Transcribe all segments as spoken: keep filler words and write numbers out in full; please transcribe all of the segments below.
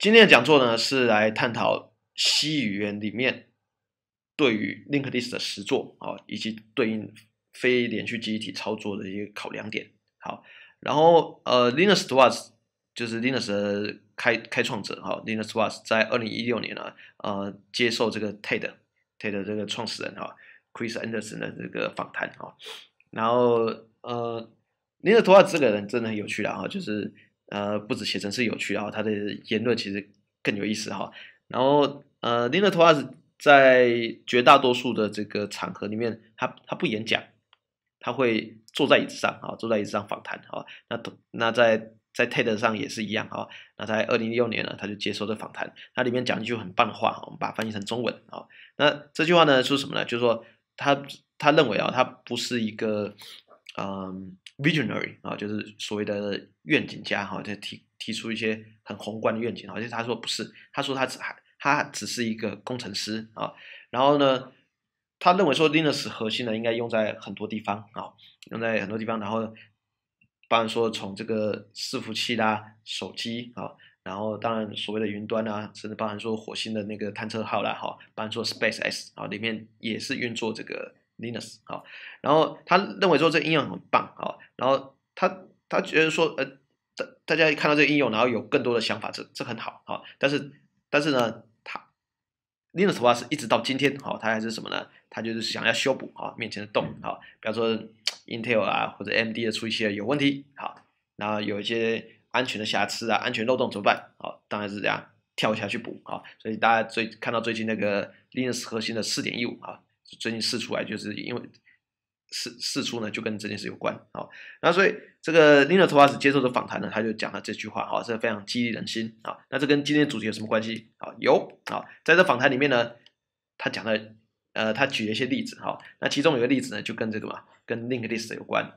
今天的讲座呢是来探讨 C 语言里面对于 linked list 的实作啊，以及对应非连续记忆体操作的一些考量点。好，然后呃 Linus Torvalds 就是 Linus 的开开创者哈 ，Linus Torvalds 在二零一六年呢呃接受这个 TED TED 这个创始人哈 Chris Anderson 的这个访谈哈，然后呃 Linus Torvalds 这个人真的很有趣啦哈，就是呃不止写程式有趣啊，他的言论其实更有意思哈。然后呃 Linus Torvalds 在绝大多数的这个场合里面，他他不演讲，他会坐在椅子上啊，坐在椅子上访谈啊。那那在在 TED 上也是一样啊。那在二零一六年呢，他就接受这访谈，他里面讲一句很棒的话，我们把它翻译成中文啊。那这句话呢说什么呢？就是说他他认为啊，他不是一个嗯 visionary 啊，就是所谓的愿景家哈，就提提出一些很宏观的愿景，而且他说不是，他说他只他只是一个工程师啊。然后呢，他认为说 Linux 核心呢应该用在很多地方啊，用在很多地方。然后，包含说从这个伺服器啦、手机啊，然后当然所谓的云端啊，甚至包含说火星的那个探测号啦，哈，包含说 SpaceX 啊，里面也是运作这个 Linux 啊。然后他认为说这个应用很棒啊，然后他他觉得说呃，大大家看到这个应用，然后有更多的想法，这这很好啊。但是但是呢，他 Linus Torvalds 一直到今天，好、哦，他还是什么呢？他就是想要修补啊、哦、面前的洞，好、哦，比方说 Intel 啊或者 A M D 的处理器有问题，好，然后有一些安全的瑕疵啊、安全漏洞怎么办？好、哦，当然是这样跳下去补啊、哦。所以大家最看到最近那个 Linux 核心的 四点一五 啊，最近试出来，就是因为试试出呢就跟这件事有关啊。那所以这个 Linus Torvalds 接受的访谈呢，他就讲了这句话啊，这非常激励人心啊。那这跟今天主题有什么关系啊？有啊，在这访谈里面呢，他讲了呃，他举了一些例子哈。那其中有个例子呢，就跟这个嘛，跟 linked list 有关。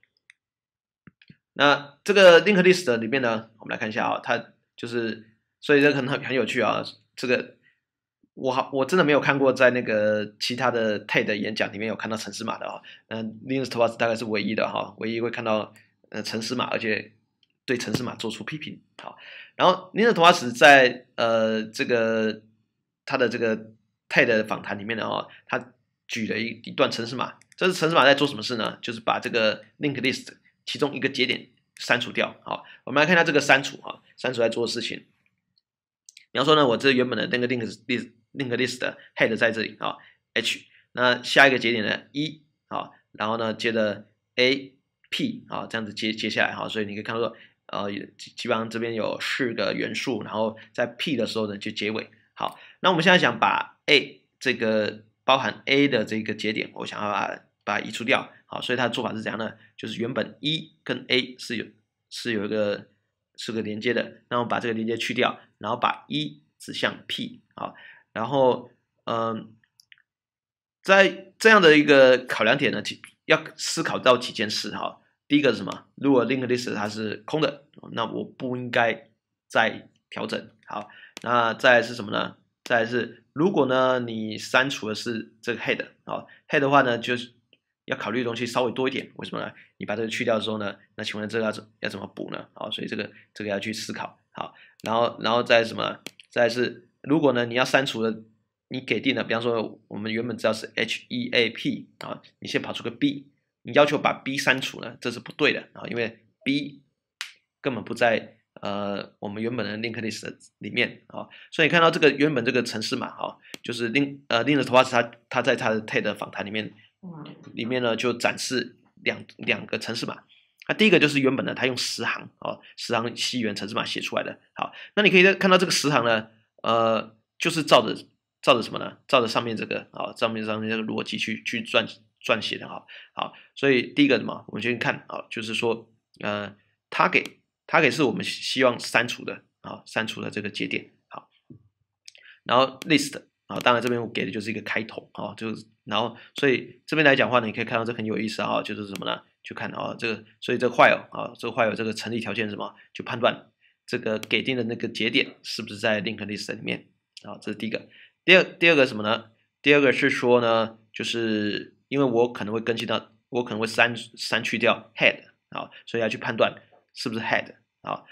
那这个 linked list 里面呢，我们来看一下啊，它就是所以这很很很有趣啊。这个我好我真的没有看过在那个其他的 TED 演讲里面有看到程式码的啊。嗯 Linus Torvalds 大概是唯一的哈，唯一会看到呃程式码，而且对程式码做出批评。好，然后 Linus Torvalds 在呃这个他的这个 TED 访谈里面呢啊，他举了一一段程式码，这是程式码在做什么事呢？就是把这个 linked list 其中一个节点删除掉。好，我们来看一下这个删除哈，删除在做的事情。比方说呢，我这原本的那个 linked list linked list 的 head 在这里啊 ，h， 那下一个节点呢一啊，然后呢接着 a p 啊，这样子接接下来哈，所以你可以看到说，呃，基本上这边有四个元素，然后在 p 的时候呢就结尾。好，那我们现在想把 a 这个包含 a 的这个节点，我想要把它把它移除掉。好，所以它的做法是怎样呢？就是原本一跟 a 是有是有一个是个连接的，那我把这个连接去掉，然后把一指向 p 啊，然后嗯，在这样的一个考量点呢，要思考到几件事哈。第一个是什么？如果 linked list 它是空的，那我不应该再调整。好，那再来是什么呢？再来是如果呢你删除的是这个 head 啊 ，head 的话呢，就是要考虑的东西稍微多一点。为什么呢？你把这个去掉的时候呢，那请问这个要怎要怎么补呢？好，所以这个这个要去思考。好，然后然后再什么？再来是如果呢你要删除的，你给定了，比方说我们原本知道是 H E A P 啊，你先跑出个 B， 你要求把 B 删除呢，这是不对的啊，因为 B 根本不在呃我们原本的 linked list 里面啊，所以你看到这个原本这个程式码啊，就是 link 呃 Linus Torvalds 他他在他的 TED 访谈里面里面呢就展示两两个程式码。那第一个就是原本的他用十行哦，十行 C 语言程式码写出来的。好，那你可以看到这个十行呢，呃，就是照着照着什么呢？照着上面这个啊，上面上面这个逻辑去去撰撰写的哈。好，所以第一个什么，我们先看啊，就是说呃，它给它给是我们希望删除的啊，删除的这个节点。好，然后 list 啊，当然这边我给的就是一个开头啊，就是然后所以这边来讲的话呢，你可以看到这很有意思啊，就是什么呢？就看啊这个，所以这个 while 啊，这个 while 这个成立条件是什么？就判断这个给定的那个节点是不是在 linked list 里面啊，这是第一个。第二第二个什么呢？第二个是说呢，就是因为我可能会更新到，我可能会删删去掉 head 啊，所以要去判断是不是 head 啊。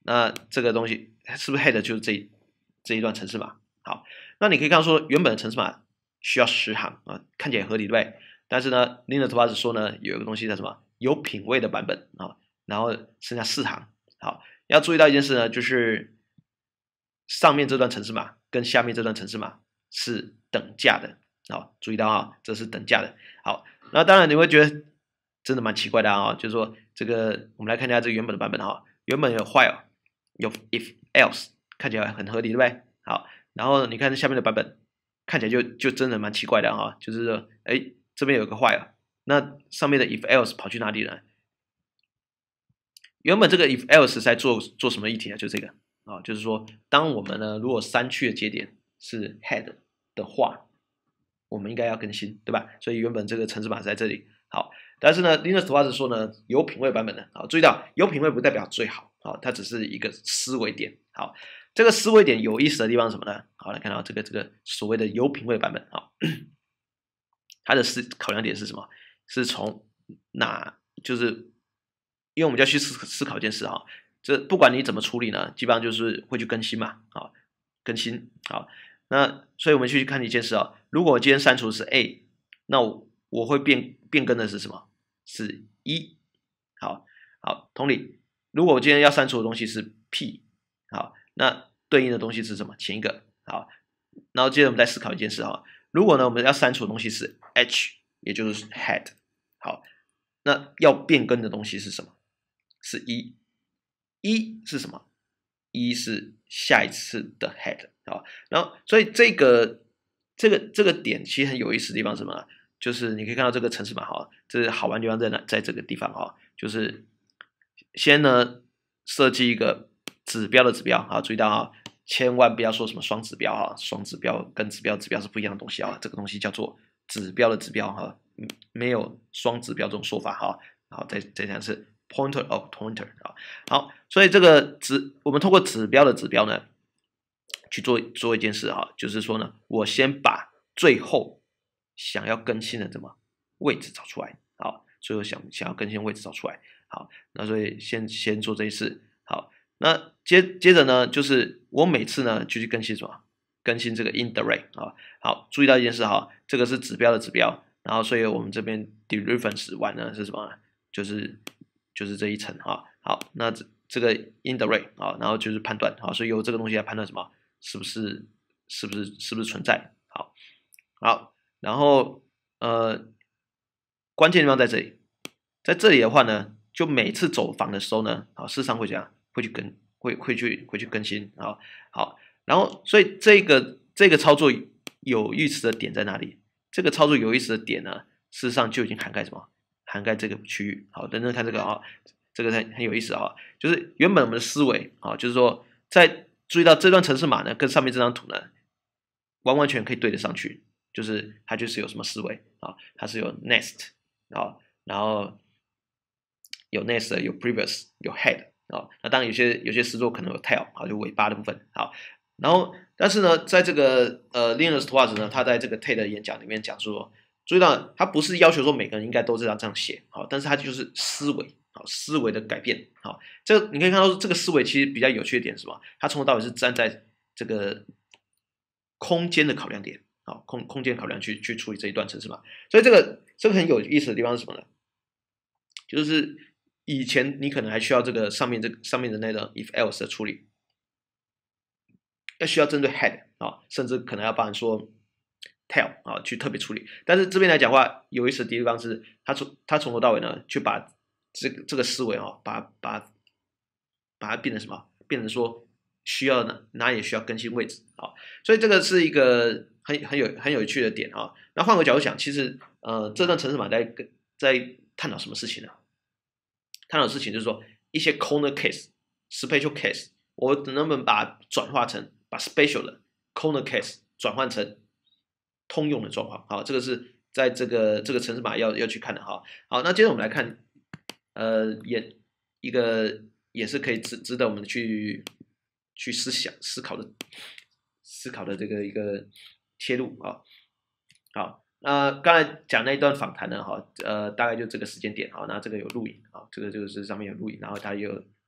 那这个东西是不是 head 就是这这一段程式码？好，那你可以看到说原本的程式码需要十行啊，看起来合理对不对？但是呢 ，Linus Torvalds 说呢，有一个东西叫什么？有品位的版本啊，然后剩下四行。好，要注意到一件事呢，就是上面这段程式码跟下面这段程式码是等价的。好，注意到啊，这是等价的。好，那当然你会觉得真的蛮奇怪的啊，就是说这个我们来看一下这个原本的版本哈，原本有 while 有 if else 看起来很合理对不对？好，然后你看下面的版本看起来就就真的蛮奇怪的哈，就是说哎这边有个 while，那上面的 if else 跑去哪里了？原本这个 if else 在做做什么议题啊？就这个啊，就是说当我们呢如果删去的节点是 head 的话，我们应该要更新，对吧？所以原本这个程式码在这里。好，但是呢 Linus Torvalds 说呢，有品位版本的，好，注意到有品位不代表最好，好，它只是一个思维点。好，这个思维点有意思的地方是什么呢？好，来看到这个这个所谓的有品位版本啊，它的思考量点是什么？是从哪？就是因为我们要去思思考一件事哈，这不管你怎么处理呢，基本上就是会去更新嘛，啊，更新好。那所以我们去看一件事啊，如果我今天删除的是 A， 那我我会变变更的是什么？是一。好，好，同理，如果我今天要删除的东西是 P， 好，那对应的东西是什么？前一个。好，然后接着我们再思考一件事哈，如果呢我们要删除的东西是 H， 也就是 head， 好，那要变更的东西是什么？是一。一是什么？一是下一次的 head 啊，然后所以这个这个这个点其实很有意思的地方是什么呢？就是你可以看到这个程式码哈，这是好玩的地方在哪？在这个地方哈，就是先呢设计一个指标的指标啊，注意到啊，千万不要说什么双指标哈，双指标跟指标指标是不一样的东西啊，这个东西叫做指标的指标哈，没有双指标这种说法哈。好，再再讲是 pointer of pointer 啊，好，所以这个指我们通过指标的指标呢去做做一件事哈，就是说呢，我先把最后想要更新的什么位置找出来，好，所以我想想要更新位置找出来，好，那所以先先做这一事，好，那接接着呢，就是我每次呢就去更新什么，更新这个 indirect 啊，好，注意到一件事哈，这个是指标的指标，然后所以我们这边 dereference 完呢是什么呢？就是就是这一层啊，好，那这这个 indirect 啊，然后就是判断啊，所以由这个东西来判断什么是不是是不是是不是存在，好，好，然后呃关键地方在这里，在这里的话呢，就每次走访的时候呢，啊，事实上会怎样？会去更会会去会去更新啊，好，然后所以这个这个操作有意思的点在哪里？这个操作有意思的点呢，事实上就已经涵盖什么？涵盖这个区域。好，等等看这个啊，这个很很有意思啊，就是原本我们的思维啊，就是说在注意到这段程式码呢，跟上面这张图呢，完完全可以对得上去，就是它就是有什么思维啊，它是有 nest 啊，然后有 nest 有 previous 有 head 啊，那当然有些有些诗作可能有 tail 啊，就尾巴的部分好，然后但是呢，在这个呃 Linus Torvalds 呢，他在这个 T E D 演讲里面讲说，注意到他不是要求说每个人应该都这样这样写好，但是他就是思维好思维的改变好，这个你可以看到这个思维其实比较有趣的点是什么？他从头到尾是站在这个空间的考量点好，空空间考量去去处理这一段程式嘛，所以这个这个很有意思的地方是什么呢？就是以前你可能还需要这个上面这个上面的那个 if else 的处理，要需要针对 head 啊，甚至可能要帮人说 tail 啊去特别处理。但是这边来讲的话，有意思的地方是，他从他从头到尾呢，去把这个这个思维啊，把把把它变成什么？变成说需要哪哪里需要更新位置啊，所以这个是一个很很有很有趣的点啊。那换个角度想，其实呃这段程式码在在探讨什么事情呢？探讨的事情就是说一些 corner case、special case， 我能不能把它转化成把 special 的 corner case 转换成通用的状况？好，这个是在这个这个程式码要要去看的哈。好，那接着我们来看，呃，也一个也是可以值值得我们去去思想思考的思考的这个一个切入啊。好。那、呃、刚才讲那一段访谈呢，哈，呃，大概就这个时间点，哈，那这个有录影，啊，这个这个是上面有录影，然后它也有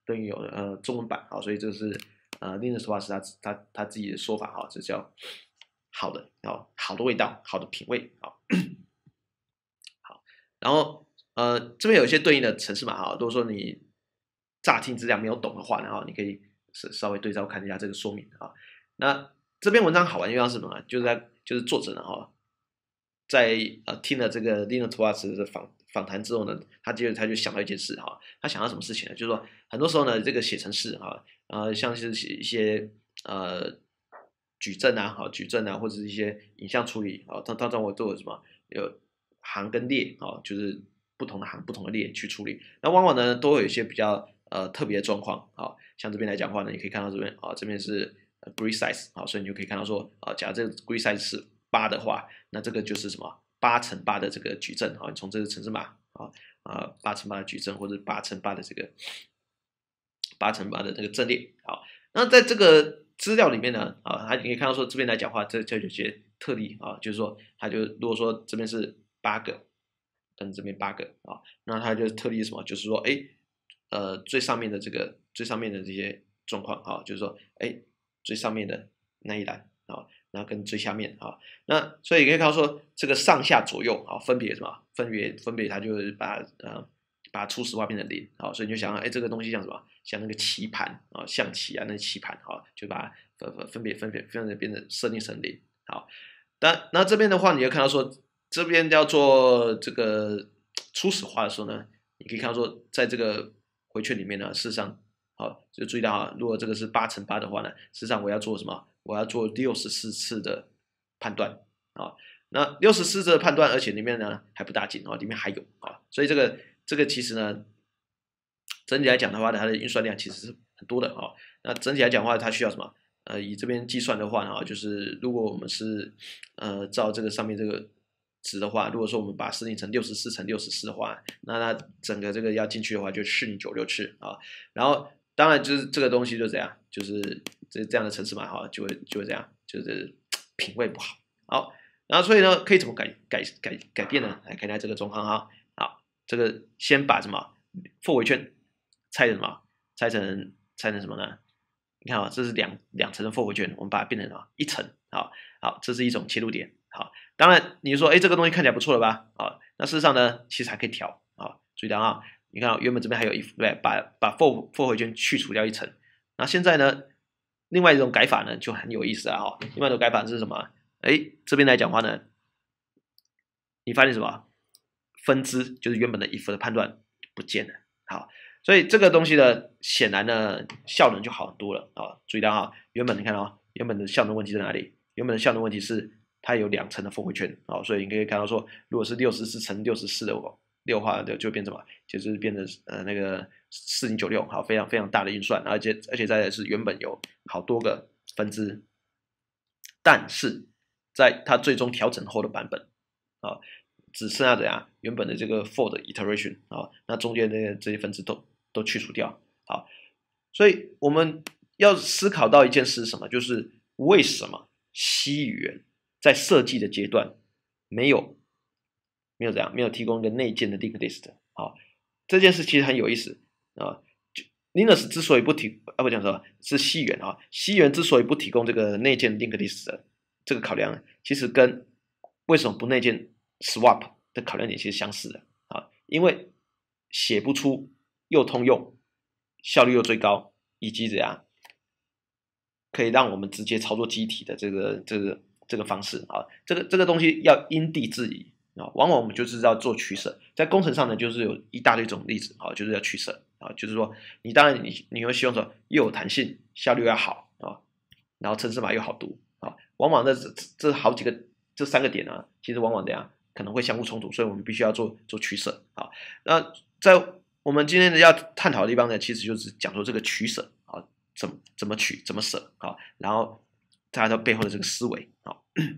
等于有呃中文版啊，所以这是呃 Linus Torvalds 他他他自己的说法哈，这叫好的哦，好的味道，好的品味啊。好，然后呃这边有一些对应的程式码哈，如果说你乍听之下没有懂的话，然后你可以是稍微对照看一下这个说明啊。那这篇文章好玩的地方是什么呢？就是在就是作者呢哈，在呃听了这个 Linus Torvalds 的访访谈之后呢，他接着他就想到一件事哈，他想到什么事情呢？就是说很多时候呢，这个写程式哈，呃像是写一些呃矩阵啊，好矩阵啊，或者是一些影像处理啊，当当中我都有什么有行跟列啊，就是不同的行不同的列去处理。那往往呢都会有一些比较呃特别的状况啊，像这边来讲的话呢，你可以看到这边啊，这边是 grid size 啊，所以你就可以看到说啊，假如这个 grid size 是八的话，那这个就是什么八乘八的这个矩阵啊，你从这个程式码啊啊八乘八的矩阵或者八乘八的这个八乘八的这个阵列好，那在这个资料里面呢啊，它你可以看到说这边来讲话，这这有些特例啊，就是说它就如果说这边是八个，跟这边八个啊，那它就特例什么，就是说哎呃最上面的这个最上面的这些状况啊，就是说哎最上面的那一栏啊。然后跟最下面啊，那所以可以看到说这个上下左右啊，分别什么？分别分别它就是把呃把初始化变成零啊，所以你就想哎这个东西像什么？像那个棋盘啊，象棋啊那棋盘啊，就把它分分别分别分别变成设定成零好。但那这边的话，你就看到说这边要做这个初始化的时候呢，你可以看到说在这个回圈里面呢，事实上好就注意到啊，如果这个是八乘八的话呢，事实上我要做什么？我要做六十四次的判断啊，那六十四次的判断，而且里面呢还不打紧啊，里面还有啊，所以这个这个其实呢，整体来讲的话，它的运算量其实是很多的啊。那整体来讲的话，它需要什么？呃，以这边计算的话呢，就是如果我们是呃照这个上面这个值的话，如果说我们把设定成六十四乘六十四的话，那它整个这个要进去的话就四零九六次啊。然后当然就是这个东西就这样，就是这这样的程式码哈，就会就会这样，就是品味不好。好，然后所以呢，可以怎么改改改改变呢？来看一下这个状况哈。好，这个先把什么 for 回圈拆成什么？拆成拆成什么呢？你看啊，这是两两层的 for 回圈，我们把它变成什么？一层。好，好，这是一种切入点。好，当然你说，哎，这个东西看起来不错了吧？啊，那事实上呢，其实还可以调啊。注意到啊，你看、啊、原本这边还有一对不对？把把 for for 回圈去除掉一层。那现在呢，另外一种改法呢就很有意思啊。哈，另外一种改法是什么？哎，这边来讲话呢，你发现什么？分支就是原本的 if 的判断不见了。好。所以这个东西呢，显然呢效能就好很多了啊！注意到啊，原本你看啊，原本的效能问题在哪里？原本的效能问题是它有两层的for回圈啊，所以你可以看到说，如果是六十四乘六十四的六的话，就就变成什么？就是变成呃那个四零九六，好，非常非常大的运算，而且而且再来是原本有好多个分支，但是在它最终调整后的版本啊。只剩下怎样原本的这个 for 的 iteration 啊，那中间的这些分支都都去除掉，好，所以我们要思考到一件事是什么？就是为什么 C 语言在设计的阶段没有没有怎样没有提供一个内建的 linked list 好，这件事其实很有意思啊。Linux 之所以不提啊不讲说是 C 语言啊 ，C 语言之所以不提供这个内建 linked list 的这个考量，其实跟为什么不内建swap 的考量点其实相似的啊，因为写不出又通用，效率又最高，以及怎样可以让我们直接操作机体的这个这个这个方式啊，这个这个东西要因地制宜啊，往往我们就是要做取舍，在工程上呢，就是有一大堆种例子啊，就是要取舍啊，就是说你当然你你会希望说又有弹性，效率要好啊，然后程式码又好读啊，往往这这这好几个这三个点呢，其实往往这样。可能会相互冲突，所以我们必须要做做取舍啊。那在我们今天要探讨的地方呢，其实就是讲说这个取舍啊，怎么怎么取，怎么舍啊，然后它的背后的这个思维啊。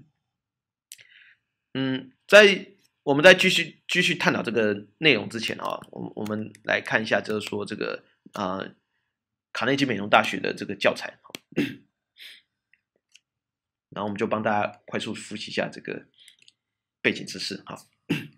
嗯，在我们在继续继续探讨这个内容之前啊，我我们来看一下，就是说这个啊、呃，卡内基美隆大学的这个教材，然后我们就帮大家快速复习一下这个。背景知识，好，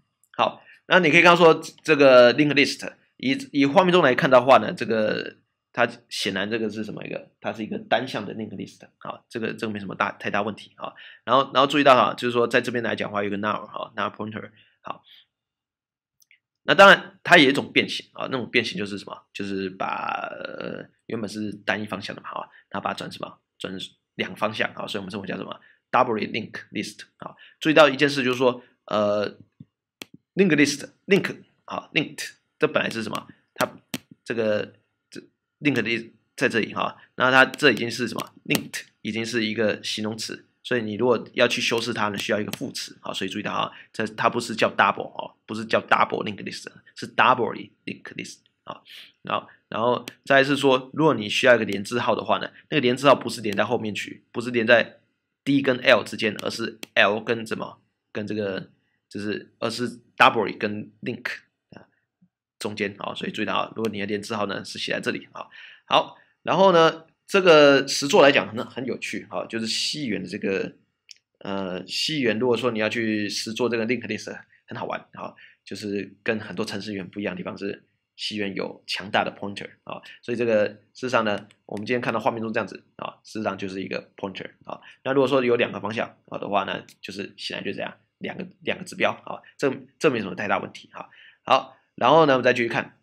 好，那你可以刚刚说这个 linked list，以以画面中来看的话呢，这个它显然这个是什么一个？它是一个单向的 linked list 啊，这个这个没什么大太大问题啊。然后然后注意到哈，就是说在这边来讲的话，有个 now 哈 now pointer 好。那当然它也有一种变形啊，那种变形就是什么？就是把、呃、原本是单一方向的嘛啊，然后把它转什么？转两个方向啊，所以我们称为叫什么 double link list 啊。注意到一件事就是说，呃 link list link 啊 linked 这本来是什么？它这个这 link list 在这里哈，那它这已经是什么 linked 已经是一个形容词。所以你如果要去修饰它呢，需要一个副词啊，所以注意到啊，这它不是叫 double 哦，不是叫 double link list， 是 double link list 啊。然后，然后再来是说，如果你需要一个连字号的话呢，那个连字号不是连在后面去，不是连在 D 跟 L 之间，而是 L 跟什么跟这个就是而是 double 跟 link 啊中间啊，所以注意到啊，如果你的连字号呢是写在这里啊，好，然后呢。这个实作来讲很很有趣啊，就是西元的这个呃西元，如果说你要去实作这个 linked list 很好玩啊，就是跟很多程式语言不一样的地方是西元有强大的 pointer 啊，所以这个事实上呢，我们今天看到画面中这样子啊，事实上就是一个 pointer 啊。那如果说有两个方向啊的话呢，就是显然就这样两个两个指标啊，这这没什么太大问题哈。好，然后呢，我们再继续看，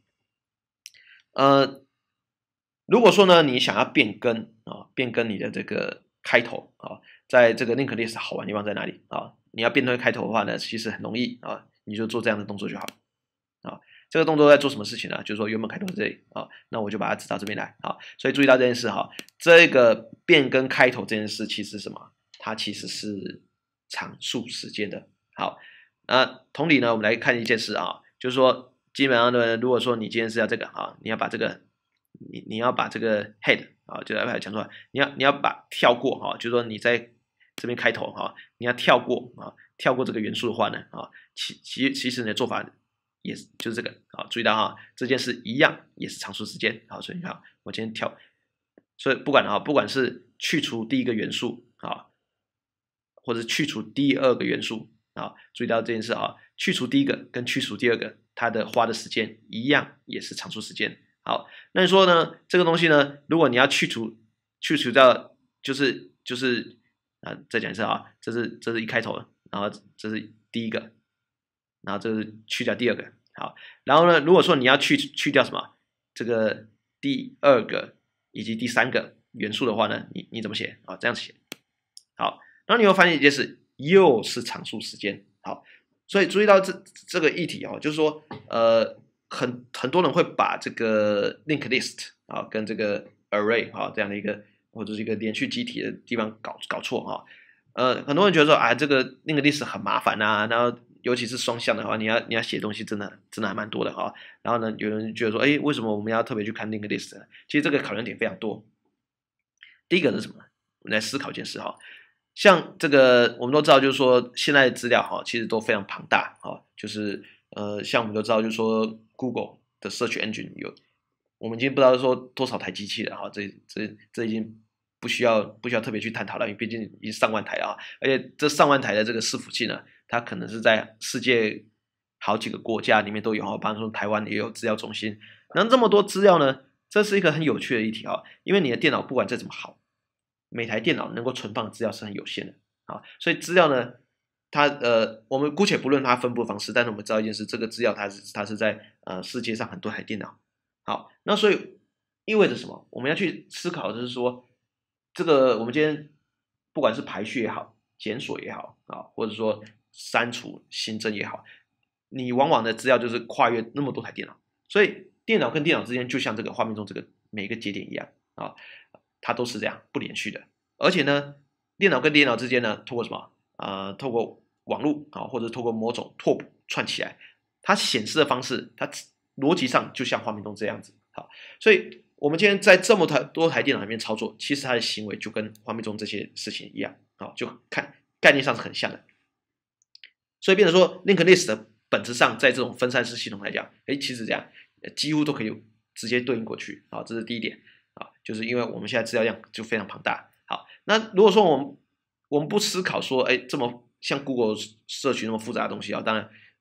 呃。如果说呢，你想要变更啊，变更你的这个开头啊，在这个 linked list 好玩的地方在哪里啊？你要变更开头的话呢，其实很容易啊，你就做这样的动作就好啊。这个动作在做什么事情呢？就是说原本开头在这里啊，那我就把它指到这边来啊。所以注意到这件事哈，这个变更开头这件事其实什么？它其实是常数时间的。好，那同理呢，我们来看一件事啊，就是说基本上呢，如果说你今天是要这个啊，你要把这个。你你要把这个 head 啊，就来讲出来，你要你要把跳过哈、啊，就是说你在这边开头哈、啊，你要跳过啊，跳过这个元素的话呢啊，其其其实你的做法也是就是这个啊，注意到哈，这件事一样也是常数时间啊，所以你看我今天跳，所以不管啊，不管是去除第一个元素啊，或者去除第二个元素啊，注意到这件事啊，去除第一个跟去除第二个，它的花的时间一样也是常数时间。好，那你说呢？这个东西呢，如果你要去除去除掉，就是就是啊，再讲一次啊，这是这是一开头的，然后这是第一个，然后这是去掉第二个。好，然后呢，如果说你要去去掉什么这个第二个以及第三个元素的话呢，你你怎么写啊？这样写。好，然后你会发现一件事，又是常数时间。好，所以注意到这这个议题啊，就是说呃。很很多人会把这个 linked list 啊跟这个 array 啊这样的一个或者是一个连续集体的地方搞搞错哈、啊，呃，很多人觉得说啊这个 linked list 很麻烦啊，然后尤其是双向的话，你要你要写东西真的真的还蛮多的哈、啊。然后呢，有人觉得说，哎，为什么我们要特别去看 linked list 呢？其实这个考量点非常多。第一个是什么？我们来思考一件事哈、啊，像这个我们都知道，就是说现在的资料哈、啊，其实都非常庞大啊，就是呃，像我们都知道，就是说。Google 的 Search Engine 有，我们已经不知道说多少台机器了哈，这这这已经不需要不需要特别去探讨了，因为毕竟已经上万台了啊，而且这上万台的这个伺服器呢，它可能是在世界好几个国家里面都有哈，比方说台湾也有资料中心，那这么多资料呢，这是一个很有趣的议题啊，因为你的电脑不管再怎么好，每台电脑能够存放的资料是很有限的啊，所以资料呢。它呃，我们姑且不论它分布方式，但是我们知道一件事，这个资料它是它是在呃世界上很多台电脑。好，那所以意味着什么？我们要去思考，就是说，这个我们今天不管是排序也好，检索也好啊，或者说删除、新增也好，你往往的资料就是跨越那么多台电脑，所以电脑跟电脑之间就像这个画面中这个每一个节点一样啊，它都是这样不连续的，而且呢，电脑跟电脑之间呢，通过什么？呃，透过网络啊，或者透过某种拓扑串起来，它显示的方式，它逻辑上就像画面中这样子。好，所以我们今天在这么台多台电脑里面操作，其实它的行为就跟画面中这些事情一样，啊，就看概念上是很像的。所以变成说 linked list 的本质上，在这种分散式系统来讲，哎，其实这样几乎都可以直接对应过去。好，这是第一点啊，就是因为我们现在资料量就非常庞大。好，那如果说我们我们不思考说，哎，这么像 Google 社群那么复杂的东西啊，当然，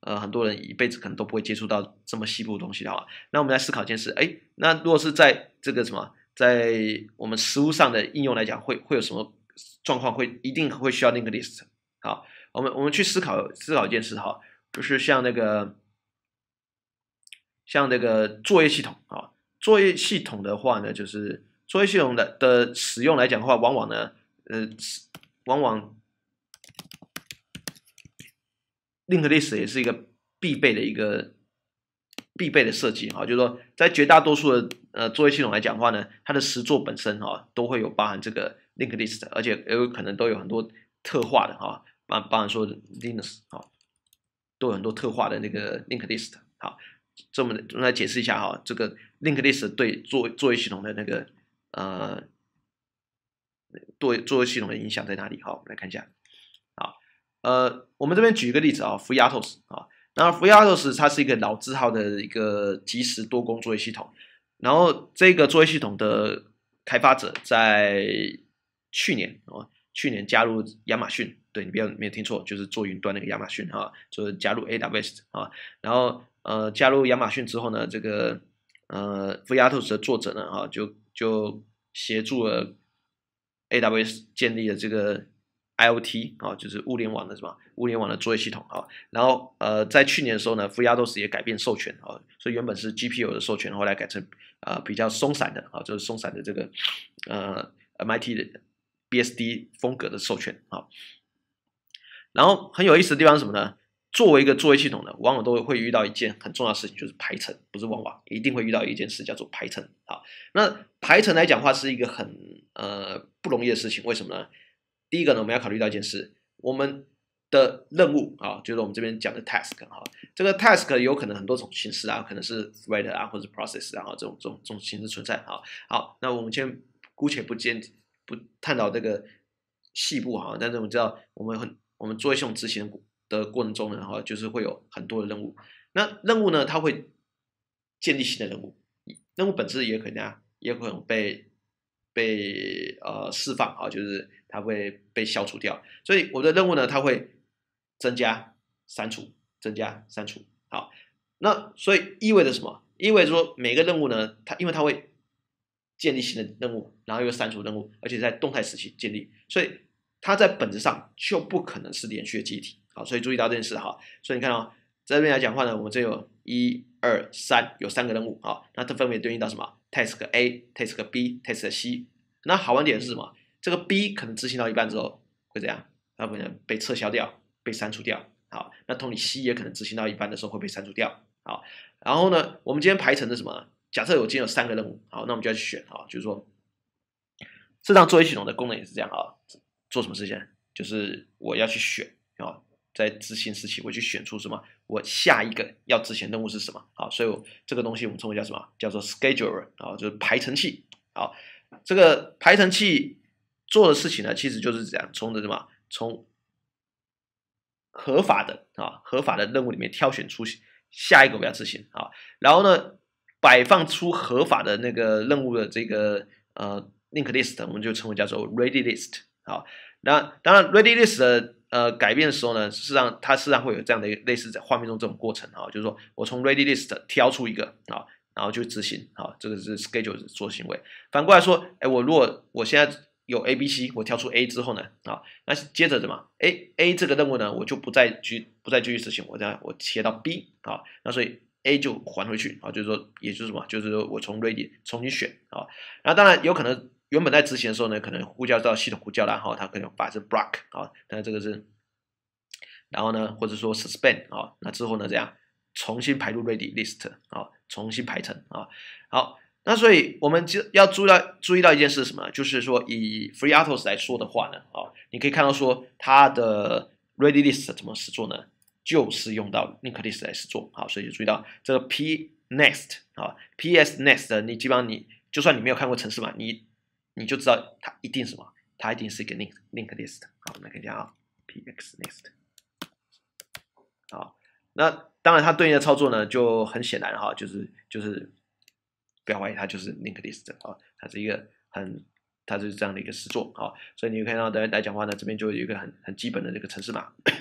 呃很多人一辈子可能都不会接触到这么细部的东西的话，那我们来思考一件事，哎，那如果是在这个什么，在我们实物上的应用来讲，会会有什么状况会一定会需要 linked list？好，我们我们去思考思考一件事哈，就是像那个像那个作业系统啊，作业系统的话呢，就是作业系统的的使用来讲的话，往往呢，呃，往往 linked list 也是一个必备的一个必备的设计哈，就是说在绝大多数的呃作业系统来讲的话呢，它的实作本身哈都会有包含这个 linked list， 而且也有可能都有很多特化的哈，包包含说 Linux 啊，都有很多特化的那个 linked list。好，这么我们来解释一下哈，这个 linked list 对作作业系统的那个呃作作业系统的影响在哪里？好，我们来看一下。好，呃，我们这边举一个例子啊 ，FreeRTOS 啊。那 FreeRTOS 它是一个老字号的一个即时多工作业系统，然后这个作业系统的开发者在去年哦，去年加入亚马逊，对你不要没有听错，就是做云端那个亚马逊哈，就是加入 A W S 啊，然后呃加入亚马逊之后呢，这个呃 FreeRTOS 的作者呢哈就就协助了 A W S 建立了这个 I O T 啊，就是物联网的什么物联网的作业系统啊，然后呃，在去年的时候呢 ，FreeRTOS 也改变授权啊，所以原本是 G P U 的授权，后来改成呃比较松散的啊，就是松散的这个呃 M I T 的 B S D 风格的授权啊。然后很有意思的地方是什么呢？作为一个作业系统呢，往往都会遇到一件很重要的事情，就是排程，不是往往一定会遇到一件事叫做排程啊。那排程来讲的话，是一个很呃不容易的事情，为什么呢？第一个呢，我们要考虑到一件事，我们的任务啊，就是我们这边讲的 task 啊，这个 task 有可能很多种形式啊，可能是 thread 啊，或者 process 啊，这种这种这种形式存在啊。好，那我们先姑且不见不探讨这个细部哈，但是我们知道我们很我们作业系统执行的过程中呢，哈，就是会有很多的任务。那任务呢，它会建立新的任务，任务本质也可能啊，也可能被被呃释放啊，就是它会被消除掉。所以我的任务呢，它会增加、删除、增加、删除。好，那所以意味着什么？意味着说每个任务呢，它因为它会建立新的任务，然后又删除任务，而且在动态时期建立，所以它在本质上就不可能是连续的记忆体。好，所以注意到这件事哈。所以你看哦，在这边来讲的话呢，我们这有一二三，有三个任务啊，那它分别对应到什么 ？task A、task B、task C。那好玩点是什么？这个 B 可能执行到一半之后会怎样？它可能被撤销掉、被删除掉。好，那同理 C 也可能执行到一半的时候会被删除掉。好，然后呢，我们今天排程的什么？假设我今天有三个任务，好，那我们就要去选啊，就是说，这张作业系统的功能也是这样啊。做什么事情？就是我要去选啊，在执行时期我去选出什么，我下一个要执行任务是什么？好，所以我这个东西我们称为叫什么？叫做 scheduler 啊，就是排程器。好，这个排程器做的事情呢，其实就是这样，从的什么？从合法的啊，合法的任务里面挑选出下一个我要执行啊，然后呢，摆放出合法的那个任务的这个呃 link list，我们就称为叫做 ready list。好，那当然 ready list 的呃改变的时候呢，事实上它事实上会有这样的一个类似在画面中这种过程啊，就是说我从 ready list 挑出一个啊，然后就执行啊，这个是 schedule 做行为。反过来说，哎，我如果我现在有 A、B、C， 我挑出 A 之后呢，啊，那接着怎么？A A 这个任务呢，我就不再继不再继续执行，我再我切到 B 啊，那所以 A 就还回去啊，就是说，也就是什么，就是说我从 ready 重新选啊，然后当然有可能原本在执行的时候呢，可能呼叫到系统呼叫啦，哈，它可能把这 block 啊，但这个是，然后呢，或者说 suspend 啊，那之后呢，这样重新排入 ready list 啊，重新排成啊，好。那所以我们就要注意到注意到一件事是什么？就是说以 FreeRTOS 来说的话呢，啊，你可以看到说它的 ready list 怎么实做呢？就是用到 linked list 来实做，好，所以就注意到这个 p next 啊 ，ps next 你基本上你就算你没有看过程式嘛，你你就知道它一定什么？它一定是一个 link link list。好，我们来看一下啊 ，px next。好，那当然它对应的操作呢就很显然哈，就是就是。不要怀疑，它就是 linked list 啊，它是一个很，它就是这样的一个实作啊，所以你看到的来讲话呢，这边就有一个很很基本的这个程式码。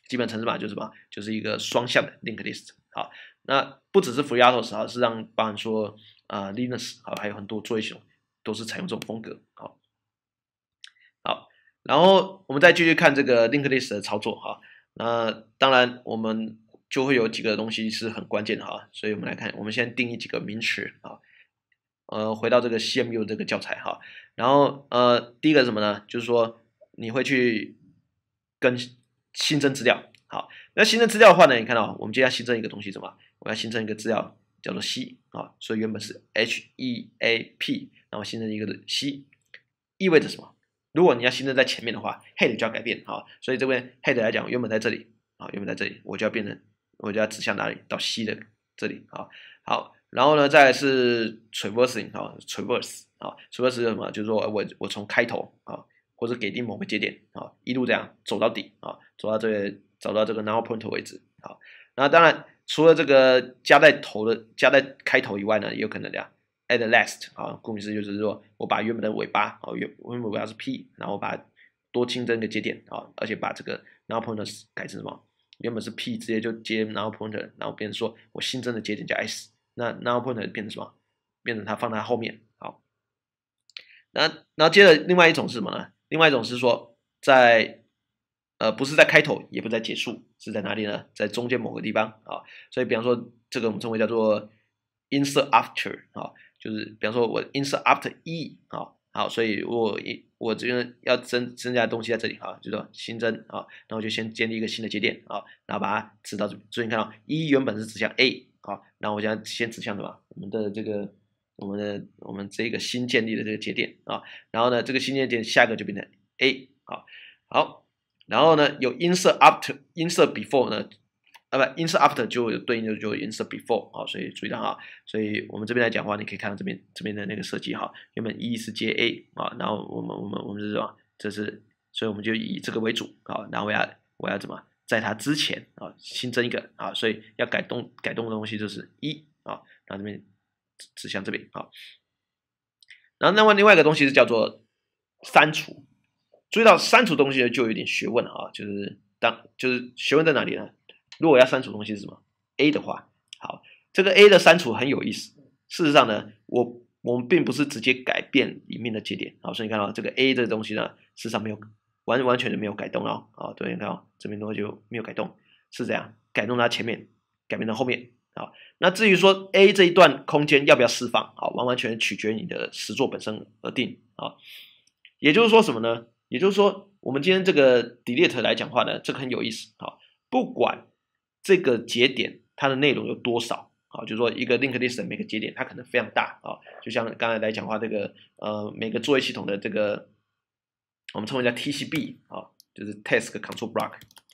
基本程式码就是什么？就是一个双向的 linked list。好，那不只是 FreeRTOS 啊，是让包含说呃 Linux 好，还有很多作业系统都是采用这种风格。好，好，然后我们再继续看这个 linked list 的操作哈。那当然我们就会有几个东西是很关键的哈，所以我们来看，我们先定义几个名词啊。呃，回到这个 C M U 这个教材哈，然后呃，第一个是什么呢？就是说你会去跟新增资料。好，那新增资料的话呢，你看到我们接下来新增一个东西什么？我要新增一个资料叫做 C 啊，所以原本是 H E A P， 然后新增一个 C， 意味着什么？如果你要新增在前面的话 ，head 就要改变啊，所以这边 head 来讲，原本在这里啊，原本在这里，我就要变成，我就要指向哪里？到 C 的这里啊，好。然后呢，再来是 traversing 啊 ，traverse 啊 ，traverse 是什么？就是说我我从开头啊，或者给定某个节点啊，一路这样走到底啊，走到这个找到这个 null pointer 为止啊。那当然，除了这个加在头的加在开头以外呢，也有可能这样 at last 啊，顾名思义就是说我把原本的尾巴啊，原原本尾巴是 p， 然后把多新增一个节点啊，而且把这个 null pointer 改成什么？原本是 p， 直接就接 null pointer， 然后变成说我新增的节点叫 s。那 null pointer 变成什么？变成它放在后面。好，那然后接着另外一种是什么呢？另外一种是说在呃不是在开头，也不在结束，是在哪里呢？在中间某个地方啊。所以比方说这个我们称为叫做 insert after 啊，就是比方说我 insert after e 啊，好，所以我一我这边要增增加的东西在这里啊，就是说新增啊，然后就先建立一个新的节点啊，然后把它指到这边。所以你看到 e 原本是指向 A。好，那我将先指向什么？我们的这个，我们的我们这个新建立的这个节点啊，然后呢，这个新建点下一个就变成 A， 好，好，然后呢，有 insert after、insert before 呢，啊不 ，insert after 就有对应的就 insert before 啊，所以注意到哈，所以我们这边来讲的话，你可以看到这边这边的那个设计哈，原本 E 是接 A 啊，然后我们我们我们是什么？这是，所以我们就以这个为主啊，然后我要我要怎么？在它之前啊，新增一个啊，所以要改动改动的东西就是一啊，然后这边指向这边啊，然后另外另外一个东西是叫做删除，注意到删除东西就有点学问了啊，就是当就是学问在哪里呢？如果要删除东西是什么 A 的话，好，这个 A 的删除很有意思。事实上呢，我我们并不是直接改变里面的节点，好，所以你看到这个 A 这个东西呢，事实上没有。完完全的没有改动哦，啊，对，你看哦，这边东西就没有改动，是这样，改动它前面，改变到后面，啊，那至于说 A 这一段空间要不要释放，啊，完完全全取决于你的实作本身而定，啊，也就是说什么呢？也就是说，我们今天这个 delete 来讲话呢，这个很有意思，啊，不管这个节点它的内容有多少，啊，就是说一个 linked list 的每个节点它可能非常大，啊，就像刚才来讲话这个呃每个作业系统的这个。我们称为叫 T C B 啊，就是 Task Control Block。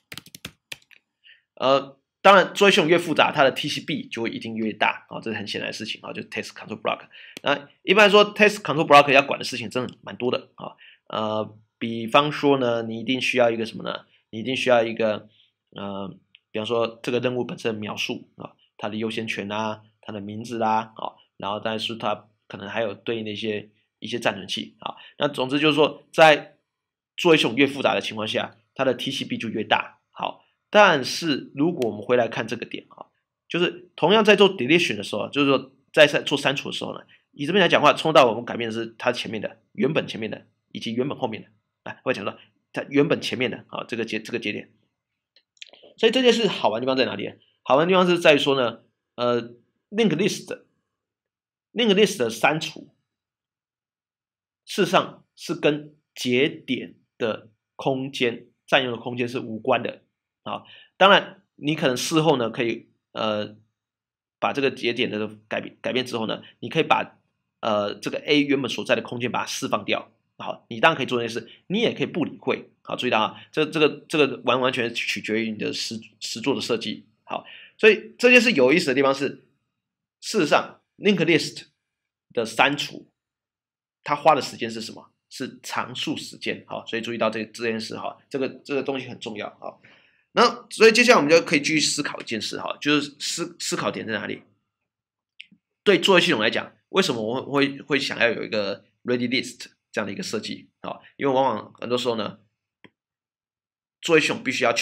呃，当然作业系统越复杂，它的 T C B 就会一定越大啊，这是很显然的事情啊，就是 Task Control Block。那一般来说 ，Task Control Block 要管的事情真的蛮多的啊。呃，比方说呢，你一定需要一个什么呢？你一定需要一个呃，比方说这个任务本身的描述啊，它的优先权啊，它的名字啦啊，然后但是它可能还有对应的一些一些暂存器啊。那总之就是说，在作业系统越复杂的情况下，它的 T C B 就越大。好，但是如果我们回来看这个点啊，就是同样在做 deletion 的时候，就是说在做删除的时候呢，以这边来讲的话，冲到我们改变的是它前面的原本前面的以及原本后面的。来，我讲到它原本前面的啊这个节这个节点。所以这件事好玩的地方在哪里？好玩的地方是在于说呢，呃 ，linked list linked list 的删除，事实上是跟节点的空间占用的空间是无关的啊。当然，你可能事后呢可以呃把这个节点的改变改变之后呢，你可以把呃这个 A 原本所在的空间把它释放掉。好，你当然可以做这件事，你也可以不理会。好，注意到啊，这这个这个完完全取决于你的实实作的设计。好，所以这件事有意思的地方是，事实上 linked list 的删除，它花的时间是什么？是常数时间。好，所以注意到这这件事哈，这个这个东西很重要啊。那所以接下来我们就可以继续思考一件事哈，就是思思考点在哪里？对作业系统来讲，为什么我会会想要有一个 ready list 这样的一个设计啊？因为往往很多时候呢，作业系统必须要确保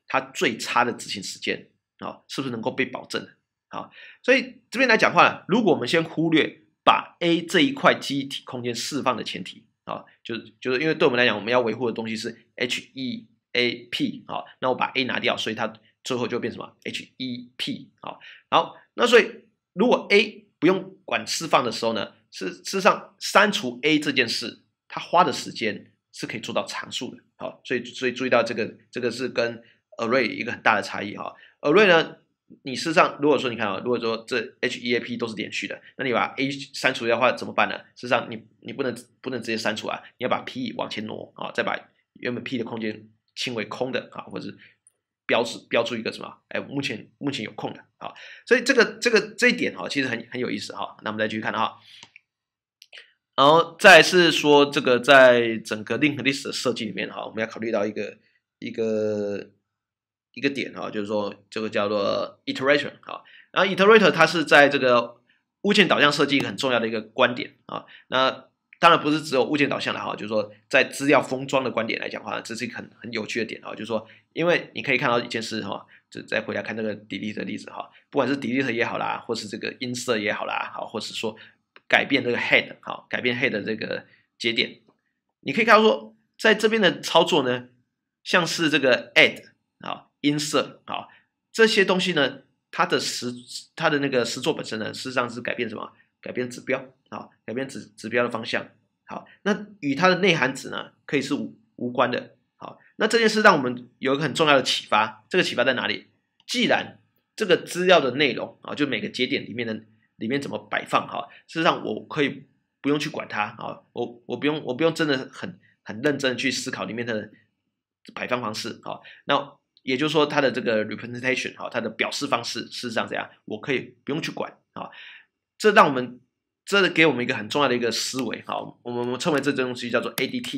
它最差的执行时间啊，是不是能够被保证的？好，所以这边来讲话，如果我们先忽略把 A 这一块记忆体空间释放的前提啊，就是就是因为对我们来讲，我们要维护的东西是 H E A P 啊，那我把 A 拿掉，所以它最后就变什么 H E P 啊。好，那所以如果 A 不用管释放的时候呢，事事实上删除 A 这件事，它花的时间是可以做到常数的。好，所以所以注意到这个这个是跟 array 一个很大的差异哈。array 呢，你事实上如果说你看啊，如果说这 H E A P 都是连续的，那你把 A 删除掉的话怎么办呢？事实上你你不能不能直接删除啊，你要把 P 往前挪啊，再把原本 P 的空间清为空的啊，或者是标志标注一个什么？哎，目前目前有空的啊，所以这个这个这一点哈，其实很很有意思哈。那我们再继续看哈。然后再来是说，这个在整个 linked list 的设计里面哈，我们要考虑到一个一个一个点哈，就是说这个叫做 iterator 啊。然后 iterator 它是在这个物件导向设计一个很重要的一个观点啊。那当然不是只有物件导向的哈，就是说在资料封装的观点来讲的话，这是一个很很有趣的点哈，就是说因为你可以看到一件事哈，就再回来看这个 delete 的例子哈，不管是 delete 也好啦，或是这个 insert 也好啦，好，或是说改变这个 head 好，改变 head 的这个节点，你可以看到说，在这边的操作呢，像是这个 add 啊 insert 啊这些东西呢，它的实它的那个实作本身呢，事实上是改变什么？改变指标啊，改变指指标的方向。好，那与它的内涵值呢，可以是无无关的。好，那这件事让我们有一个很重要的启发。这个启发在哪里？既然这个资料的内容啊，就每个节点里面的里面怎么摆放哈，事实上我可以不用去管它啊，我我不用我不用真的很很认真的去思考里面的摆放方式啊。那也就是说，它的这个 representation 哈，它的表示方式，事实上怎样，我可以不用去管啊。这让我们这给我们一个很重要的一个思维哈，我们我们称为这东西叫做 A D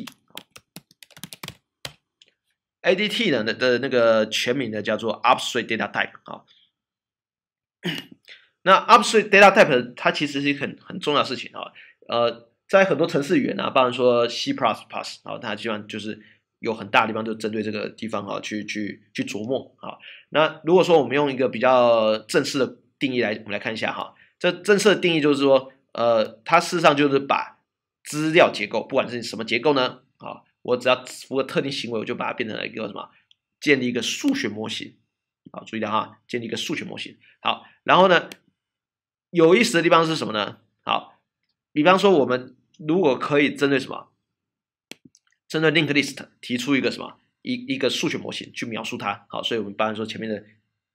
T。A D T 呢的那个全名呢叫做 Upstream Data Type 啊。那 Upstream Data Type 它其实是一个很很重要的事情啊。呃，在很多程式语言啊，包含说 C plus plus 啊，它基本上就是有很大的地方就针对这个地方啊去去去琢磨啊。那如果说我们用一个比较正式的定义来，我们来看一下哈。这正式的定义就是说，呃，它事实上就是把资料结构，不管是什么结构呢，啊，我只要符合特定行为，我就把它变成了一个什么，建立一个数学模型。好，注意到哈，建立一个数学模型。好，然后呢，有意思的地方是什么呢？好，比方说我们如果可以针对什么，针对 linked list 提出一个什么一一个数学模型去描述它。好，所以我们包含说前面的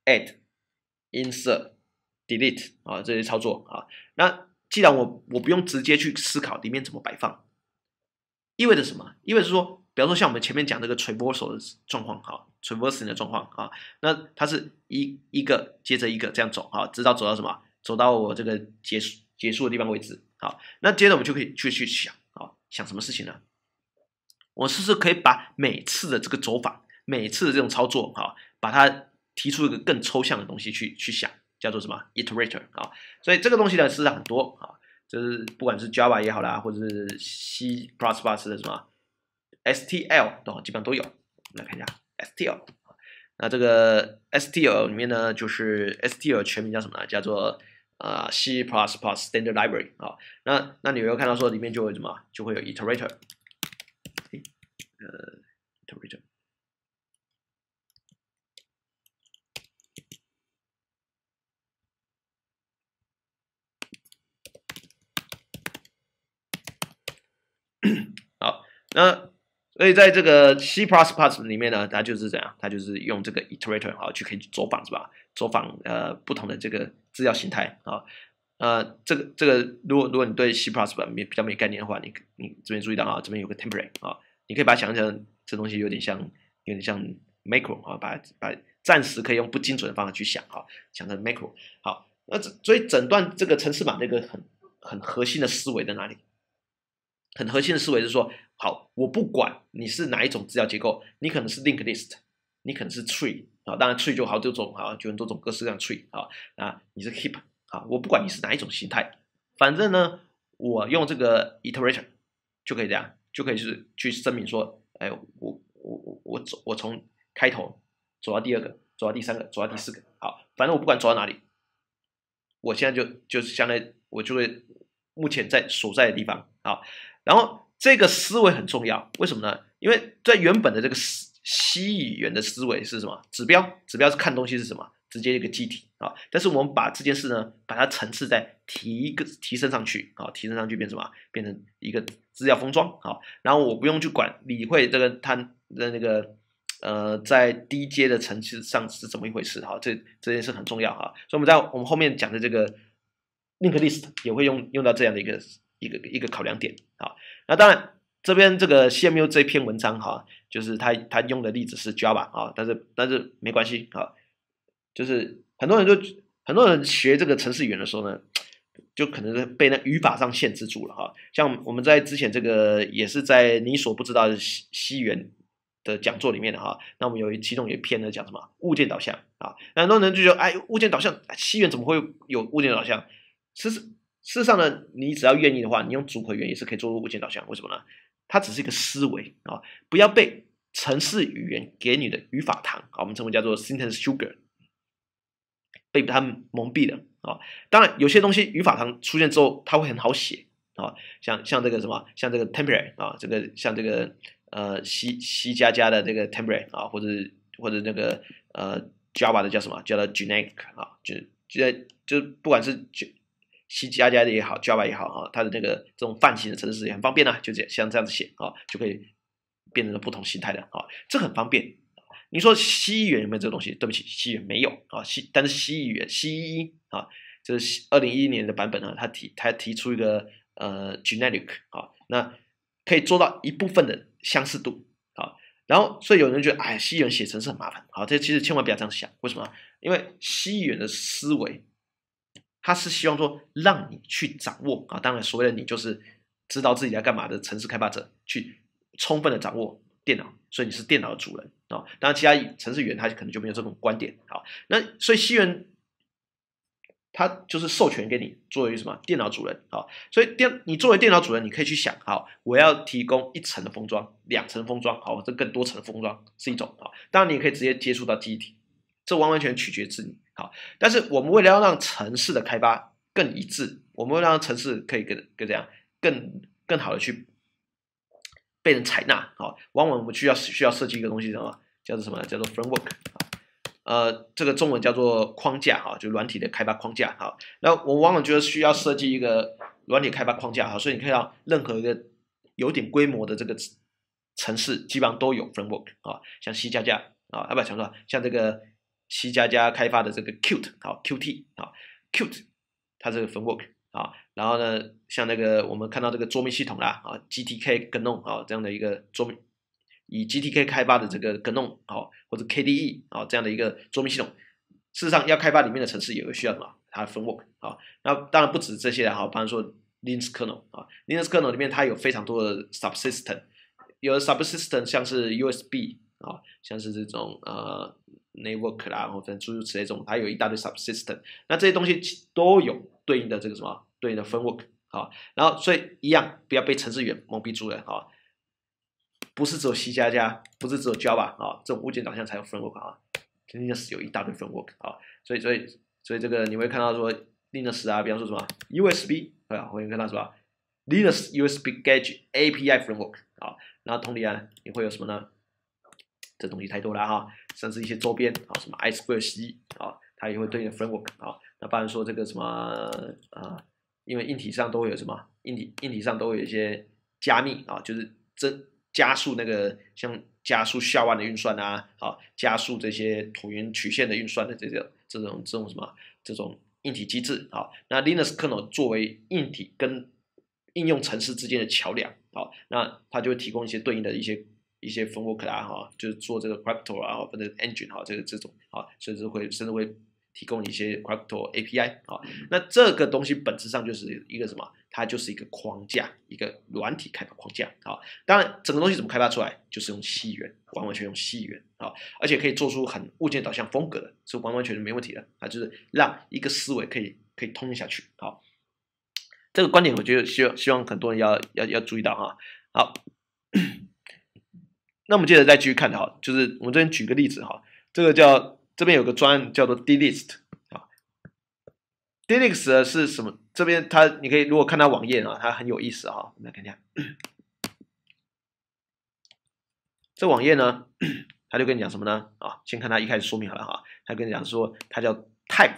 add、insert、delete 啊这些操作啊，那既然我我不用直接去思考里面怎么摆放，意味着什么？意味着说，比方说像我们前面讲这个 traversal 的状况哈 ，traversing 的状况啊，那它是一一个接着一个这样走啊，直到走到什么？走到我这个结束结束的地方为止。好，那接着我们就可以去去想啊，想什么事情呢？我是不是可以把每次的这个走法，每次的这种操作哈，把它提出一个更抽象的东西去去想，叫做什么 iterator 啊？所以这个东西呢，实际上很多啊，就是不管是 Java 也好啦，或者是 C plus plus 的什么 S T L 都基本上都有。我们来看一下 S T L。那这个 S T L 里面呢，就是 S T L 全名叫什么呢？叫做呃 C plus plus Standard Library 啊。那那你会看到说里面就会什么？就会有 iterator。呃 iterator。好，那所以在这个 C plus plus 里面呢，它就是怎样？它就是用这个 iterator 啊，去可以走访是吧？走访呃不同的这个资料形态啊。呃，这个这个，如果如果你对 C plus plus 没比较没概念的话，你你这边注意到啊，这边有个 template 啊，你可以把它想成这东西有点像有点像 macro 啊，把把暂时可以用不精准的方法去想啊，想成 macro。好，那所以整段这个程式码那个很很核心的思维在哪里？很核心的思维是说，好，我不管你是哪一种资料结构，你可能是 linked list，你可能是 tree 啊，当然 tree 就好多种啊，就很多种各式各样 tree 啊，啊，你是 heap 啊，我不管你是哪一种形态，反正呢，我用这个 iteration 就可以这样，就可以是去声明说，哎，我我我我走，我从开头走到第二个，走到第三个，走到第四个，好，反正我不管走到哪里，我现在就就是相当于我就会目前在所在的地方，好，然后这个思维很重要，为什么呢？因为在原本的这个西语言的思维是什么？指标，指标是看东西是什么？直接一个机体啊，但是我们把这件事呢，把它层次再提一个提升上去啊，提升上去变成什么？变成一个资料封装啊，然后我不用去管理会这个它的那个呃在低阶的层次上是怎么一回事哈，这这件事很重要哈，所以我们在我们后面讲的这个 link list 也会用用到这样的一个一个一个考量点啊，那当然。这边这个 C M U 这篇文章哈，就是他他用的例子是 Java 啊，但是但是没关系啊，就是很多人就很多人学这个程式语言的时候呢，就可能是被那语法上限制住了哈。像我们在之前这个也是在你所不知道的西西元的讲座里面的哈，那我们有一其中有一篇呢讲什么物件导向啊，那很多人就觉得哎物件导向西元怎么会有物件导向？其实事实上呢，你只要愿意的话，你用组合语言也是可以做入物件导向，为什么呢？它只是一个思维啊，不要被程式语言给你的语法糖啊，我们称为叫做 syntax sugar， 被他们蒙蔽了啊。当然，有些东西语法糖出现之后，它会很好写啊，像像这个什么，像这个 template 啊，这个像这个呃 C C 加加的这个 template 啊，或者或者那个呃 Java 的叫什么，叫做 generic 啊，就就就不管是 C 加加的也好 ，Java 也好哈，它的那个这种泛型的程式也很方便啊，就这像这样子写啊，就可以变成了不同形态的啊，这很方便。你说西语言有没有这个东西？对不起，西语言没有啊，西但是西语言西一啊，这是二零一一年的版本呢，他提他提出一个呃 generic 啊，那可以做到一部分的相似度啊，然后所以有人觉得哎，西语言写程式很麻烦，好，这其实千万不要这样想，为什么？因为西语言的思维。他是希望说让你去掌握啊，当然所谓的你就是知道自己在干嘛的程式开发者，去充分的掌握电脑，所以你是电脑的主人啊。当然，其他程式语言他可能就没有这种观点。好，那所以西元他就是授权给你作为什么电脑主人啊，所以电你作为电脑主人，你可以去想，好，我要提供一层的封装、两层封装，好，这更多层的封装是一种啊。当然，你也可以直接接触到记忆体，这完完全取决于你。好，但是我们为了要让程式的开发更一致，我们会让程式可以更更这样更更好的去被人采纳。好，往往我们需要需要设计一个东西，什么叫做什么？叫做 framework。呃，这个中文叫做框架哈，就软体的开发框架哈。那我往往觉得需要设计一个软体开发框架哈，所以你可以让任何一个有点规模的这个程式基本上都有 framework 啊，像 C 加加啊，要不要讲说像这个。C 加加开发的这个 Qt 好 Qt 啊 Qt 它这个 framework 啊，然后呢，像那个我们看到这个桌面系统啦啊 G T K GNOME 啊这样的一个桌面，以 G T K 开发的这个 GNOME 啊或者 K D E 啊这样的一个桌面系统，事实上要开发里面的程式也会需要什么？它的 framework 啊，那当然不止这些啦，好，比方说 Linux kernel 啊 Linux kernel 里面它有非常多的 subsystem， 有的 subsystem 像是 U S B 啊，像是这种呃。network 啦，或者诸如此类这种，它有一大堆 subsystem， 那这些东西都有对应的这个什么对应的 framework 啊，然后所以一样不要被程式语言蒙蔽住了啊，不是只有 C 加加，不是只有 Java 啊，这种物件导向才有 framework 啊 ，Linux 有一大堆 framework 啊，所以所以所以这个你会看到说 Linux 啊，比方说什么 U S B 啊，会看到什么 Linux U S B Gauge A P I framework 啊，然后同理啊，你会有什么呢？这东西太多了哈，甚至一些周边啊，什么 I Square C 啊，它也会对应的 framework 啊。那不然说这个什么啊，因为硬体上都会有什么，硬体硬体上都会有一些加密啊，就是增加速那个像加速下弯的运算啊，啊，加速这些椭圆曲线的运算的这种这种这种什么这种硬体机制啊。那 Linux kernel 作为硬体跟应用程式之间的桥梁啊，那它就会提供一些对应的一些。一些 framework 啊，哈，就是做这个 Quector 啊，或者 engine 哈，这个这种啊，甚至会甚至会提供一些 Quector A P I 啊。那这个东西本质上就是一个什么？它就是一个框架，一个软体开发框架啊。当然，整个东西怎么开发出来，就是用西元，完完全用西元啊，而且可以做出很物件导向风格的，是完完全全没问题的啊。就是让一个思维可以可以通用下去。好，这个观点我觉得希望希望很多人要要要注意到哈。好。那我们接着再继续看哈，就是我们这边举个例子哈， 这个叫这边有个专案叫做 delist 啊 ，delist 呢是什么？这边它你可以如果看它网页啊，它很有意思哈，我们来看一下。这网页呢，他就跟你讲什么呢？啊，先看他一开始说明好了哈，他跟你讲说它叫 type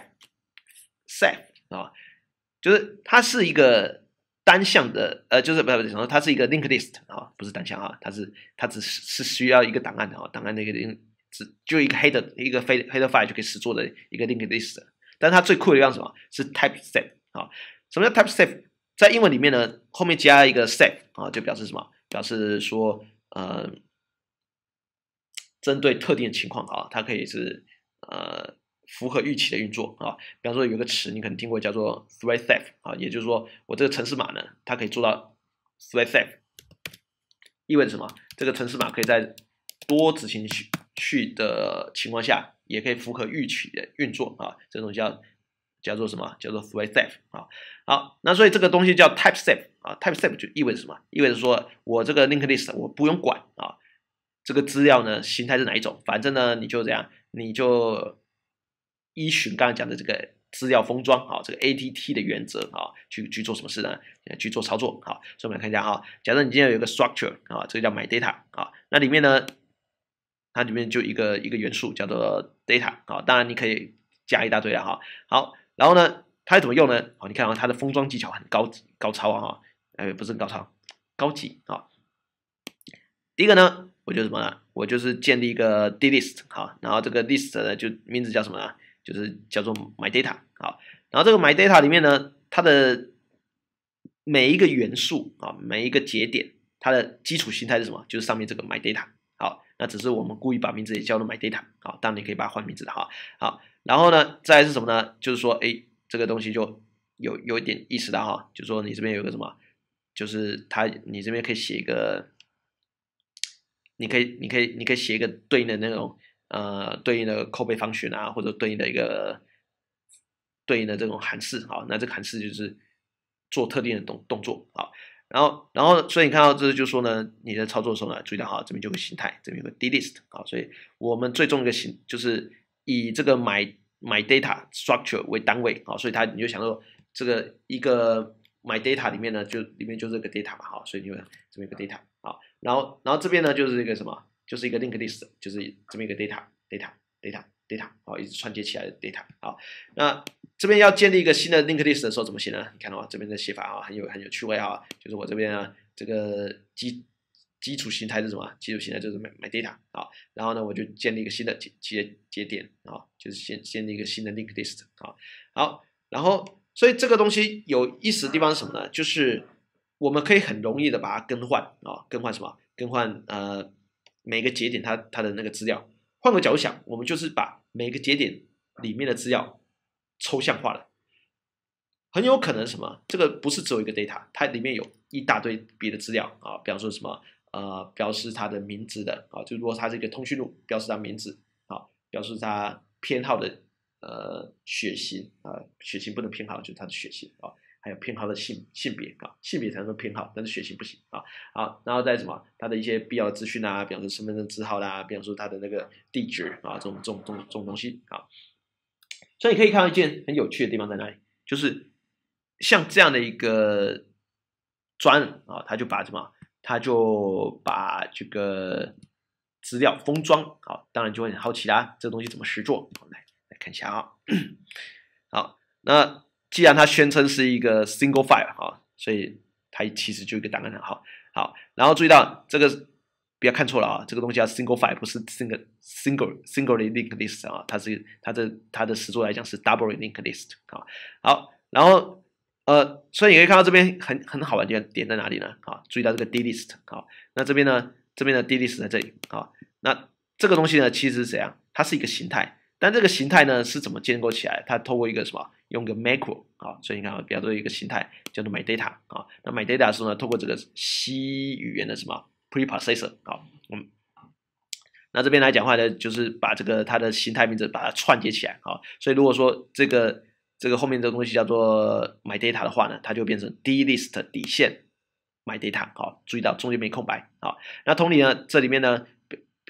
safe 啊，就是它是一个单向的，呃，就是不是不是，它是一个 linked list 啊，不是单向啊，它是它只是是需要一个档案的啊，档案的一个只就一个 header 一个 header file 就可以实做的一个 linked list， 但是它最酷的样子什么？是 type safe 啊，什么叫 type safe？ 在英文里面呢，后面加一个 safe 啊，就表示什么？表示说呃。针对特定的情况啊，它可以是呃符合预期的运作啊。比方说有个词你可能听过叫做 thread safe 啊，也就是说我这个程式码呢，它可以做到 thread safe， 意味着什么？这个程式码可以在多执行序的情况下，也可以符合预期的运作啊。这种叫叫做什么？叫做 thread safe 啊。好，那所以这个东西叫 type safe 啊 ，type safe 就意味着什么？意味着说我这个 linked list 我不用管啊。这个资料呢，形态是哪一种？反正呢，你就这样，你就依循刚才讲的这个资料封装啊，这个 A T T 的原则啊，去去做什么事呢？去做操作好，所以我们来看一下哈。假设你今天有一个 structure 啊，这个叫 my data 啊，那里面呢，它里面就一个一个元素叫做 data 啊，当然你可以加一大堆了哈。好，然后呢，它怎么用呢？好，你看啊，它的封装技巧很高高超啊哈，呃，不是高超，高级啊。第一个呢。我就什么呢？我就是建立一个 delist 好，然后这个 list 呢就名字叫什么呢？就是叫做 my data 好，然后这个 my data 里面呢，它的每一个元素啊，每一个节点，它的基础形态是什么？就是上面这个 my data 好，那只是我们故意把名字也叫做 my data 好，当然你可以把它换名字的哈好，然后呢，再来是什么呢？就是说，哎，这个东西就有有一点意思的哈，就是说你这边有个什么，就是它你这边可以写一个。你可以，你可以，你可以写一个对应的那种，呃，对应的 callback function 啊，或者对应的一个对应的这种函式，好，那这个函式就是做特定的动动作，好，然后，然后，所以你看到这就说呢，你在操作的时候呢，注意到哈，这边就有个形态，这边有个 delist，好，所以我们最终一个形就是以这个 my my data structure 为单位，好，所以它你就想说这个一个 my data 里面呢，就里面就是个 data 嘛，好，所以你就这边有个 data。好，然后然后这边呢就是一个什么，就是一个 linked list， 就是这边一个 data data data data， 好，一直串接起来的 data。好，那这边要建立一个新的 linked list 的时候怎么写呢？你看到吗？这边的写法啊，很有很有趣味啊，就是我这边啊，这个基基础形态是什么？基础形态就是 my my data 好，然后呢我就建立一个新的节节节点啊，就是先建立一个新的 linked list 好，好，然后所以这个东西有意思的地方是什么呢？就是我们可以很容易的把它更换啊，更换什么？更换呃每个节点它它的那个资料。换个角度想，我们就是把每个节点里面的资料抽象化了。很有可能什么？这个不是只有一个 data， 它里面有一大堆别的资料啊，比方说什么呃标示它的名字的啊，就如果它是一个通讯录，标示它名字啊，标示它偏好的呃血型啊，血型不能偏好，就是它的血型啊。还有偏好的性性别啊，性别才能偏好，但是血型不行啊。好，然后再什么，它的一些必要的资讯啊，比方说身份证字号啦，比方说它的那个地址啊，这种这种这种这种东西啊。所以你可以看到一件很有趣的地方在哪里，就是像这样的一个专啊，他就把什么，他就把这个资料封装啊，当然就会很好奇啦，这个东西怎么实做？我们来来看一下啊。好，那。既然它宣称是一个 single file 啊，所以它其实就一个档案很好。好，然后注意到这个不要看错了啊，这个东西叫 single file， 不是 single single singly linked list 啊，它是它的它的实作来讲是 double linked list 啊。好，然后呃，所以你可以看到这边很很好玩的点在哪里呢？啊，注意到这个 delist 啊，那这边呢，这边的 delist 在这里啊，那这个东西呢，其实是怎样？它是一个形态。但这个形态呢是怎么建构起来？它透过一个什么？用个 macro 啊，所以你看啊，比方说一个形态叫做 my data 啊，那 my data 的时候呢，透过这个 C 语言的什么 preprocessor 啊，嗯，那这边来讲话呢，就是把这个它的形态名字把它串接起来啊，所以如果说这个这个后面这个东西叫做 my data 的话呢，它就变成 delist 底线 my data 好，注意到中间没空白啊。那同理呢，这里面呢。比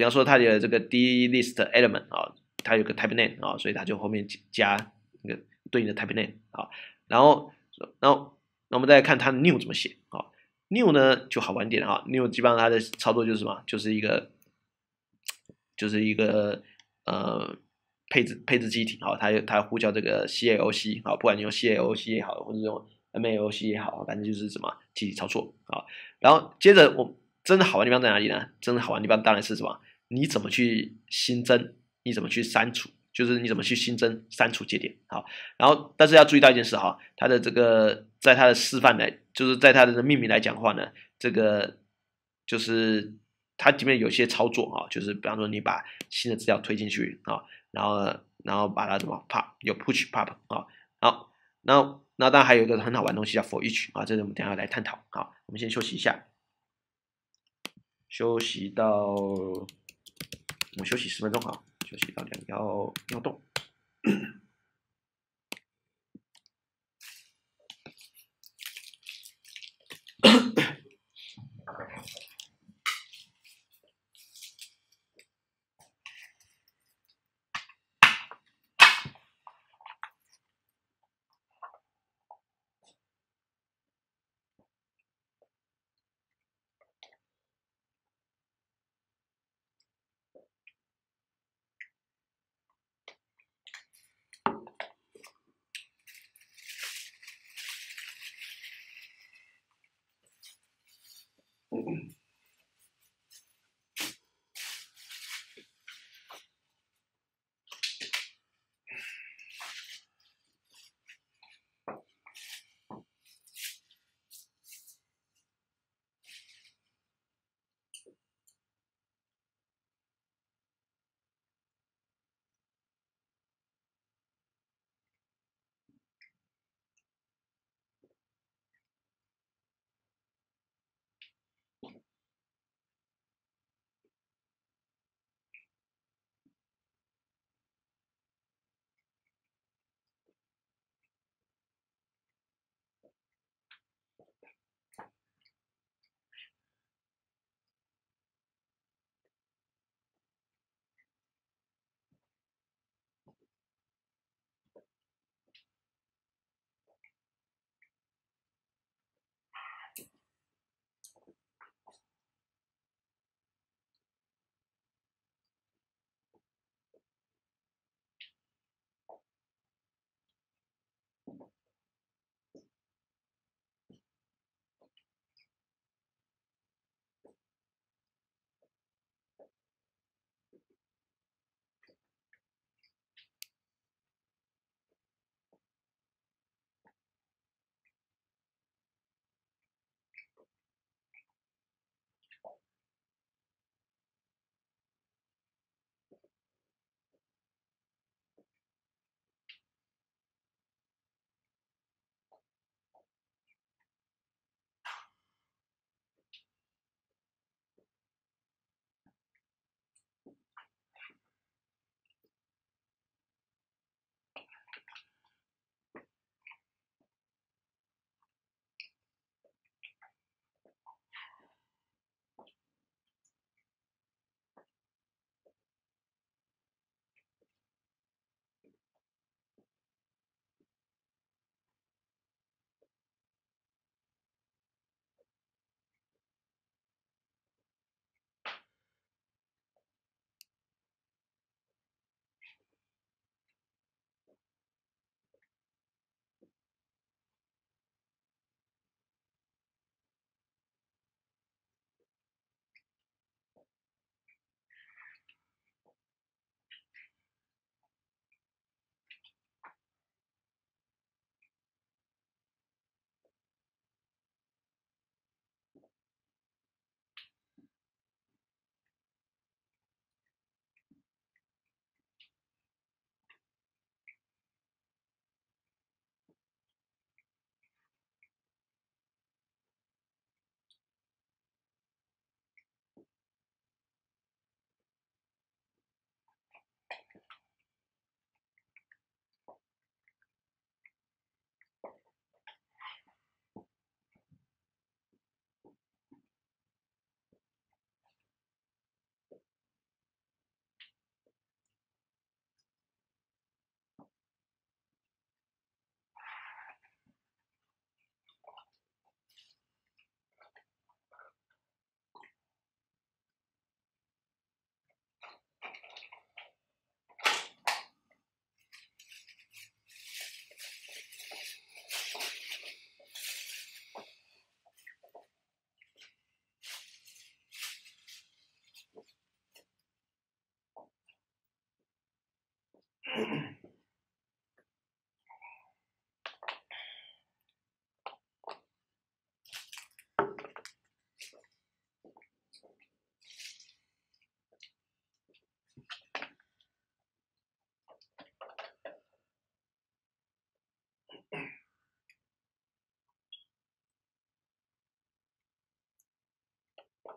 比方说它有这个 D list element 啊，它有个 type name 啊，所以它就后面加那个对应的 type name 啊，然后然后那我们再来看它 new 怎么写啊 ，new 呢就好玩点哈 ，new 基本上它的操作就是什么，就是一个就是一个呃配置配置机体啊，它它呼叫这个 C A O C 啊，不管你用 C A O C 也好，或者用 M A O C 也好，反正就是什么机体操作啊。然后接着我真的好玩的地方在哪里呢？真的好玩的地方当然是什么？你怎么去新增？你怎么去删除？就是你怎么去新增、删除节点？好，然后但是要注意到一件事哈，它的这个在它的示范来，就是在它的命名来讲的话呢，这个就是它里面有些操作啊，就是比方说你把新的资料推进去啊，然后然后把它怎么 pop 有 push pop 啊，好，那那当然还有一个很好玩的东西叫 for each 啊，这个我们等一下来探讨。好，我们先休息一下，休息到我们休息十分钟啊，休息到两幺幺动。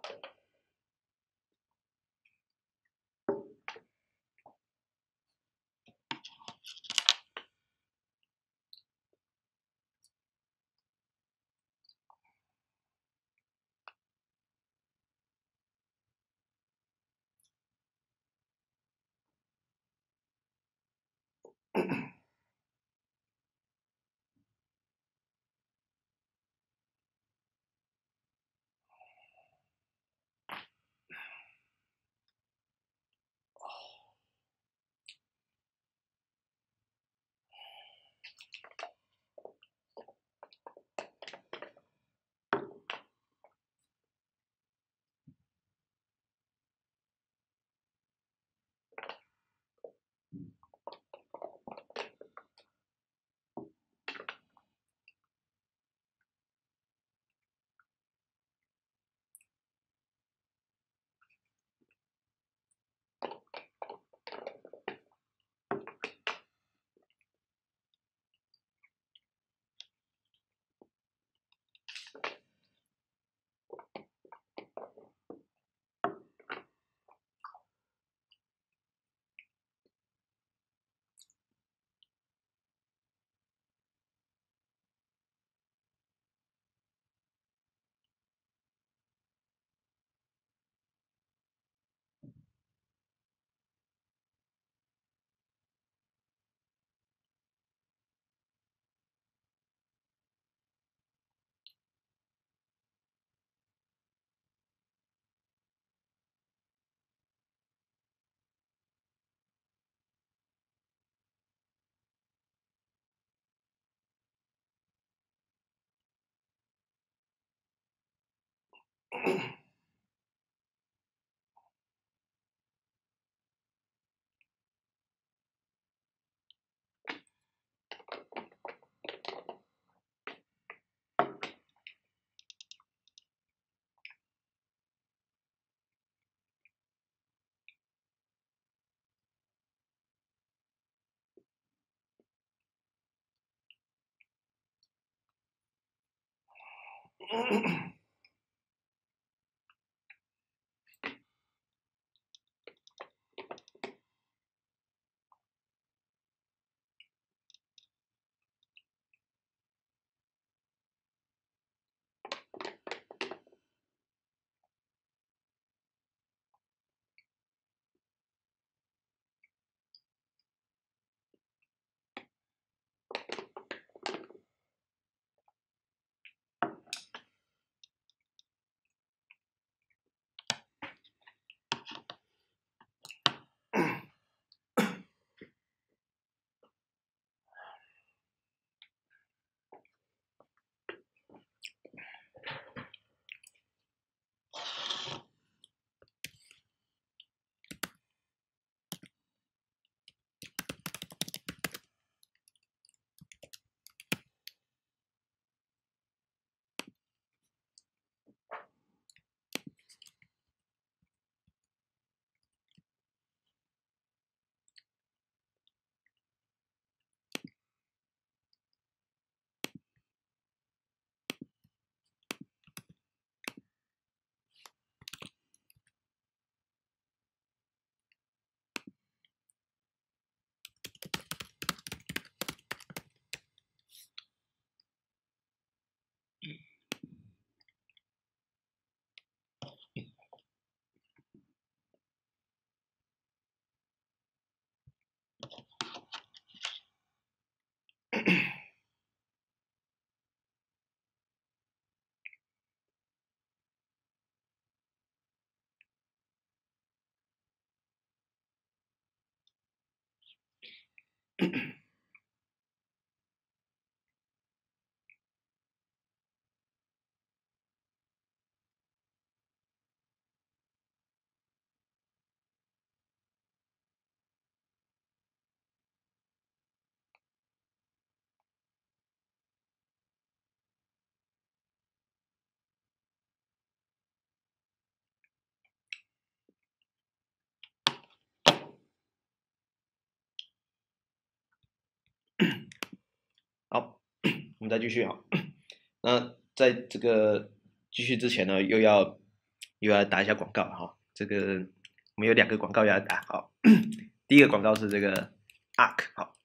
好，我们再继续啊。那在这个继续之前呢，又要又要打一下广告哈。这个我们有两个广告要打，好，第一个广告是这个 A R K 好。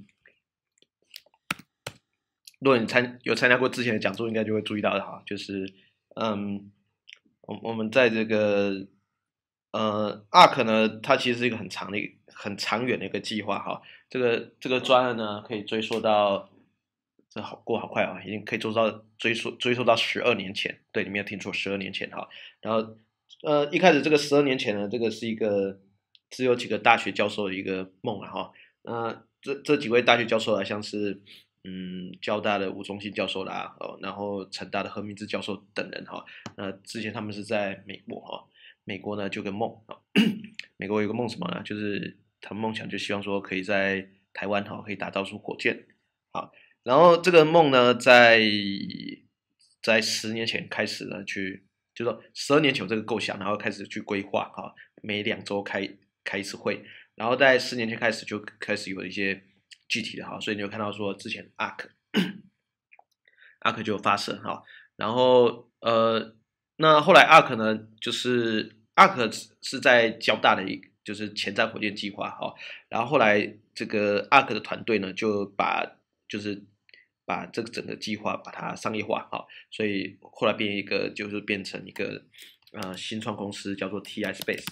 如果你参有参加过之前的讲座，应该就会注意到的哈，就是嗯，我我们在这个呃 A R K 呢，它其实是一个很长的、很长远的一个计划哈。这个这个专案呢，可以追溯到这好过好快啊，已经可以追溯到追溯追溯到十二年前。对，你没有听错，十二年前哈。然后呃，一开始这个十二年前呢，这个是一个只有几个大学教授的一个梦了哈。那这这几位大学教授啊，像是嗯，交大的吴宗信教授啦，哦，然后成大的何明志教授等人哈，那之前他们是在美国哈，美国呢就个梦啊，美国有个梦什么呢？就是他们梦想就希望说可以在台湾哈可以打造出火箭，好，然后这个梦呢在在十年前开始呢去，就说十二年前有这个构想，然后开始去规划哈，每两周开开一次会，然后在四年前开始就开始有一些具体的哈，所以你有看到说之前 A R K A R K 就有发射哈，然后呃，那后来 A R K 呢，就是 A R K 是在交大的一就是前瞻火箭计划哈，然后后来这个 A R K 的团队呢就把就是把这个整个计划把它商业化哈，所以后来变一个就是变成一个呃新创公司叫做 T I Space。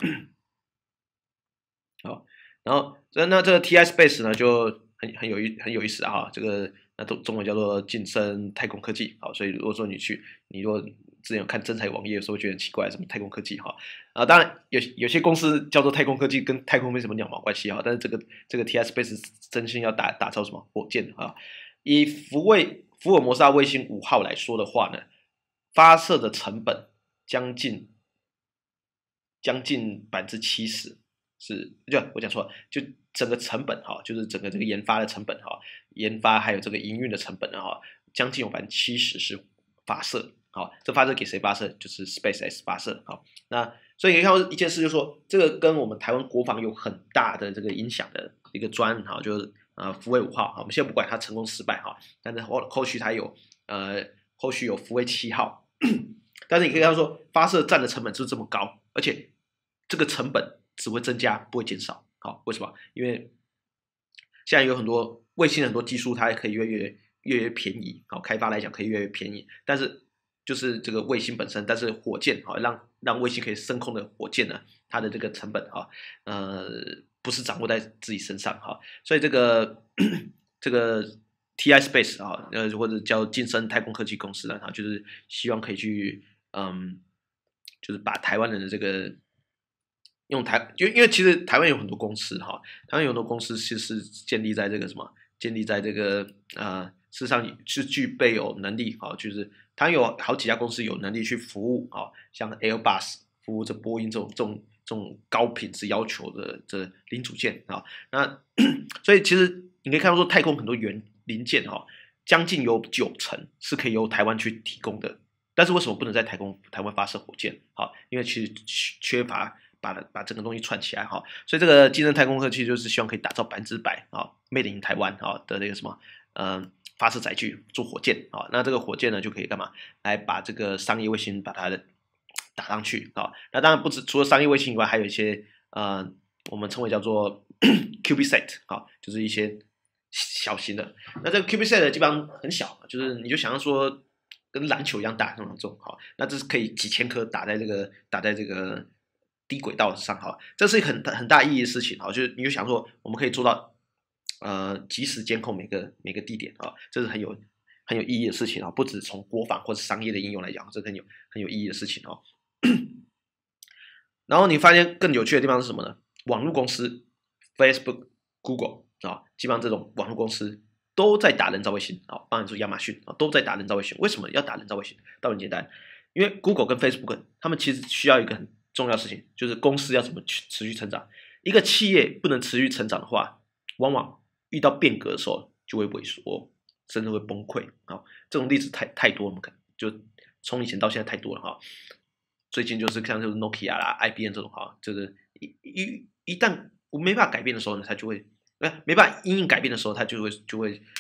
好，然后那那这个 T I Space 呢就很很有意很有意思啊哈，这个那中中文叫做晋升太空科技，好，所以如果说你去，你如果之前有看真彩网页的时候，觉得很奇怪，什么太空科技哈啊，当然有有些公司叫做太空科技，跟太空没什么鸟毛关系哈，但是这个这个 T I Space 真心要打打造什么火箭啊？以福卫福尔摩沙卫星五号来说的话呢，发射的成本将近将近百分之七十。是，就我讲错了，就整个成本哈，就是整个这个研发的成本哈，研发还有这个营运的成本哈，将近有百分之七十是发射，好，这发射给谁发射？就是 SpaceX 发射，好，那所以你看到一件事，就是说这个跟我们台湾国防有很大的这个影响的一个专哈，就是呃福卫五号，我们现在不管它成功失败哈，但是后后续它有呃后续有福卫七号，但是你可以看到说发射占的成本就是这么高，而且这个成本只会增加，不会减少。好，为什么？因为现在有很多卫星，很多技术它可以越越越越便宜，好，开发来讲可以越越便宜。但是就是这个卫星本身，但是火箭好让让卫星可以升空的火箭呢，它的这个成本哈，呃，不是掌握在自己身上哈，所以这个这个 T I Space 啊，呃，或者叫晋升太空科技公司呢，哈，就是希望可以去嗯，就是把台湾人的这个。用台，就因为其实台湾有很多公司哈，台湾有很多公司其实是建立在这个什么，建立在这个呃，事实上是具备有能力哈，就是它有好几家公司有能力去服务啊，像 Airbus 服务这波音这种这种这种高品质要求的这零组件啊，那所以其实你可以看到说太空很多元零件哈，将近有九成是可以由台湾去提供的，但是为什么不能在台空台湾发射火箭？好，因为其实缺乏。把把整个东西串起来哈，所以这个金正太空科技就是希望可以打造百分之百啊，made in 台湾啊的那个什么，嗯、呃，发射载具做火箭啊，那这个火箭呢就可以干嘛？来把这个商业卫星把它打上去啊，那当然不止除了商业卫星以外，还有一些呃我们称为叫做 CubeSat 啊，就是一些小型的。那这个 CubeSat 基本上很小，就是你就想象说跟篮球一样大那种重哈，那这是可以几千颗打在这个打在这个。低轨道上哈，这是一个很很大意义的事情哈，就是你就想说，我们可以做到呃及时监控每个每个地点啊，这是很有很有意义的事情啊，不止从国防或者商业的应用来讲，这很有很有意义的事情哦。然后你发现更有趣的地方是什么呢？网络公司 Facebook、Google 啊，基本上这种网络公司都在打人造卫星啊，当然说亚马逊啊都在打人造卫星。为什么要打人造卫星？道理很简单，因为 Google 跟 Facebook 他们其实需要一个很重要的事情，就是公司要怎么去持续成长。一个企业不能持续成长的话，往往遇到变革的时候就会萎缩，甚至会崩溃啊。这种例子太太多了，我们看就从以前到现在太多了哈。最近就是像就是 Nokia 啦、I B M 这种哈，就是一一一旦我没办法改变的时候呢，它就会，没办法因应改变的时候，它就会就会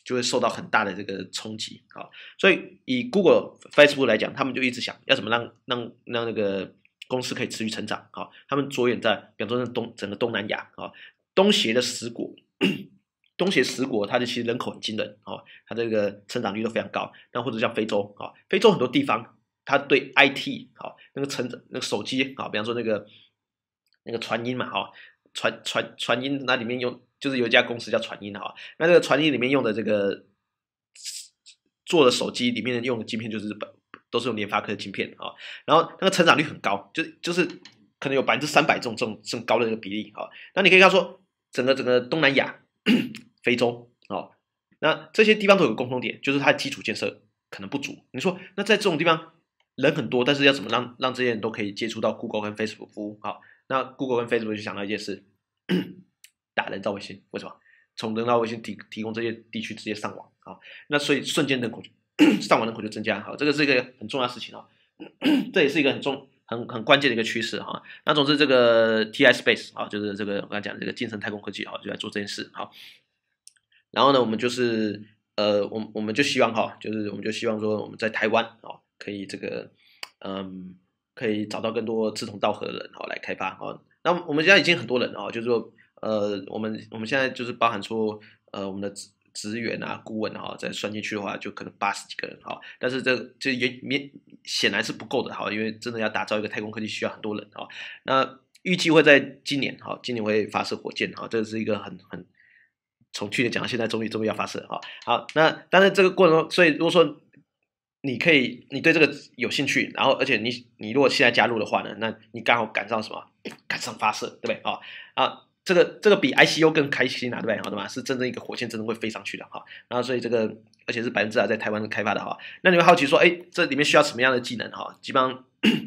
就会受到很大的这个冲击啊。所以以 Google、Facebook 来讲，他们就一直想要怎么让让让那个公司可以持续成长啊。他们着眼在，比方说东整个东南亚啊，东协的十国。东协十国，它的其实人口很惊人哦，它这个成长率都非常高。那或者像非洲啊，非洲很多地方，它对 I T 啊那个成那个手机啊，比方说那个那个传音嘛哈，传传传音那里面用就是有一家公司叫传音哈，那这个传音里面用的这个做的手机里面用的晶片就是本都是用联发科的晶片啊，然后那个成长率很高，就就是可能有百分之三百这种这种这种高的一个比例啊。那你可以看说整个整个东南亚。非洲哦，那这些地方都有个共同点，就是它的基础建设可能不足。你说，那在这种地方人很多，但是要怎么让让这些人都可以接触到 Google 跟 Facebook 服务？好，那 Google 跟 Facebook 就想到一件事，打人造卫星，为什么？从人造卫星提提供这些地区直接上网啊，那所以瞬间人口上网人口就增加，好，这个是一个很重要的事情啊，这也是一个很重。很很关键的一个趋势哈，那总之这个 T I Space 啊，就是这个我刚才讲的这个晋升太空科技哈，就在做这件事好。然后呢，我们就是呃，我我们就希望哈，就是我们就希望说我们在台湾啊，可以这个嗯，可以找到更多志同道合的人哈来开发啊。那我们现在已经很多人啊，就是说呃，我们我们现在就是包含说呃，我们的职职员啊、顾问哈，再算进去的话，就可能八十几个人哈。但是这这也免显然是不够的哈，因为真的要打造一个太空科技需要很多人啊。那预计会在今年哈，今年会发射火箭哈，这是一个很很。从去年讲到现在，终于终于要发射哈。好，那但是这个过程中，所以如果说你可以，你对这个有兴趣，然后而且你你如果现在加入的话呢，那你刚好赶上什么？赶上发射，对不对？啊啊，这个这个比 I C U 更开心啊，对不对？好的嘛，是真正一个火箭真的会飞上去的哈。然后所以这个而且是百分之百在台湾开发的哈。那你会好奇说，哎，这里面需要什么样的技能哈？基本上，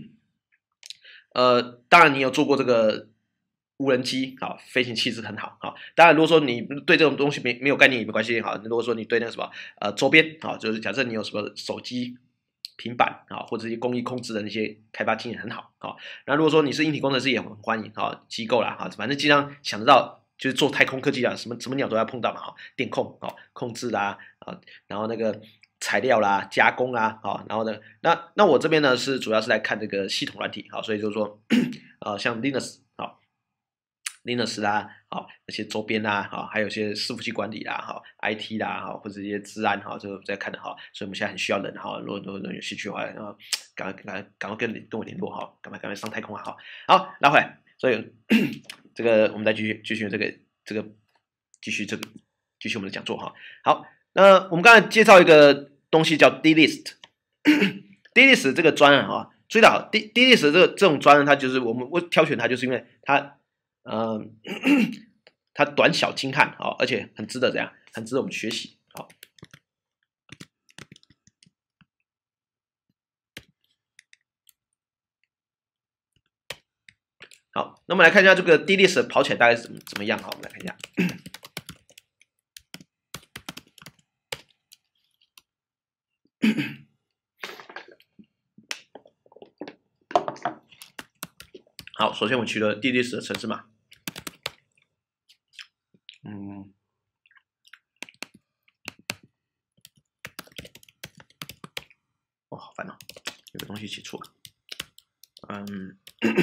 呃，当然你有做过这个。无人机好，飞行气质很好好。当然，如果说你对这种东西没没有概念也没关系好。如果说你对那个什么呃周边啊，就是假设你有什么手机、平板啊，或者一些工艺控制的那些开发经验很好好。那如果说你是硬体工程师也很欢迎啊，机构啦哈，反正尽量想得到就是做太空科技啊，什么什么鸟都要碰到嘛哈，电控啊，控制啦啊，然后那个材料啦、加工啦啊，然后呢，那那我这边呢是主要是来看这个系统软体好，所以就是说呃像 Linux。Linux 啦，好那些周边啦，好还有一些伺服器管理啦，好 I T 啦，好或者一些治安哈，这个在看的哈，所以我们现在很需要人哈，如果如果有兴趣的话，然后赶快赶快赶快跟跟我联络哈，赶快赶快上太空啊哈，好拉回来，所以这个我们再继续继续这个这个继续这个继续我们的讲座哈，好，那我们刚才介绍一个东西叫 D-List，D-List 这个专案啊，注意到 D D-List 这个这种专案，它就是我们我挑选它，就是因为它。嗯，它短小精悍，好，而且很值得怎样？很值得我们学习，好。好，那么来看一下这个 D-List 跑起来大概是怎么怎么样？好，我们来看一下。好，首先我取了 D-List 的程式码，嗯。哇，好烦哦，有个东西写错了。嗯，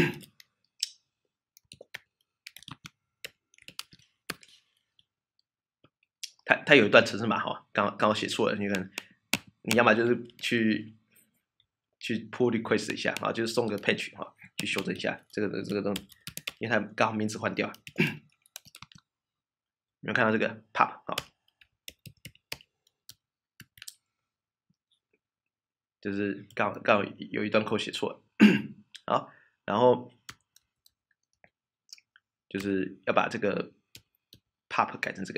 它它有一段程式码哈，刚刚好写错了，你看，你要么就是去去 pull request 一下啊，就是送个 patch 哈，去修正一下这个这个东西，因为它刚好名字换掉。有没有看到这个 pub 啊？就是刚刚好有一段扣写错了，好，然后就是要把这个 pub 改成这个。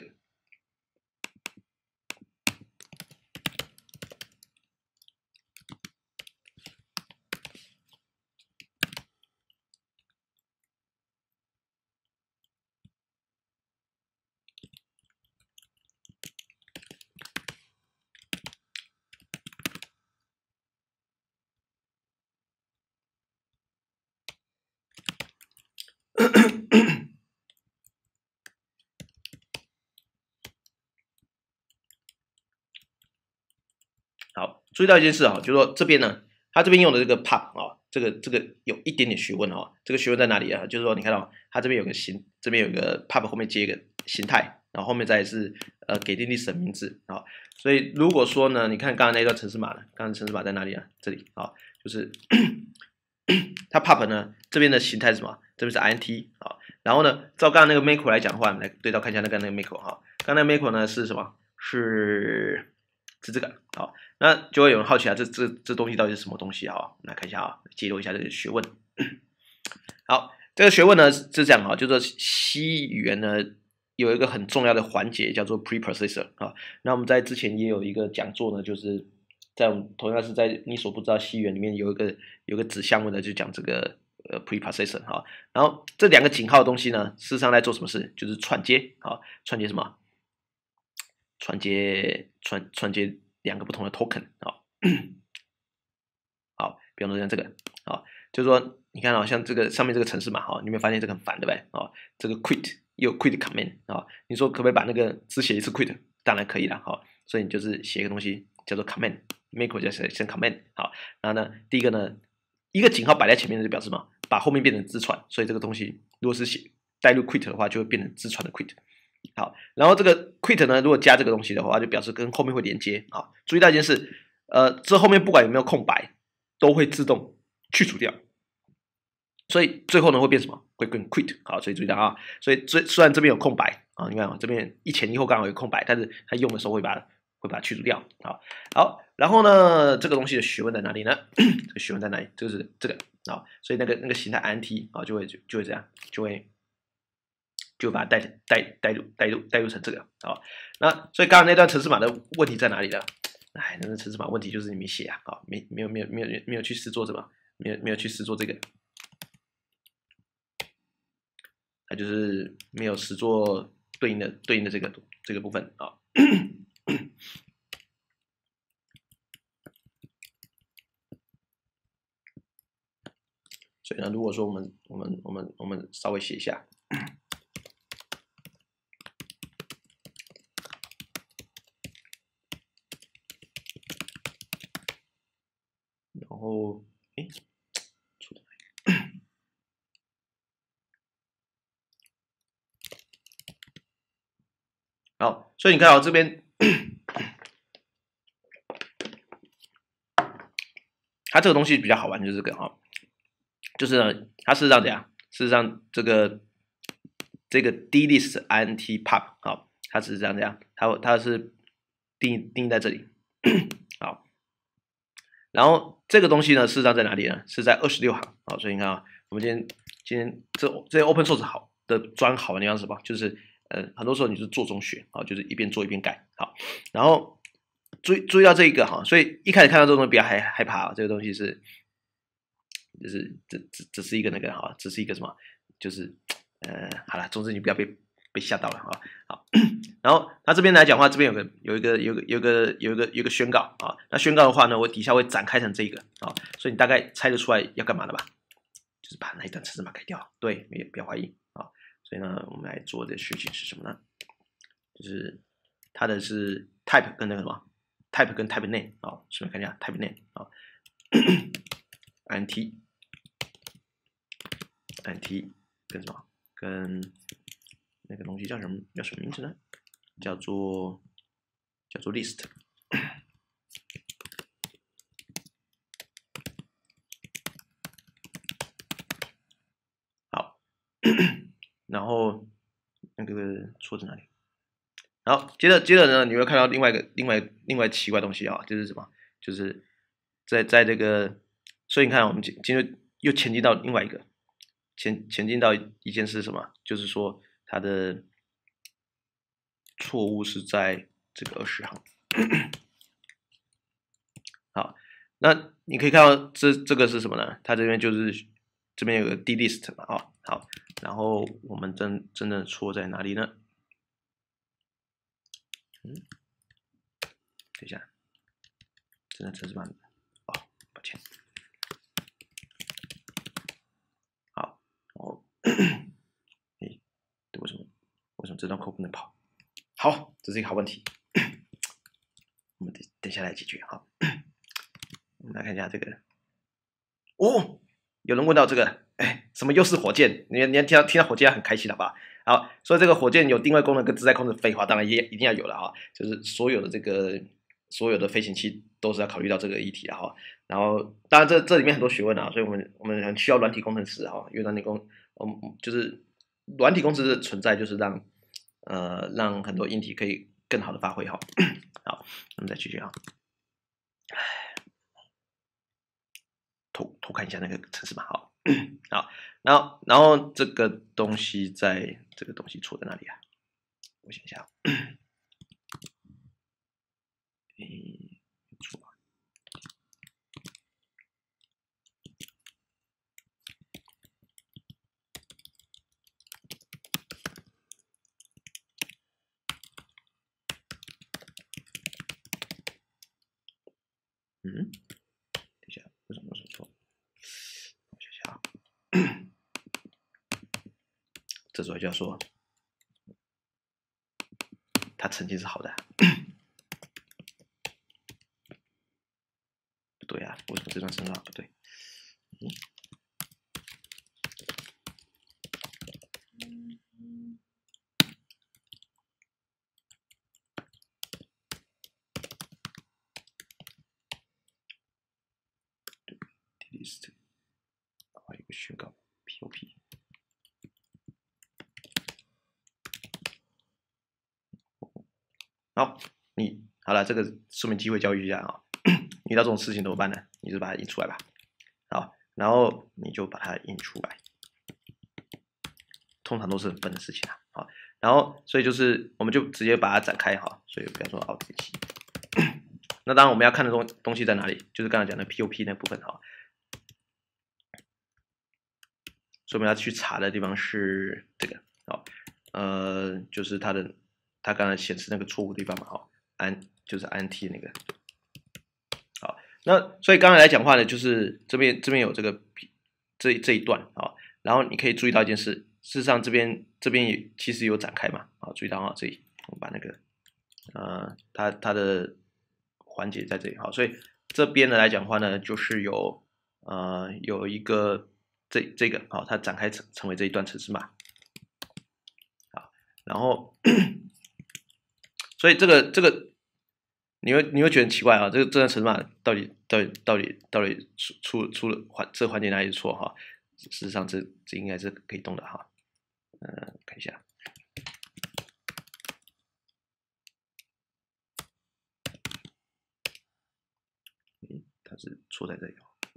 注意到一件事啊，就是说这边呢，它这边用的这个 pub 啊，这个这个有一点点学问啊，这个学问在哪里啊？就是说你看到它这边有个形，这边有个 pub 后面接一个形态，然后后面再是呃给定历史的名字啊。所以如果说呢，你看刚刚那段程式码呢，刚刚程式码在哪里啊？这里啊，就是它 pub 呢这边的形态是什么？这边是 int 啊，然后呢，照刚刚那个 macro 来讲的话，来对照看一下那个那个 macro 哈，刚才 macro 呢是什么？是是这个好，那就会有人好奇啊，这这这东西到底是什么东西啊？我们来看一下啊，揭露一下这个学问。好，这个学问呢是这样啊，就是说 C 语言呢有一个很重要的环节叫做 preprocessor 啊。那我们在之前也有一个讲座呢，就是在我们同样是在你所不知道 C 语言里面有一个有一个子项目呢，就讲这个呃 preprocessor 哈。然后这两个井号的东西呢，事实上在做什么事？就是串接啊，串接什么？串接串串接两个不同的 token 啊，好，比方说像这个啊，就是说你看啊，像这个上面这个程式码哈，你有没有发现这个很烦，对不对啊？这个 quit 又有 quit command 啊，你说可不可以把那个只写一次 quit？当然可以了哈，所以你就是写一个东西叫做 command，macro 就写成 command 好，然后呢，第一个呢，一个井号摆在前面就表示什么？把后面变成字串，所以这个东西如果是写带入 quit 的话，就会变成字串的 quit。好，然后这个 quit 呢，如果加这个东西的话，就表示跟后面会连接啊。注意到一件事，呃，这后面不管有没有空白，都会自动去除掉。所以最后呢会变什么？会变 quit。好，所以注意到啊。所以虽虽然这边有空白啊，你看啊，这边一前一后刚好有空白，但是它用的时候会把会把它去除掉。好，好，然后呢，这个东西的学问在哪里呢？这个学问在哪里？就是这个啊，所以那个那个形态 int 啊，就会就就会这样，就会。就把它带带带入带入带入成这个啊，那所以刚刚那段程式码的问题在哪里呢？哎，那个程式码问题就是你没写啊，啊，没没有没有没有没有去试做什么，没有没有去试做这个，它就是没有实做对应的对应的这个这个部分啊。所以呢，如果说我们我们我们我们稍微写一下。然后，诶，错在哪里？好，所以你看到、哦、这边，它这个东西比较好玩，就是这个哈、哦，就是呢，它事实上怎样？事实上，这个这个 dlist int pub 好，它是这样这样，它它是定定在这里，好。然后这个东西呢，事实上在哪里呢？是在二十六行啊，所以你看啊，我们今天今天这这些 open source 好的专好的地方是什么？就是呃，很多时候你是做中学啊，就是一边做一边改好。然后注意注意到这一个哈，所以一开始看到这个东西比较害害怕啊，这个东西是就是这只只是一个那个哈，只是一个什么？就是呃，好了，总之你不要被被吓到了啊。好，然后它这边来讲的话，这边有个有一个有个有个有一个有一个宣告啊。那宣告的话呢，我底下会展开成这个啊，所以你大概猜得出来要干嘛的吧？就是把那一段程式码改掉。对，也不要怀疑啊。所以呢，我们来做的事情是什么呢？就是它的是 type 跟那个什么 type 跟 type name 啊，顺便看一下 type name 啊，int int 跟什么跟那个东西叫什么叫什么名字呢？叫做叫做 list。好，然后那个错在哪里？然后接着接着呢，你会看到另外一个另外另外奇怪的东西啊，就是什么？就是在在这个，所以你看，我们今今天又前进到另外一个前前进到一件事什么？就是说它的错误是在这个二十行。好，那你可以看到这这个是什么呢？它这边就是这边有个 dlist 嘛，啊，好，然后我们真真的错在哪里呢？嗯，等一下，真的程式版哦，抱歉。好，然后，哎，为什么为什么这段 code 不能跑？好，这是一个好问题，我们等等下来解决哈。 们来看一下这个。哦，有人问到这个，哎，什么又是火箭？你你听到听到火箭很开心好不好？好，所以这个火箭有定位功能跟自在控制，废话当然也一定要有了哈，就是所有的这个所有的飞行器都是要考虑到这个议题的哈。然后当然这这里面很多学问啊，所以我们我们很需要软体工程师哈，因为软体工嗯就是软体工程师的存在就是让呃让很多硬体可以更好的发挥哈。好，我们再继续啊。偷偷看一下那个程式码，好，好，然后然后这个东西在这个东西错在哪里啊？我想一下，诶，错了，嗯，等一下，为什么说错？我想想啊，这时候就要说，它成绩是好的。不对啊，为什么这段程式码不对？嗯。list， 还有一个宣告 P O P。好，你好了，这个说明机会教育一下啊。遇到这种事情怎么办呢？你就把它印出来吧。好，然后你就把它印出来。通常都是很笨的事情啊。好，然后所以就是我们就直接把它展开哈。所以比方说 Alt 七，那当然我们要看的东东西在哪里？就是刚才讲的 P O P 那部分哈。所以我们要去查的地方是这个，好，呃，就是它的它刚才显示那个错误地方嘛，哈，安就是 I N T 那个，好，那所以刚才来讲话呢，就是这边这边有这个这这一段啊，然后你可以注意到一件事，事实上这边这边也其实有展开嘛，啊，注意到啊，这里我们把那个呃它它的环节在这里，好，所以这边呢来讲话呢，就是有呃有一个。这这个好、哦，它展开成成为这一段程式码，好，然后所以这个这个你会你会觉得很奇怪啊，这个这段程式码到底到底到底到底出出出了环这环节哪里错哈、哦？事实上这这应该是可以动的哈，嗯、呃，看一下，嗯，它是错在这里。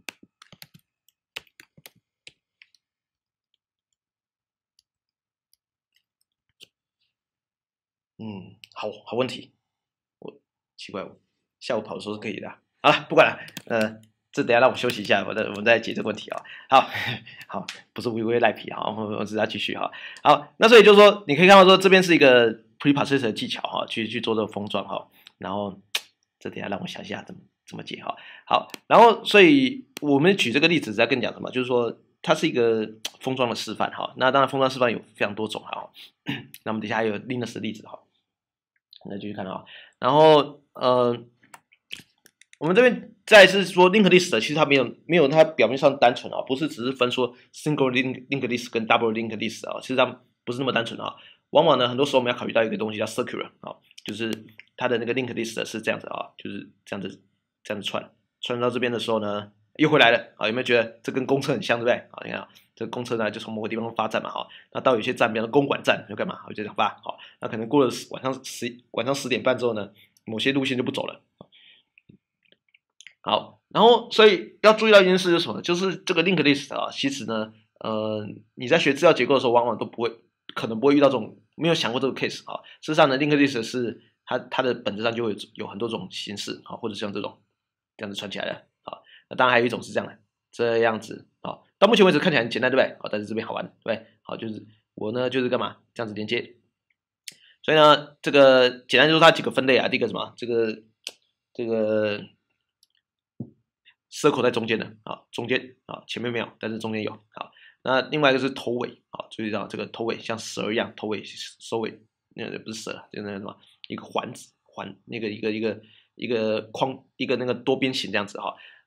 嗯，好好问题，我奇怪，下午跑的时候是可以的。好了，不管了，呃，这等下让我休息一下，我再我们再解这个问题啊。好，好，不是微微赖皮哈，我我只要继续哈。好，那所以就是说，你可以看到说这边是一个 preprocessor 的技巧哈，去去做这个封装哈。然后这等下让我想一下怎么怎么解哈。好，然后所以我们举这个例子在跟你讲什么，就是说它是一个封装的示范哈。那当然封装示范有非常多种哈。那我们底下还有 Linux 的例子哈。那继续看啊，然后呃，我们这边再是说 link list 的，其实它没有没有它表面上单纯啊，不是只是分说 single link link list 跟 double link list 啊，其实它不是那么单纯啊。往往呢，很多时候我们要考虑到一个东西叫 circular 啊，就是它的那个 link list 是这样子啊，就是这样子这样子串串到这边的时候呢，又回来了啊，有没有觉得这跟公车很像，对不对？啊，你看啊，这个公车呢就从某个地方发站嘛，哈，那到有些站，比方说公馆站，就干嘛？就这样发，好，那可能过了晚上十晚上十点半之后呢，某些路线就不走了。好，然后所以要注意到一件事是什么？就是这个 link list 啊，其实呢，呃，你在学资料结构的时候，往往都不会，可能不会遇到这种没有想过这个 case 啊。事实上呢，link list 是它它的本质上就会有很多种形式啊，或者像这种这样子串起来的啊。那当然还有一种是这样的，这样子啊，到目前为止看起来很简单，对不对？好，但是这边好玩，对不对？好，就是我呢就是干嘛这样子连接。所以呢，这个简单就说它几个分类啊，第一个什么，这个这个。circle 在中间的啊，中间啊，前面没有，但是中间有好。那另外一个是头尾啊，注意到这个头尾像蛇一样，头尾收尾，那个不是蛇，就那个什么一个环子环，那个一个一个一个框，一个那个多边形这样子哈。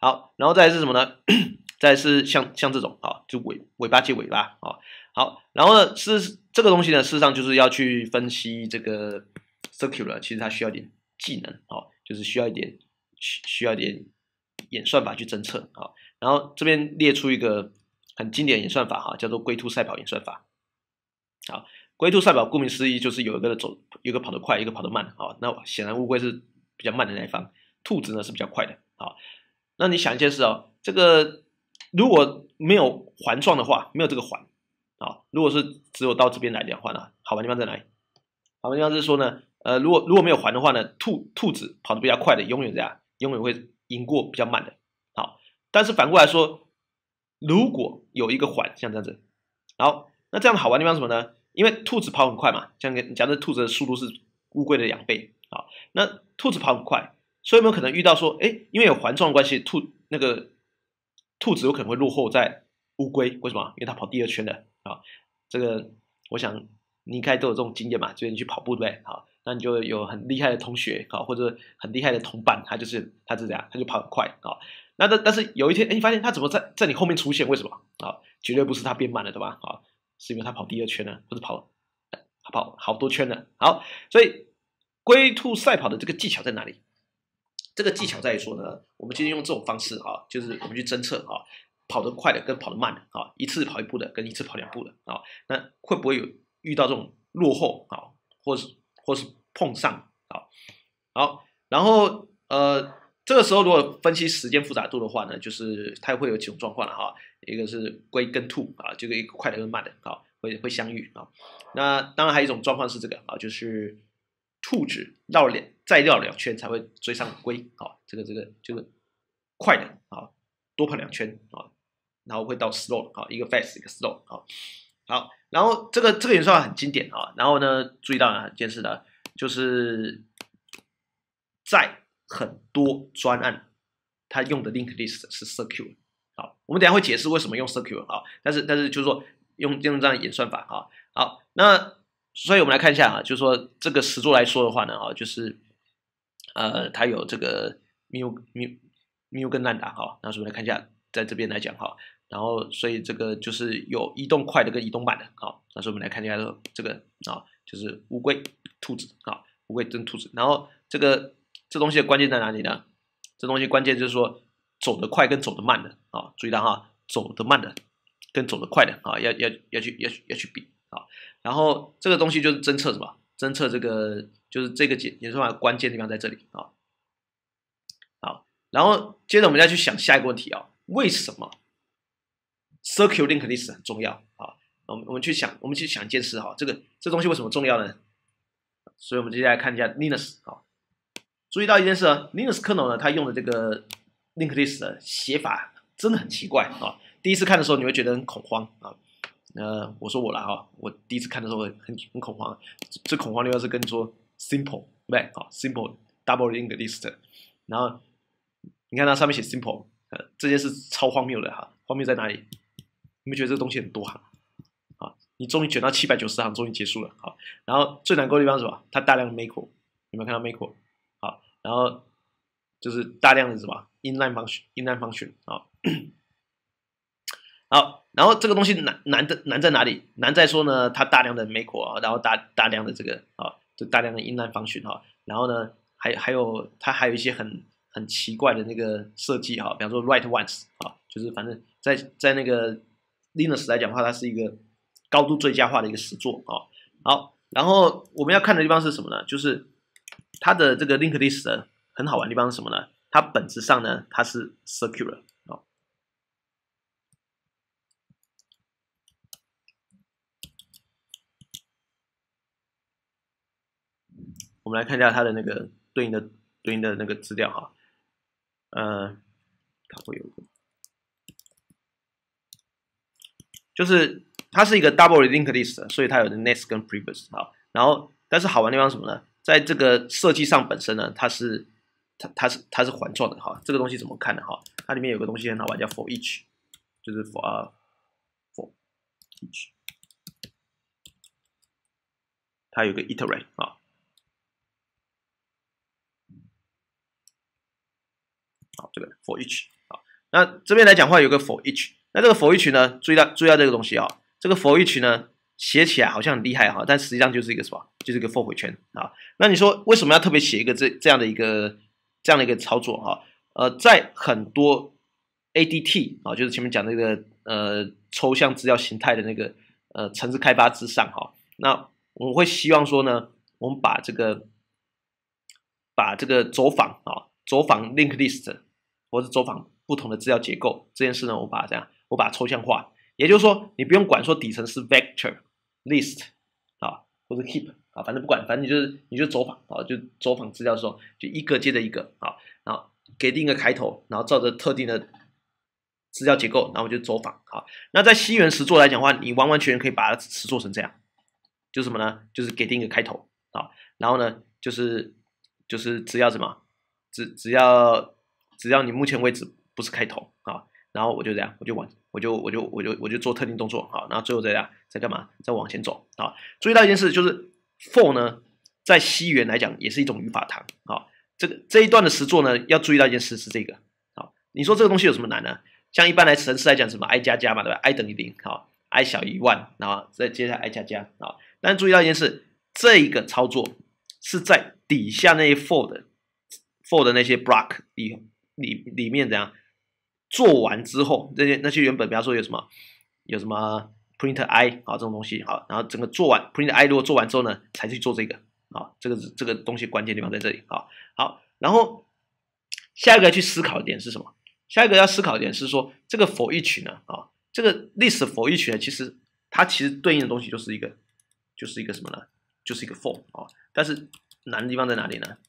好，然后再来是什么呢？再来是像像这种啊，就尾尾巴接尾巴啊。好，然后呢是这个东西呢，事实上就是要去分析这个 circular， 其实它需要一点技能啊，就是需要一点需需要一点演算法去侦测啊。然后这边列出一个很经典的演算法哈，叫做龟兔赛跑演算法。好，龟兔赛跑顾名思义就是有一个走，有一个跑得快，一个跑得慢啊。那显然乌龟是比较慢的那一方，兔子呢是比较快的啊。那你想一件事哦，这个如果没有环状的话，没有这个环啊，如果是只有到这边来的话呢，好玩的地方在哪里？好玩的地方是说呢，呃，如果如果没有环的话呢，兔兔子跑得比较快的，永远这样，永远会赢过比较慢的。好，但是反过来说，如果有一个环，像这样子，好，那这样好玩的地方是什么呢？因为兔子跑很快嘛，像假设兔子的速度是乌龟的两倍，好，那兔子跑很快。所以有没有可能遇到说，哎，因为有环状的关系，兔那个兔子有可能会落后在乌龟，为什么？因为它跑第二圈的啊。这个我想你应该都有这种经验嘛，就是你去跑步对不对？好，那你就有很厉害的同学啊，或者很厉害的同伴，他就是他是这样，他就跑很快啊。那但但是有一天，哎，你发现他怎么在在你后面出现？为什么？啊，绝对不是他变慢了，对吧？啊，是因为他跑第二圈了，或者跑他跑好多圈了。好，所以龟兔赛跑的这个技巧在哪里？这个技巧在于说呢，我们今天用这种方式啊，就是我们去侦测啊，跑得快的跟跑得慢的啊，一次跑一步的跟一次跑两步的啊，那会不会有遇到这种落后啊，或是或是碰上啊？好，然后呃，这个时候如果分析时间复杂度的话呢，就是它会有几种状况了哈，一个是龟跟兔啊，这个一个快的跟慢的啊，会会相遇啊。那当然还有一种状况是这个啊，就是兔子绕两再绕两圈才会追上龟啊，这个这个就是快的啊，多跑两圈啊，然后会到 slow 啊，一个 fast 一个 slow 啊。好，然后这个这个演算法很经典啊，然后呢，注意到哪件事呢？就是在很多专案，它用的 linked list 是 circular。好，我们等一下会解释为什么用 circular 啊，但是但是就是说用用这样的演算法啊。好，那所以我们来看一下啊，就是说这个实作来说的话呢啊，就是呃，它有这个 mu mu mu 跟 lambda 哈，那所以我们来看一下，在这边来讲哈，然后所以这个就是有移动快的跟移动慢的，好，那所以我们来看一下这个啊，就是乌龟、兔子啊，乌龟跟兔子，然后这个这东西的关键在哪里呢？这东西关键就是说走得快跟走得慢的啊，注意到哈，走得慢的跟走得快的啊，要要要去要去要去比啊，然后这个东西就是侦测什么？侦测这个就是这个解演算法关键地方在这里啊。好，然后接着我们再去想下一个问题啊，为什么 circular linked list 很重要啊？我们我们去想，我们去想一件事哈，这个这东西为什么重要呢？所以我们接下来看一下 Linux 啊，注意到一件事啊 ，Linux kernel 呢，它用的这个 linked list 的写法真的很奇怪啊。第一次看的时候你会觉得很恐慌啊。呃，我说我了哈，我第一次看的时候很很恐慌，最恐慌的要是跟你说 simple 对不对？好 simple double linked list， 然后你看它上面写 simple， 呃，这件事超荒谬的哈，荒谬在哪里？你们觉得这个东西很多行啊？你终于卷到七百九十行，终于结束了，好，然后最难过的地方是什么？它大量的 macro， 有没有看到 macro？ 好，然后就是大量的什么 inline function，inline function 啊。好，然后这个东西难难的难在哪里？难在说呢，它大量的 macro 啊，然后大大量的这个啊，就大量的 inline function 哈，然后呢，还还有它还有一些很很奇怪的那个设计哈，比方说 write once 啊，就是反正在在那个 Linux 来讲的话，它是一个高度最佳化的一个实作啊。好，然后我们要看的地方是什么呢？就是它的这个 linked list 很好玩的地方是什么呢？它本质上呢，它是 circular。我们来看一下它的那个对应的对应的那个资料哈，呃，它会有个，就是它是一个 double linked list， 所以它有的 next 跟 previous 啊，然后但是好玩的地方是什么呢？在这个设计上本身呢，它是它它是它是环状的哈，这个东西怎么看呢哈？它里面有个东西很好玩，叫 for each， 就是 for 啊 for each， 它有个 iterate 啊。好，这个 for each 啊， 那这边来讲话有个 for each， 那这个 for each 呢，注意到注意到这个东西啊、哦，这个 for each 呢写起来好像很厉害哈，但实际上就是一个什么，就是一个 for 回圈啊。那你说为什么要特别写一个这这样的一个这样的一个操作哈？呃，在很多 A D T 啊，就是前面讲那个呃抽象资料形态的那个呃程式开发之上哈，那我们会希望说呢，我们把这个把这个走访啊，走访 linked list 或者走访不同的资料结构这件事呢，我把它这样，我把它抽象化，也就是说，你不用管说底层是 vector、list 啊，或者 heap 啊，反正不管，反正你就是你就走访啊，就走访资料的时候，就一个接着一个啊，然后给定一个开头，然后照着特定的资料结构，然后就走访好。那在西元实作来讲的话，你完完全全可以把它实作成这样，就是什么呢？就是给定一个开头啊，然后呢，就是就是只要什么，只只要只要你目前为止不是开头啊，然后我就这样，我就往我就我就我就我就做特定动作好，然后最后再样再干嘛？再往前走啊。注意到一件事，就是 for 呢，在西元来讲也是一种语法堂啊。这个这一段的实作呢，要注意到一件事是这个好，你说这个东西有什么难呢？像一般来程式来讲，什么 i 加加嘛，对吧 ？i 等于零，好 ，i 小于一万，然后再接下来 i 加加啊。但注意到一件事，这一个操作是在底下那些 for 的 for 的那些 block 里里里面怎样做完之后，那些那些原本比方说有什么有什么 print i 啊这种东西好，然后整个做完 print i 如果做完之后呢，才去做这个啊，这个这个东西关键地方在这里啊。好，然后下一个去思考的点是什么？下一个要思考的点是说，这个 for each 呢，啊，这个 list for each 呢，其实它其实对应的东西就是一个，就是一个什么呢？就是一个 for 啊，但是难的地方在哪里呢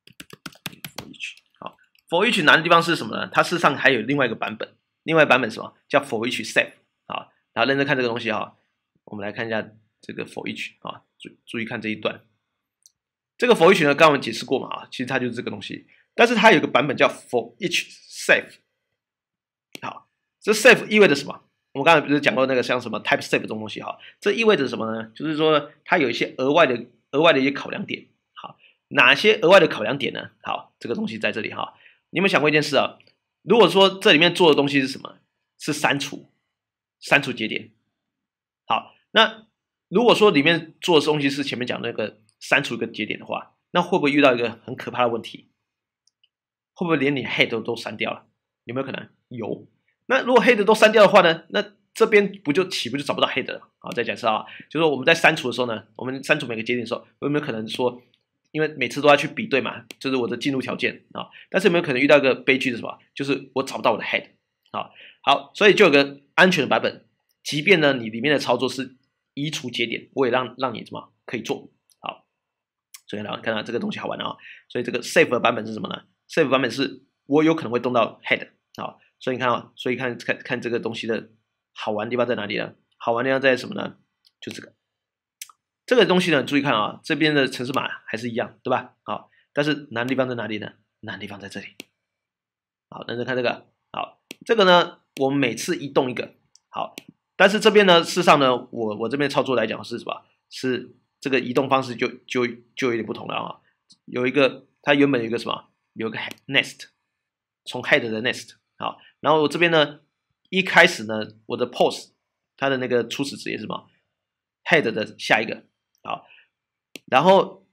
？for each 好 ，for each 难的地方是什么呢？它事实上还有另外一个版本，另外一个版本是什么？叫 for each save 啊，然后认真看这个东西哈，我们来看一下这个 for each 啊，注注意看这一段，这个 for each 呢，刚刚我们解释过嘛啊，其实它就是这个东西，但是它有一个版本叫 for each save。好，这 save 意味着什么？我们刚才不是讲过那个像什么 type save 这种东西哈？这意味着什么呢？就是说它有一些额外的额外的一些考量点。好，哪些额外的考量点呢？好，这个东西在这里哈。你有没有想过一件事啊？如果说这里面做的东西是什么？是删除，删除节点。好，那如果说里面做的东西是前面讲那个删除一个节点的话，那会不会遇到一个很可怕的问题？会不会连你 head 都都删掉了？有没有可能？有。那如果 head 都删掉的话呢？那这边不就岂不就找不到 head 了？好，再讲一次啊，就是说我们在删除的时候呢，我们删除每个节点的时候，有没有可能说，因为每次都要去比对嘛，就是我的进入条件啊，但是有没有可能遇到一个悲剧的什么？就是我找不到我的 head 啊。好，所以就有个安全的版本，即便呢你里面的操作是移除节点，我也让让你什么可以做好。所以呢，看到这个东西好玩啊，所以这个 save 的版本是什么呢 ？save 版本是我有可能会动到 head 啊。所以你看啊，所以看看看这个东西的好玩的地方在哪里呢？好玩的地方在什么呢？就这个，这个东西呢，注意看啊，这边的程式码还是一样，对吧？好，但是难的地方在哪里呢？难的地方在这里。好，认真看这个，好，这个呢，我们每次移动一个，好，但是这边呢，事实上呢，我我这边操作来讲是什么？是这个移动方式就就就有点不同了啊。有一个，它原本有一个什么？有一个 nest， 从 head 的 nest。好，然后我这边呢，一开始呢，我的 post 它的那个初始值也是什么 head 的下一个，好，然后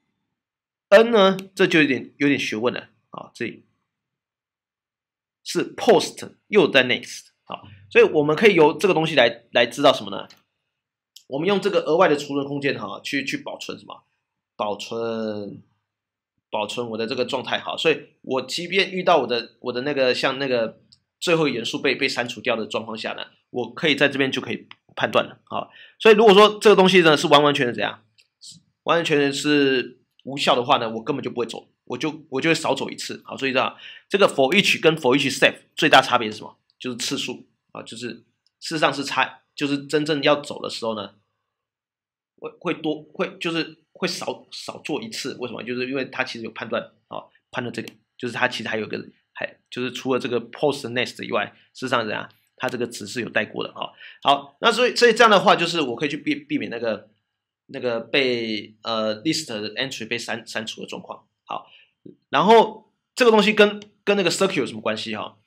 n 呢，这就有点有点学问了，啊，这里是 post 又在 next， 好，所以我们可以由这个东西来来知道什么呢？我们用这个额外的储存空间哈，去去保存什么？保存保存我的这个状态好，所以我即便遇到我的我的那个像那个。最后元素被被删除掉的状况下呢，我可以在这边就可以判断了啊。所以如果说这个东西呢是完完全全怎样，完完全全是无效的话呢，我根本就不会走，我就我就会少走一次。好，所以这样这个 for each 跟 for each save 最大差别是什么？就是次数啊，就是事实上是差，就是真正要走的时候呢，会会多会就是会少少做一次。为什么？就是因为它其实有判断啊，判断这个就是它其实还有个。还就是除了这个 post nest 以外，事实上怎样，它这个值是有带过的哈。好，那所以所以这样的话，就是我可以去避避免那个那个被呃 list 的 entry 被删删除的状况。好，然后这个东西跟跟那个 circuit 有什么关系哈？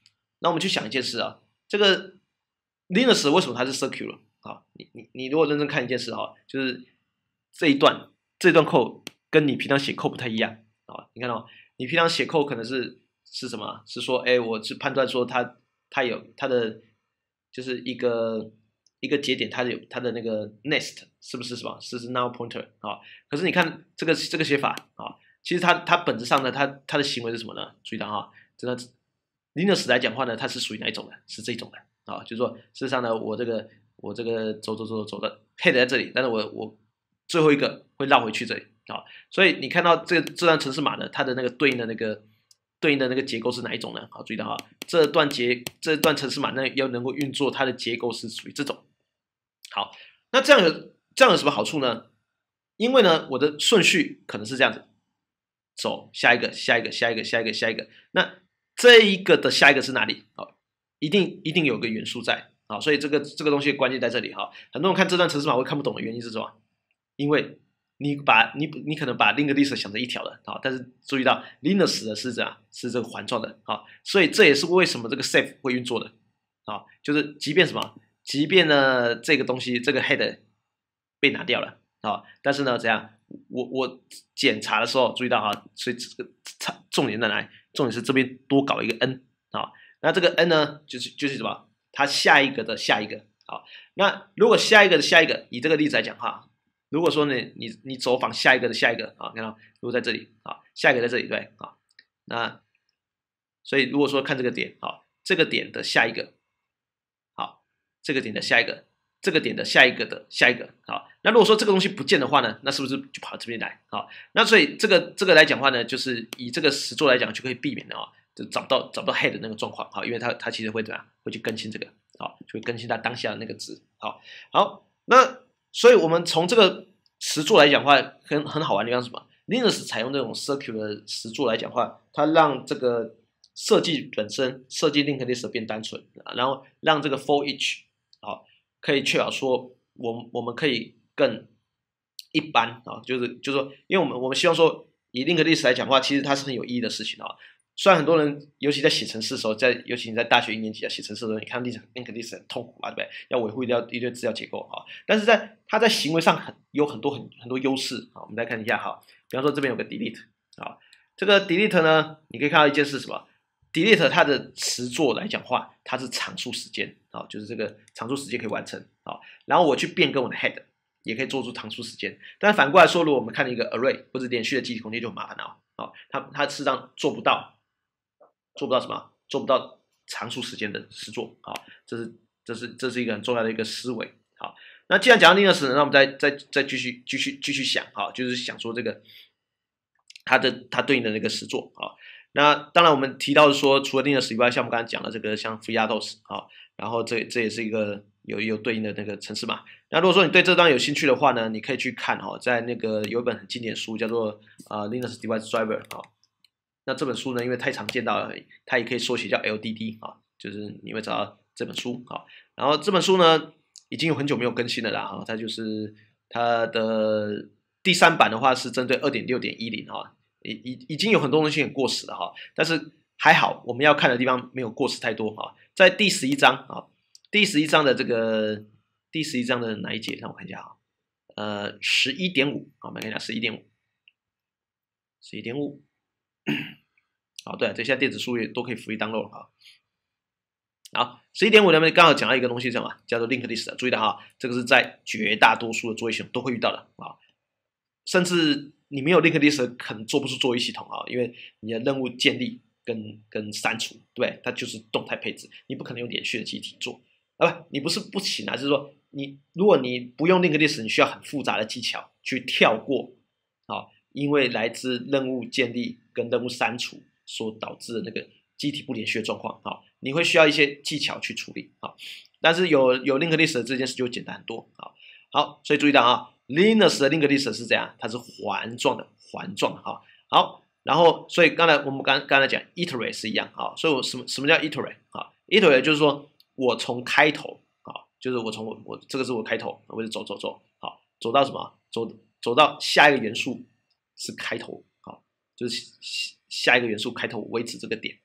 那我们去想一件事啊，这个 Linux 为什么它是 circular 啊？你你你如果认真看一件事哈，就是这一段这一段 code 跟你平常写 code 不太一样啊。你看到、哦、你平常写 code 可能是是什么？是说，哎，我是判断说它它有它的就是一个一个节点，它有它的那个 nest 是不是什么？是是 null pointer 啊？可是你看这个这个写法啊，其实它它本质上呢，它它的行为是什么呢？注意到哈，真的 Linux 来讲话呢，它是属于哪一种的？是这种的。啊，就是说，事实上呢，我这个我这个走走走走的 head 在这里，但是我我最后一个会绕回去这里啊，所以你看到这这段程式码呢，它的那个对应的那个对应的那个结构是哪一种呢？好，注意到哈，这段结这段程式码呢要能够运作，它的结构是属于这种。好，那这样有这样有什么好处呢？因为呢，我的顺序可能是这样子，走下一个下一个下一个下一个下一个，那这一个的下一个是哪里？好。一定一定有个元素在啊，所以这个这个东西关键在这里哈。很多人看这段程式码会看不懂的原因是什么？因为你把你你可能把 linked list 想成一条的啊，但是注意到 Linux 的是这样是这个环状的啊，所以这也是为什么这个 safe 会运作的啊，就是即便什么，即便呢这个东西这个 head 被拿掉了啊，但是呢怎样？我我检查的时候注意到哈，所以这个重点在哪里？重点是这边多搞一个 n 啊。那这个 n 呢，就是就是什么？它下一个的下一个，好，那如果下一个的下一个，以这个例子来讲哈，如果说呢，你你走访下一个的下一个啊，看到如果在这里啊，下一个在这里对啊，那所以如果说看这个点啊，这个点的下一个，好，这个点的下一个，这个点的下一个的下一个，好，那如果说这个东西不见的话呢，那是不是就跑到这边来？好，那所以这个这个来讲话呢，就是以这个实作来讲就可以避免的啊。就找不到找不到 head 的那个状况，好，因为它它其实会怎么样，会去更新这个，好，就会更新它当下的那个值，好，好，那所以我们从这个实作来讲话，很很好玩的地方是什么 ？Linux 采用这种 circular 实作来讲话，它让这个设计本身设计 linked list 变单纯，然后让这个 for each 好可以确保说，我我们可以更一般啊，就是就是说，因为我们我们希望说，以 linked list 来讲的话，其实它是很有意义的事情啊。虽然很多人，尤其在写程式的时候，在尤其你在大学一年级啊写程式的时候，你看 linked list 很痛苦啊，对不对？要维护一要一堆资料结构啊。但是在它在行为上很有很多很很多优势啊。我们来看一下哈，比方说这边有个 delete 啊，这个 delete 呢，你可以看到一件事什么 ？delete 它的实作来讲话，它是常数时间啊，就是这个常数时间可以完成啊。然后我去变更我的 head， 也可以做出常数时间。但是反过来说，如果我们看一个 array 或者连续的记忆空间就很麻烦了啊，它它事实上做不到。做不到什么？做不到长数时间的实作啊，这是这是这是一个很重要的一个思维。好，那既然讲到 Linux 呢，那我们再再再继续继续继续想哈，就是想说这个它的它对应的那个实作啊。那当然我们提到是说，除了 Linux 以外，像我们刚才讲的这个像 FreeRTOS 啊，然后这这也是一个有有对应的那个程式码。那如果说你对这张有兴趣的话呢，你可以去看哈，在那个有一本很经典的书叫做呃 Linux Device Driver 啊。那这本书呢，因为太常见到了，它也可以缩写叫 L D D 啊，就是你会找到这本书啊。然后这本书呢，已经有很久没有更新了啦哈，它就是它的第三版的话是针对 二点六点一零 哈，已已已经有很多东西很过时了哈，但是还好我们要看的地方没有过时太多哈。在第十一章啊，第十一章的这个第十一章的哪一节？让我看一下哈，呃，十一点五，好，我们看一下十一点五，十一点五。好，对，这些电子书也都可以 free download 哈。好，十一点五呢，刚好讲到一个东西，是什么？叫做 linked list。注意到哈，这个是在绝大多数的作业系统都会遇到的啊。甚至你没有 linked list，可能做不出作业系统啊，因为你的任务建立跟跟删除，对，它就是动态配置，你不可能用连续的记忆体做啊。不，你不是不行啊，就是说你如果你不用 linked list，你需要很复杂的技巧去跳过啊，因为来自任务建立跟任务删除所导致的那个机体不连续的状况啊，你会需要一些技巧去处理啊。但是有有 linked list 的这件事就简单很多啊。好，所以注意到啊 ，Linux 的 linked list 是这样，它是环状的，环状的哈。好，然后所以刚才我们刚刚才讲 iterate 是一样啊，所以我什么什么叫 iterate 啊 ？iterate 就是说我从开头啊，就是我从我我这个是我开头，我就走走走，好，走到什么？走走到下一个元素是开头，好，就是下一个元素开头为止这个点啊。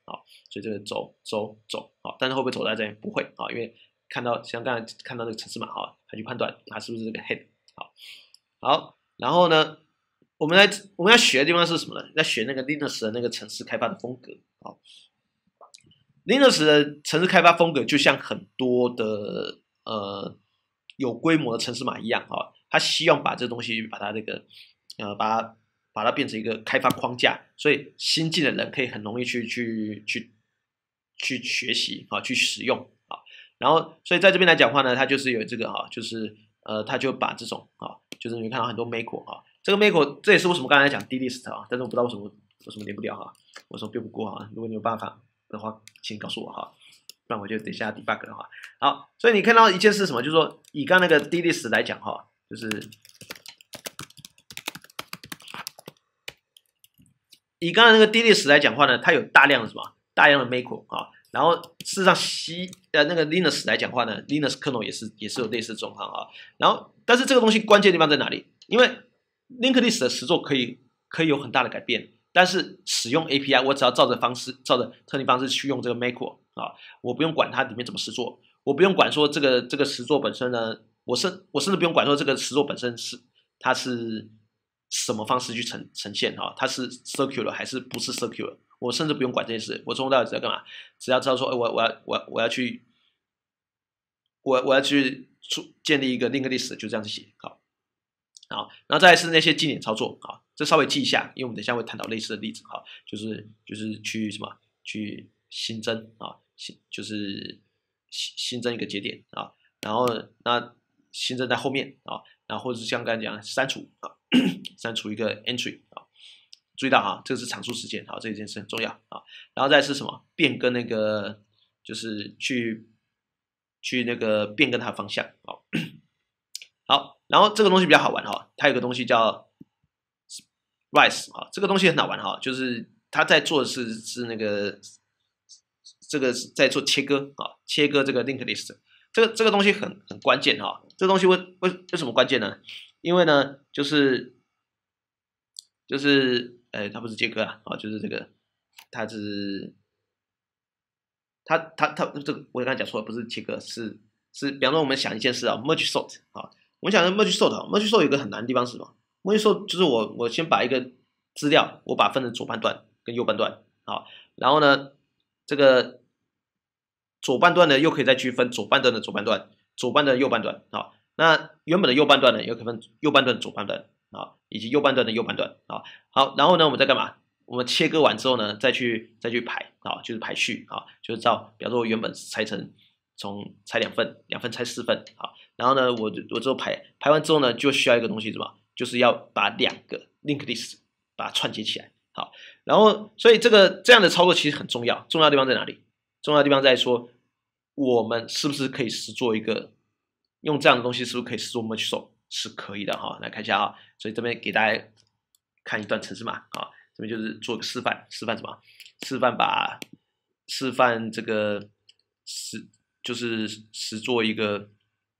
所以这个走走走好，但是会不会走在这边？不会啊，因为看到像刚才看到这个程式码哈，它去判断它是不是这个 head 好，好，然后呢，我们来我们要学的地方是什么呢？要学那个 Linux 的那个程式开发的风格啊。Linux 的程式开发风格就像很多的呃有规模的程式码一样啊，它希望把这东西把它这个呃把它把它变成一个开发框架，所以新进的人可以很容易去去去去学习啊，去使用啊。然后所以在这边来讲话呢，它就是有这个哈，就是呃，它就把这种啊，就是你会看到很多 macro 啊，这个 macro 这也是为什么刚才讲 delist 啊，但是我不知道为什么为什么连不了哈，为什么变不过哈？如果你有办法的话，请告诉我哈，不然我就等一下 debug 的话。好，所以你看到一件事什么，就是说以刚那个 delist 来讲哈，就是以刚才那个 delist 来讲话呢，它有大量的什么大量的 macro 啊，然后事实上西呃那个 Linux 来讲话呢 ，Linux kernel 也是也是有类似的状况啊。然后但是这个东西关键地方在哪里？因为 linked list 的实作可以可以有很大的改变。但是使用 A P I， 我只要照着方式，照着特定方式去用这个 macro 啊，我不用管它里面怎么实作，我不用管说这个这个实作本身呢，我甚我甚至不用管说这个实作本身是它是什么方式去呈呈现啊，它是 circular 还是不是 circular， 我甚至不用管这件事，我从头到尾只要干嘛，只要知道说，哎，我我要我要我要去，我我要去建立一个 linked list， 就这样子写好。好，然后再来是那些经典操作啊，这稍微记一下，因为我们等一下会谈到类似的例子哈，就是就是去什么去新增啊，新就是新新增一个节点啊，然后那新增在后面啊，然后或者是像刚才讲删除啊，删除一个 entry 啊，注意到哈，这个是常数时间，好，这一件事很重要啊，然后再是什么变更那个就是去去那个变更它的方向啊。好，然后这个东西比较好玩哈，它有个东西叫 Rise 啊，这个东西很好玩哈，就是它在做的是是那个这个在做切割啊，切割这个 linked list， 这个这个东西很很关键哈，这个东西为为为什么关键呢？因为呢，就是就是呃，它不是切割啊，啊，就是这个它是它它它这个我刚才讲错了，不是切割，是是，比方说我们想一件事啊 ，merge sort 啊。我们讲的 merge sort，merge sort 有一个很难的地方是什么 ？merge sort 就是我我先把一个资料，我把它分成左半段跟右半段，好，然后呢，这个左半段呢又可以再区分左半段的左半段，左半段的右半段，好，那原本的右半段呢又可以分右半段的左半段，啊，以及右半段的右半段，啊，好，然后呢我们再干嘛？我们切割完之后呢，再去再去排，啊，就是排序，啊，就是照，比方说我原本拆成。从拆两份，两份拆四份，好，然后呢，我我之后排排完之后呢，就需要一个东西什么，就是要把两个 linked list 把它串接起来，好，然后所以这个这样的操作其实很重要，重要的地方在哪里？重要的地方在说，我们是不是可以实做一个用这样的东西，是不是可以实做 merge sort？ 是可以的哈，来看一下啊，所以这边给大家看一段程式码啊，这边就是做个示范，示范什么？示范把示范这个是。就是实做一个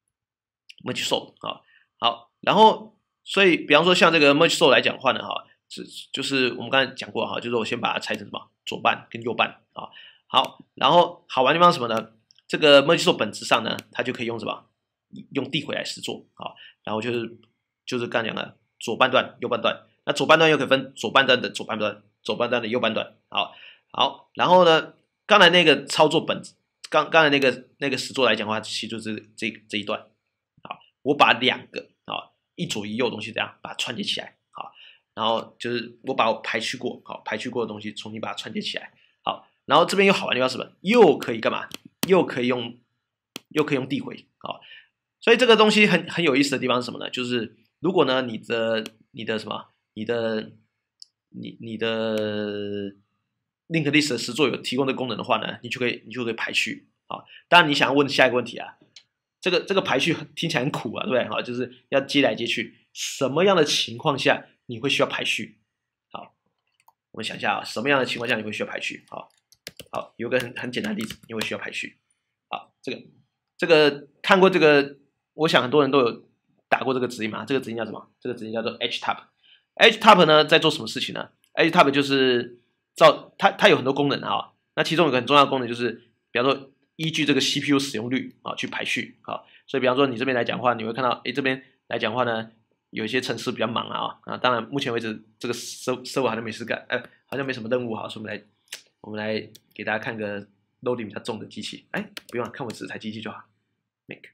merge sort 啊，好，然后所以比方说像这个 merge sort 来讲的话呢，哈，是就是我们刚才讲过哈，就是我先把它拆成什么左半跟右半啊，好，然后好玩的地方是什么呢？这个 merge sort 本质上呢，它就可以用什么用递回来实做啊，然后就是就是刚才讲的左半段右半段，那左半段又可以分左半段的左半段，左半段的右半段，好，好，然后呢，刚才那个操作本质。刚刚才那个那个实作来讲的话，其实就是这这一段，好，我把两个啊一左一右的东西这样把它串接起来，好，然后就是我把我排序过，好排序过的东西重新把它串接起来，好，然后这边有好玩的地方是什么？又可以干嘛？又可以用又可以用递回，好，所以这个东西很很有意思的地方是什么呢？就是如果呢你的你的什么你的你你的linked list 的实作有提供的功能的话呢，你就可以你就可以排序啊。当然你想要问下一个问题啊，这个这个排序听起来很苦啊，对不对？好，就是要接来接去，什么样的情况下你会需要排序？好，我们想一下啊，什么样的情况下你会需要排序？好，好，有个很很简单的例子，你会需要排序。好，这个这个看过这个，我想很多人都有打过这个指令嘛。这个指令叫什么？这个指令叫做 htop。htop 呢在做什么事情呢？htop 就是照它它有很多功能啊。 那其中有个很重要的功能就是，比方说依据这个 C P U 使用率啊去排序啊。所以比方说你这边来讲的话，你会看到，哎，这边来讲的话呢，有一些程式比较忙啊啊。当然，目前为止这个 server 好像没事干，呃，好像没什么任务哈，所以我们来我们来给大家看个 loading 比较重的机器。哎，不用了，看我这台机器就好。Make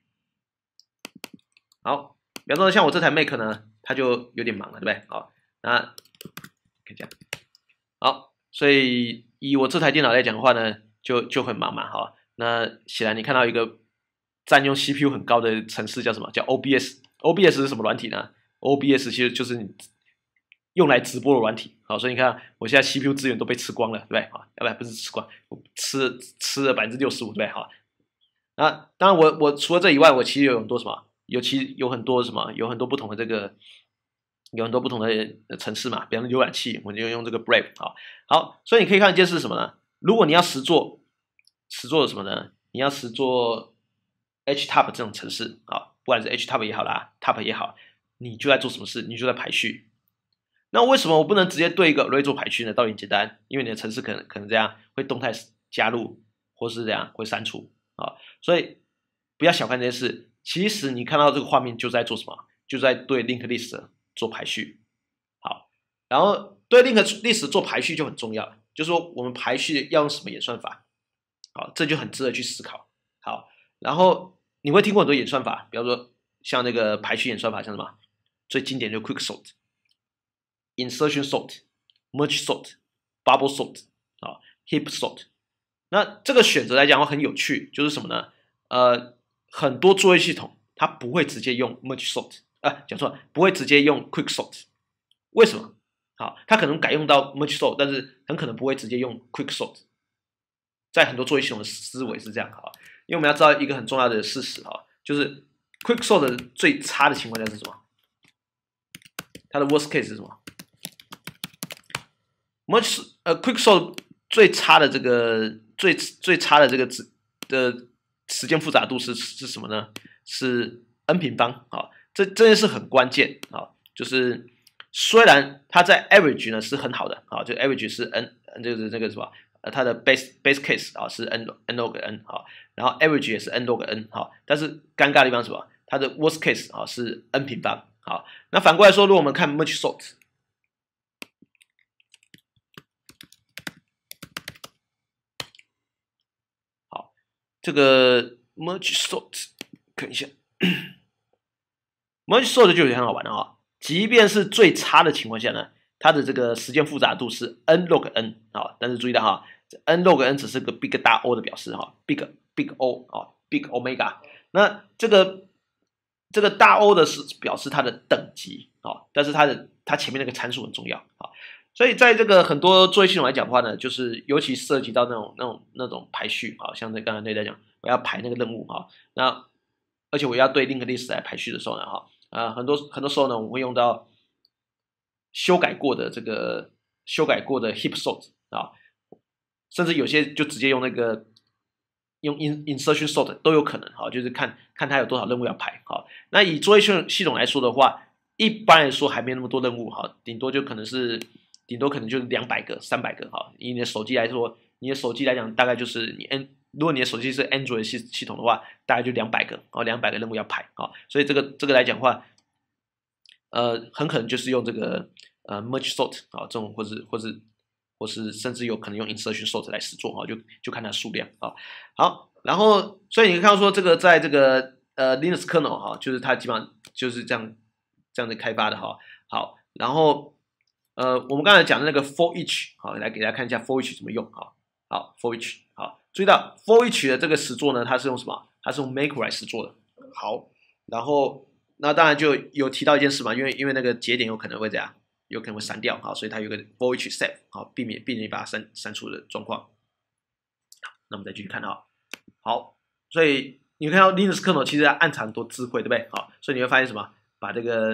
好，比方说像我这台 Make 呢，它就有点忙了，对不对？好，那看一下，好，所以以我这台电脑来讲的话呢，就就很忙嘛，哈。那显然你看到一个占用 C P U 很高的程式叫什么？叫 O B S。O B S 是什么软体呢 ？O B S 其实就是你用来直播的软体。好，所以你看我现在 C P U 资源都被吃光了，对不对？啊，要不不是吃光，我吃吃了百分之六十五，对不对？好，那当然我我除了这以外，我其实有很多什么？有其有很多什么？有很多不同的这个。有很多不同的程式嘛，比方说浏览器，我就用这个 Brave 好，好，所以你可以看一件事是什么呢？如果你要实做，实做的什么呢？你要实做 H T U B 这种程式啊，不管是 H T U B 也好啦 ，T U B 也好，你就在做什么事？你就在排序。那为什么我不能直接对一个 array 做排序呢？道理很简单，因为你的程式可能可能这样会动态加入，或是这样会删除啊，所以不要小看这件事。其实你看到这个画面就在做什么？就在对 linked list。做排序，好，然后对 linked list 做排序就很重要了，就是说我们排序要用什么演算法，好，这就很值得去思考。好，然后你会听过很多演算法，比方说像那个排序演算法，像什么最经典就 quick sort、insertion sort、merge sort、bubble sort 啊、heap sort。那这个选择来讲的话很有趣，就是什么呢？呃，很多作业系统它不会直接用 merge sort。啊，讲错了，不会直接用 quick sort， 为什么？好，它可能改用到 merge sort， 但是很可能不会直接用 quick sort。在很多作业系统的思维是这样哈，因为我们要知道一个很重要的事实哈，就是 quick sort 的最差的情况下是什么？它的 worst case 是什么 ？merge 呃 quick sort 最差的这个最最差的这个的时间复杂度是是什么呢？是 n 平方啊。这这件事很关键啊，就是虽然它在 average 呢是很好的啊，就 average 是 n， 就是这个什么，呃，它的 base base case 啊是 n n log n 啊，然后 average 也是 n log n 啊，但是尴尬的地方是什么？它的 worst case 啊是 n 平方啊。那反过来说，如果我们看 merge sort， 好，这个 merge sort 看一下。merge sort 就有点很好玩了啊，即便是最差的情况下呢，它的这个时间复杂度是 n log n 啊，但是注意到哈 ，n log n 只是个 big 大 O 的表示哈 ，big big O 啊 ，big omega。那这个这个大 O 的是表示它的等级啊，但是它的它前面那个参数很重要啊，所以在这个很多作业系统来讲的话呢，就是尤其涉及到那种那种那种排序啊，像那刚才那在讲，我要排那个任务哈，那而且我要对 linked list 来排序的时候呢，哈。啊，很多很多时候呢，我们会用到修改过的这个修改过的 heap sort 啊，甚至有些就直接用那个用 in insertion sort 都有可能，好，就是看看它有多少任务要排，好，那以作业系统系统来说的话，一般来说还没那么多任务，哈，顶多就可能是顶多可能就是两百个、三百个，哈，以你的手机来说，你的手机来讲，大概就是你 n 如果你的手机是 Android 系系统的话，大概就两百个，哦，两百个任务要排，啊，所以这个这个来讲的话，呃，很可能就是用这个呃 merge sort 啊，这种或是或是或是甚至有可能用 insertion sort 来实做，哈，就就看它数量啊。好，然后所以你看到说这个在这个呃 Linux kernel 哈，就是它基本上就是这样这样的开发的哈。好，然后呃我们刚才讲的那个 for each 好，来给大家看一下 for each 怎么用哈。好 for each 好。注意到 for each 的这个实作呢，它是用什么？它是用 make 来实作的。好，然后那当然就有提到一件事嘛，因为因为那个节点有可能会这样，有可能会删掉，好，所以它有个 for each set， 好，避免避免把它删删除的状况。那我们再继续看啊，好，所以你看到 Linux kernel 其实暗藏很多智慧，对不对？好，所以你会发现什么？把这个，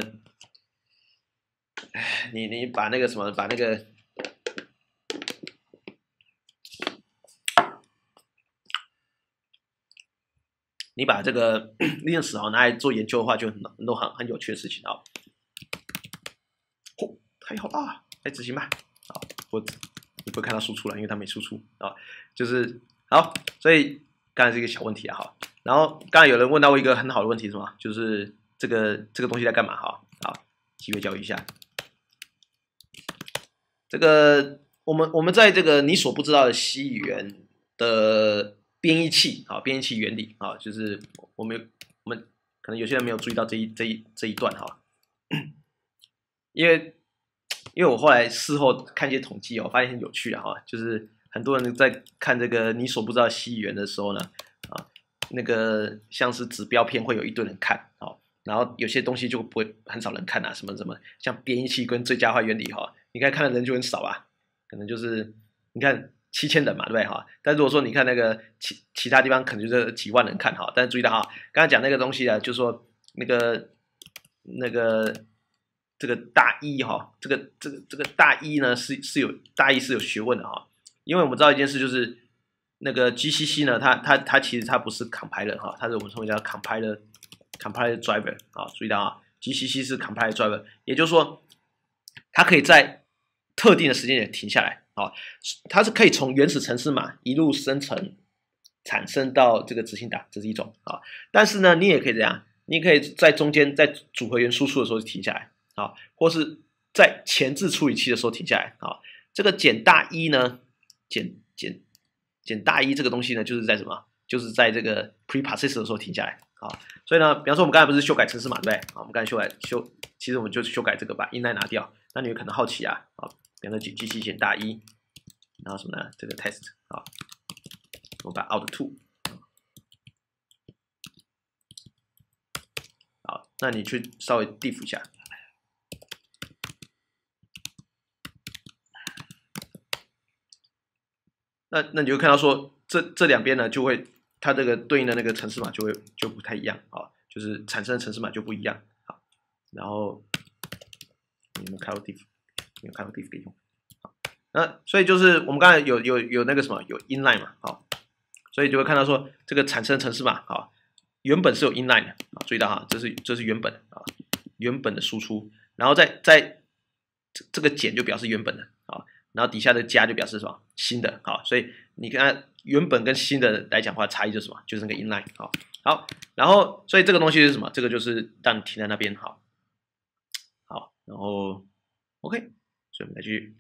你你把那个什么，把那个。你把这个 Linux 啊拿来做研究的话，就很很多很很有趣的事情啊。哦，太好了，来执行吧。好，我你不会看到输出了，因为它没输出啊，就是好，所以刚才是一个小问题啊，哈。然后刚才有人问到我一个很好的问题，是什么？就是这个这个东西在干嘛？哈，好，机会教育一下。这个我们我们在这个你所不知道的 C 语言的编译器啊，编译器原理啊，就是我们我们可能有些人没有注意到这一这一这一段哈，因为因为我后来事后看一些统计哦，发现很有趣啊哈，就是很多人在看这个你所不知道的 C 语言的时候呢，啊，那个像是指标片会有一堆人看啊，然后有些东西就不会很少人看啊，什么什么像编译器跟最佳化原理哈。你看看的人就很少啊，可能就是你看七千人嘛，对不对哈？但如果说你看那个其其他地方，可能就是几万人看哈。但是注意到哈，刚才讲那个东西啊，就是说那个那个这个大一哈，这个这个这个大一呢是是有大一是有学问的哈，因为我们知道一件事就是那个 G C C 呢，它它它其实它不是 compiler 哈，它是我们称为叫 compiler compiler driver 啊，注意到啊 ，G C C 是 compiler driver， 也就是说它可以在特定的时间点停下来啊，它是可以从原始程式码一路生成产生到这个执行档，这是一种啊。但是呢，你也可以这样，你可以在中间在组合元输出的时候停下来啊，或是在前置处理器的时候停下来啊。这个减大一呢，减减减大一这个东西呢，就是在什么？就是在这个 preprocess 的时候停下来啊。所以呢，比方说我们刚才不是修改程式码对不对？啊，我们刚才修改修，其实我们就修改这个把 inline 拿掉。那你有可能好奇啊，啊，比方说 G C 减大一，然后什么呢？这个 test 啊，我把 out two， 好，那你去稍微 diff 一下，那那你就看到说这这两边呢就会它这个对应的那个程式码就会就不太一样啊，就是产生的程式码就不一样啊，然后你们开到 diff， 你们开到 diff 可以用。那所以就是我们刚才有有有那个什么有 inline 嘛，好，所以就会看到说这个产生程式码，好，原本是有 inline 的啊，注意到哈，这是这是原本啊，原本的输出，然后再再这这个减就表示原本的啊，然后底下的加就表示什么新的，好，所以你看原本跟新的来讲的话，差异就是什么，就是那个 inline，好，好，然后所以这个东西是什么？这个就是让你停在那边，好，好，然后 OK， 所以我们来继续。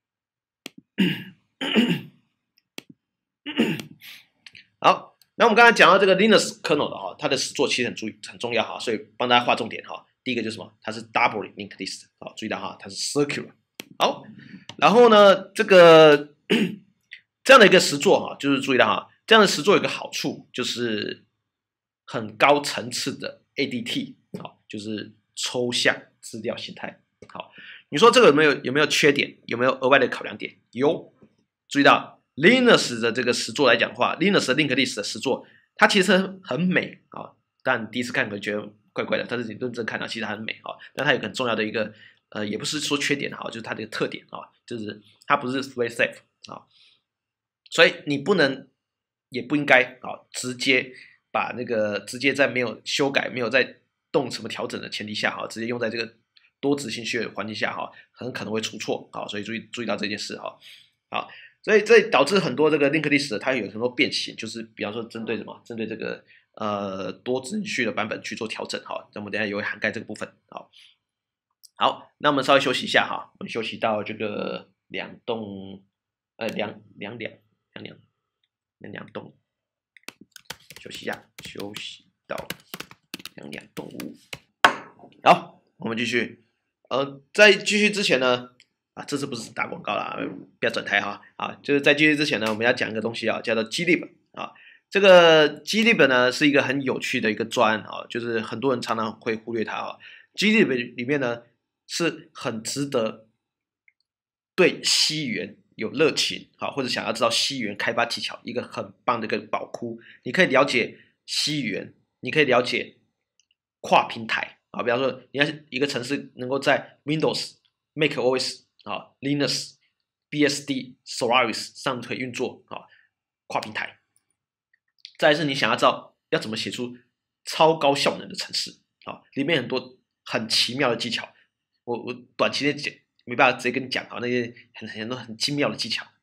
好，那我们刚才讲到这个 Linux kernel 的哈，它的实作其实很注意很重要哈，所以帮大家划重点哈。第一个就是什么？它是 double linked list， 好，注意到哈，它是 circular。好，然后呢，这个这样的一个实作哈，就是注意到哈，这样的实作有个好处就是很高层次的 A D T， 好，就是抽象资料形态。好，你说这个有没有有没有缺点？有没有额外的考量点？有，注意到 Linux 的这个实作来讲的话 ，Linux 的 linked list 的实作，它其实很美啊，但第一次看可能觉得怪怪的，但是你认真看到，其实它很美啊。但它有很重要的一个，呃，也不是说缺点哈，就是它的一个特点啊，就是它不是 thread safe 啊，所以你不能也不应该啊，直接把那个直接在没有修改、没有在动什么调整的前提下哈，直接用在这个多执行序的环境下哈，很可能会出错啊，所以注意注意到这件事哈。好，所以这导致很多这个 linked list 它有很多变形，就是比方说针对什么，针对这个呃多执行序的版本去做调整哈。那我们等一下也会涵盖这个部分。好，好，那我们稍微休息一下哈，我们休息到这个两栋呃两两两两两两两栋，休息一下，休息到两两栋五。好，我们继续。呃，在继续之前呢，啊，这次不是打广告啦，不要转台哈。啊，就是在继续之前呢，我们要讲一个东西啊，叫做 glib 啊。这个 glib 呢是一个很有趣的一个专啊，就是很多人常常会忽略它啊。glib 里面呢是很值得对C语言有热情啊，或者想要知道C语言开发技巧一个很棒的一个宝库。你可以了解C语言，你可以了解跨平台。啊，比方说，你要是一个城市能够在 Windows、macOS 啊、Linux、B S D、Solaris 上可以运作啊，跨平台。再来是你想要知道要怎么写出超高效能的程式啊，里面很多很奇妙的技巧，我我短期内讲没办法直接跟你讲啊，那些很很多很精妙的技巧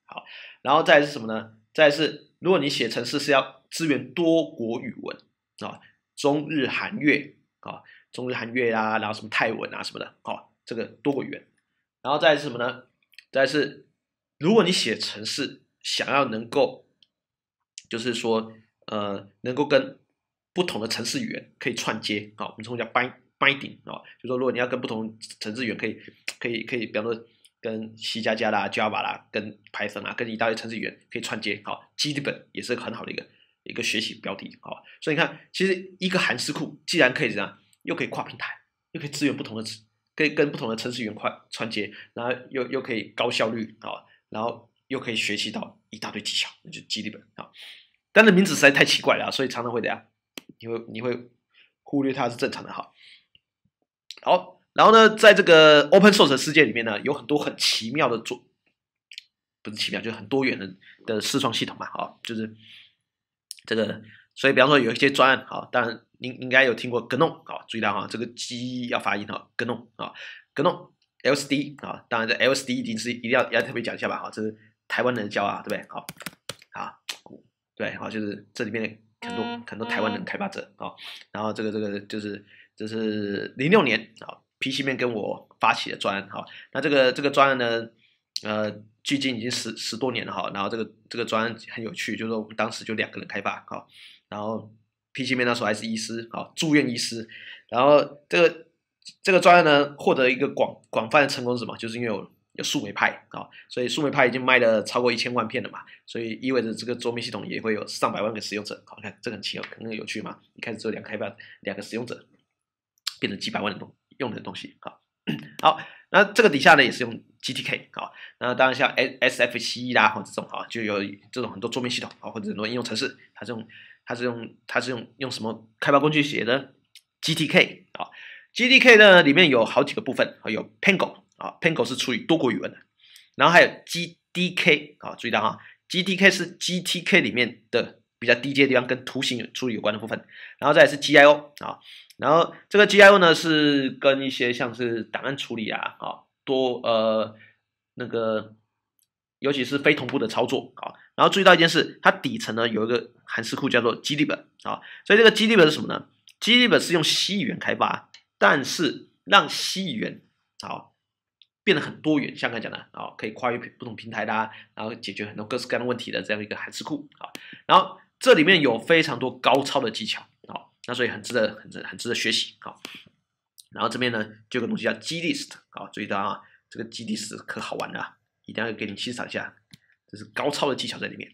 然后再来是什么呢？再来是如果你写程式是要支援多国语文啊，中日韩越啊，中日韩越啊，然后什么泰文啊什么的，啊，这个多国语言。然后再来是什么呢？再来是如果你写程式想要能够，就是说呃能够跟不同的程式语言可以串接啊，我们称为叫 bind binding 啊，就是说如果你要跟不同程式语言可以可以可以，比方说跟 C 加加啦、Java 啦、跟 Python 啦、跟一大堆程式语言可以串接，好 ，Glib 也是很好的一个一个学习标的，好，所以你看，其实一个函式库既然可以这样，又可以跨平台，又可以支援不同的，可以跟不同的程式语言串串接，然后又又可以高效率啊，然后又可以学习到一大堆技巧，那就 Glib 啊。但是名字实在太奇怪了、啊，所以常常会这样，你会你会忽略它是正常的哈。好，然后呢，在这个 open source 的世界里面呢，有很多很奇妙的做，不是奇妙，就是很多元的的视创系统嘛，好，就是这个，所以比方说有一些专案，好，当然您应该有听过 G N O M， 好，注意到哈，这个 G 要发音哈 ，G N O M 啊 ，G N O M L S D 啊，当然这 L S D 一定是一定要要特别讲一下吧，哈，这是台湾人教啊，对不对？好，好。对，好，就是这里面的很多很多台湾人开发者啊、哦，然后这个这个就是就是零六年啊、哦、，P C 面跟我发起的专案哈、哦，那这个这个专案呢，呃，距今已经十十多年了哈、哦，然后这个这个专案很有趣，就是说我们当时就两个人开发哈、哦，然后 P C 面那时候还是医师啊、哦，住院医师，然后这个这个专案呢获得一个广广泛的成功是什么？就是因为有。有树莓派啊、哦，所以树莓派已经卖了超过一千万片了嘛，所以意味着这个桌面系统也会有上百万个使用者。好，你看这个很奇妙，很有趣嘛。一开始只有两个开发两个使用者，变成几百万的东用的东西。好，好，那这个底下呢也是用 G T K 好，那当然像 S F C 啦或这种啊，就有这种很多桌面系统啊或者很多应用程式，它是用它是用它是用用什么开发工具写的 G T K 啊 ？G T K 呢里面有好几个部分，有 Pango。啊 ，Pango 是处理多国语文的，然后还有 G D K 啊，注意到哈 ，G D K 是 G T K 里面的比较低阶的地方，跟图形处理有关的部分，然后再来是 G I O 啊，然后这个 G I O 呢是跟一些像是档案处理啊，啊多呃那个尤其是非同步的操作啊，然后注意到一件事，它底层呢有一个函式库叫做 Glib 啊，所以这个 Glib 是什么呢 ？Glib 是用 C 语言开发，但是让 C 语言好。变得很多元，像刚才讲的啊、哦，可以跨越不同平台的、啊，然后解决很多各式各样的问题的这样一个函式库啊、哦。然后这里面有非常多高超的技巧啊、哦，那所以很值得很值很值得学习啊、哦。然后这边呢就有个东西叫 Glist 啊、哦，注意到啊，这个 Glist 可好玩了、啊，一定要给你欣赏一下，这是高超的技巧在里面。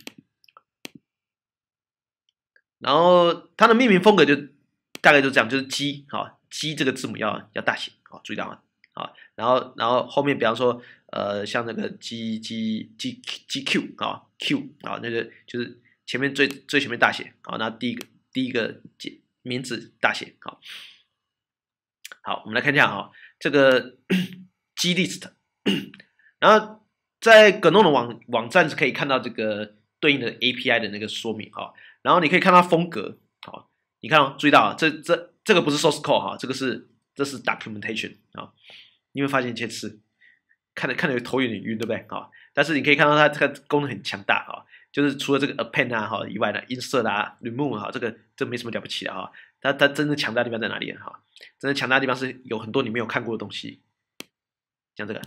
然后它的命名风格就大概就这样，就是 G 啊、哦、，G 这个字母要要大写啊、哦，注意到啊。啊，然后然后后面比方说，呃，像那个 G G G G Q 啊 Q 啊，那个就是前面最最前面大写啊，那第一个第一个名字大写好，好，我们来看一下啊，这个 Glist， 然后在 G N O M 的网网站是可以看到这个对应的 A P I 的那个说明哈，然后你可以看到风格，好，你看哦，注意到啊，这这这个不是 source code 哈，这个是这是 documentation 啊。你会发现一件事，看着看着头有点晕，对不对啊？但是你可以看到它这个功能很强大啊，就是除了这个 append 啊哈以外呢 ，insert 啊 remove 哈，这个这没什么了不起的啊。它它真正强大的地方在哪里哈？真正强大的地方是有很多你没有看过的东西，像这个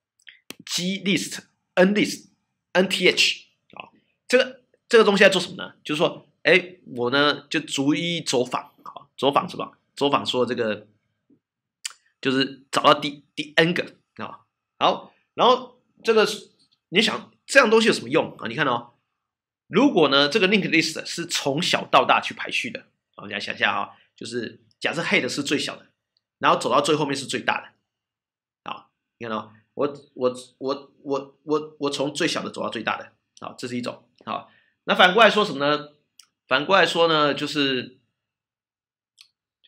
glist、nlist、nth 啊，这个这个东西在做什么呢？就是说，哎，我呢就逐一走访啊，走访是吧？走访说这个。就是找到第第 n 个啊，好，然后这个你想这样东西有什么用啊？你看哦，如果呢这个 linked list 是从小到大去排序的，我们来想一下啊，就是假设 head 是最小的，然后走到最后面是最大的，啊，你看哦，我我我我我我从最小的走到最大的，好，这是一种，好，那反过来说什么呢？反过来说呢，就是就是。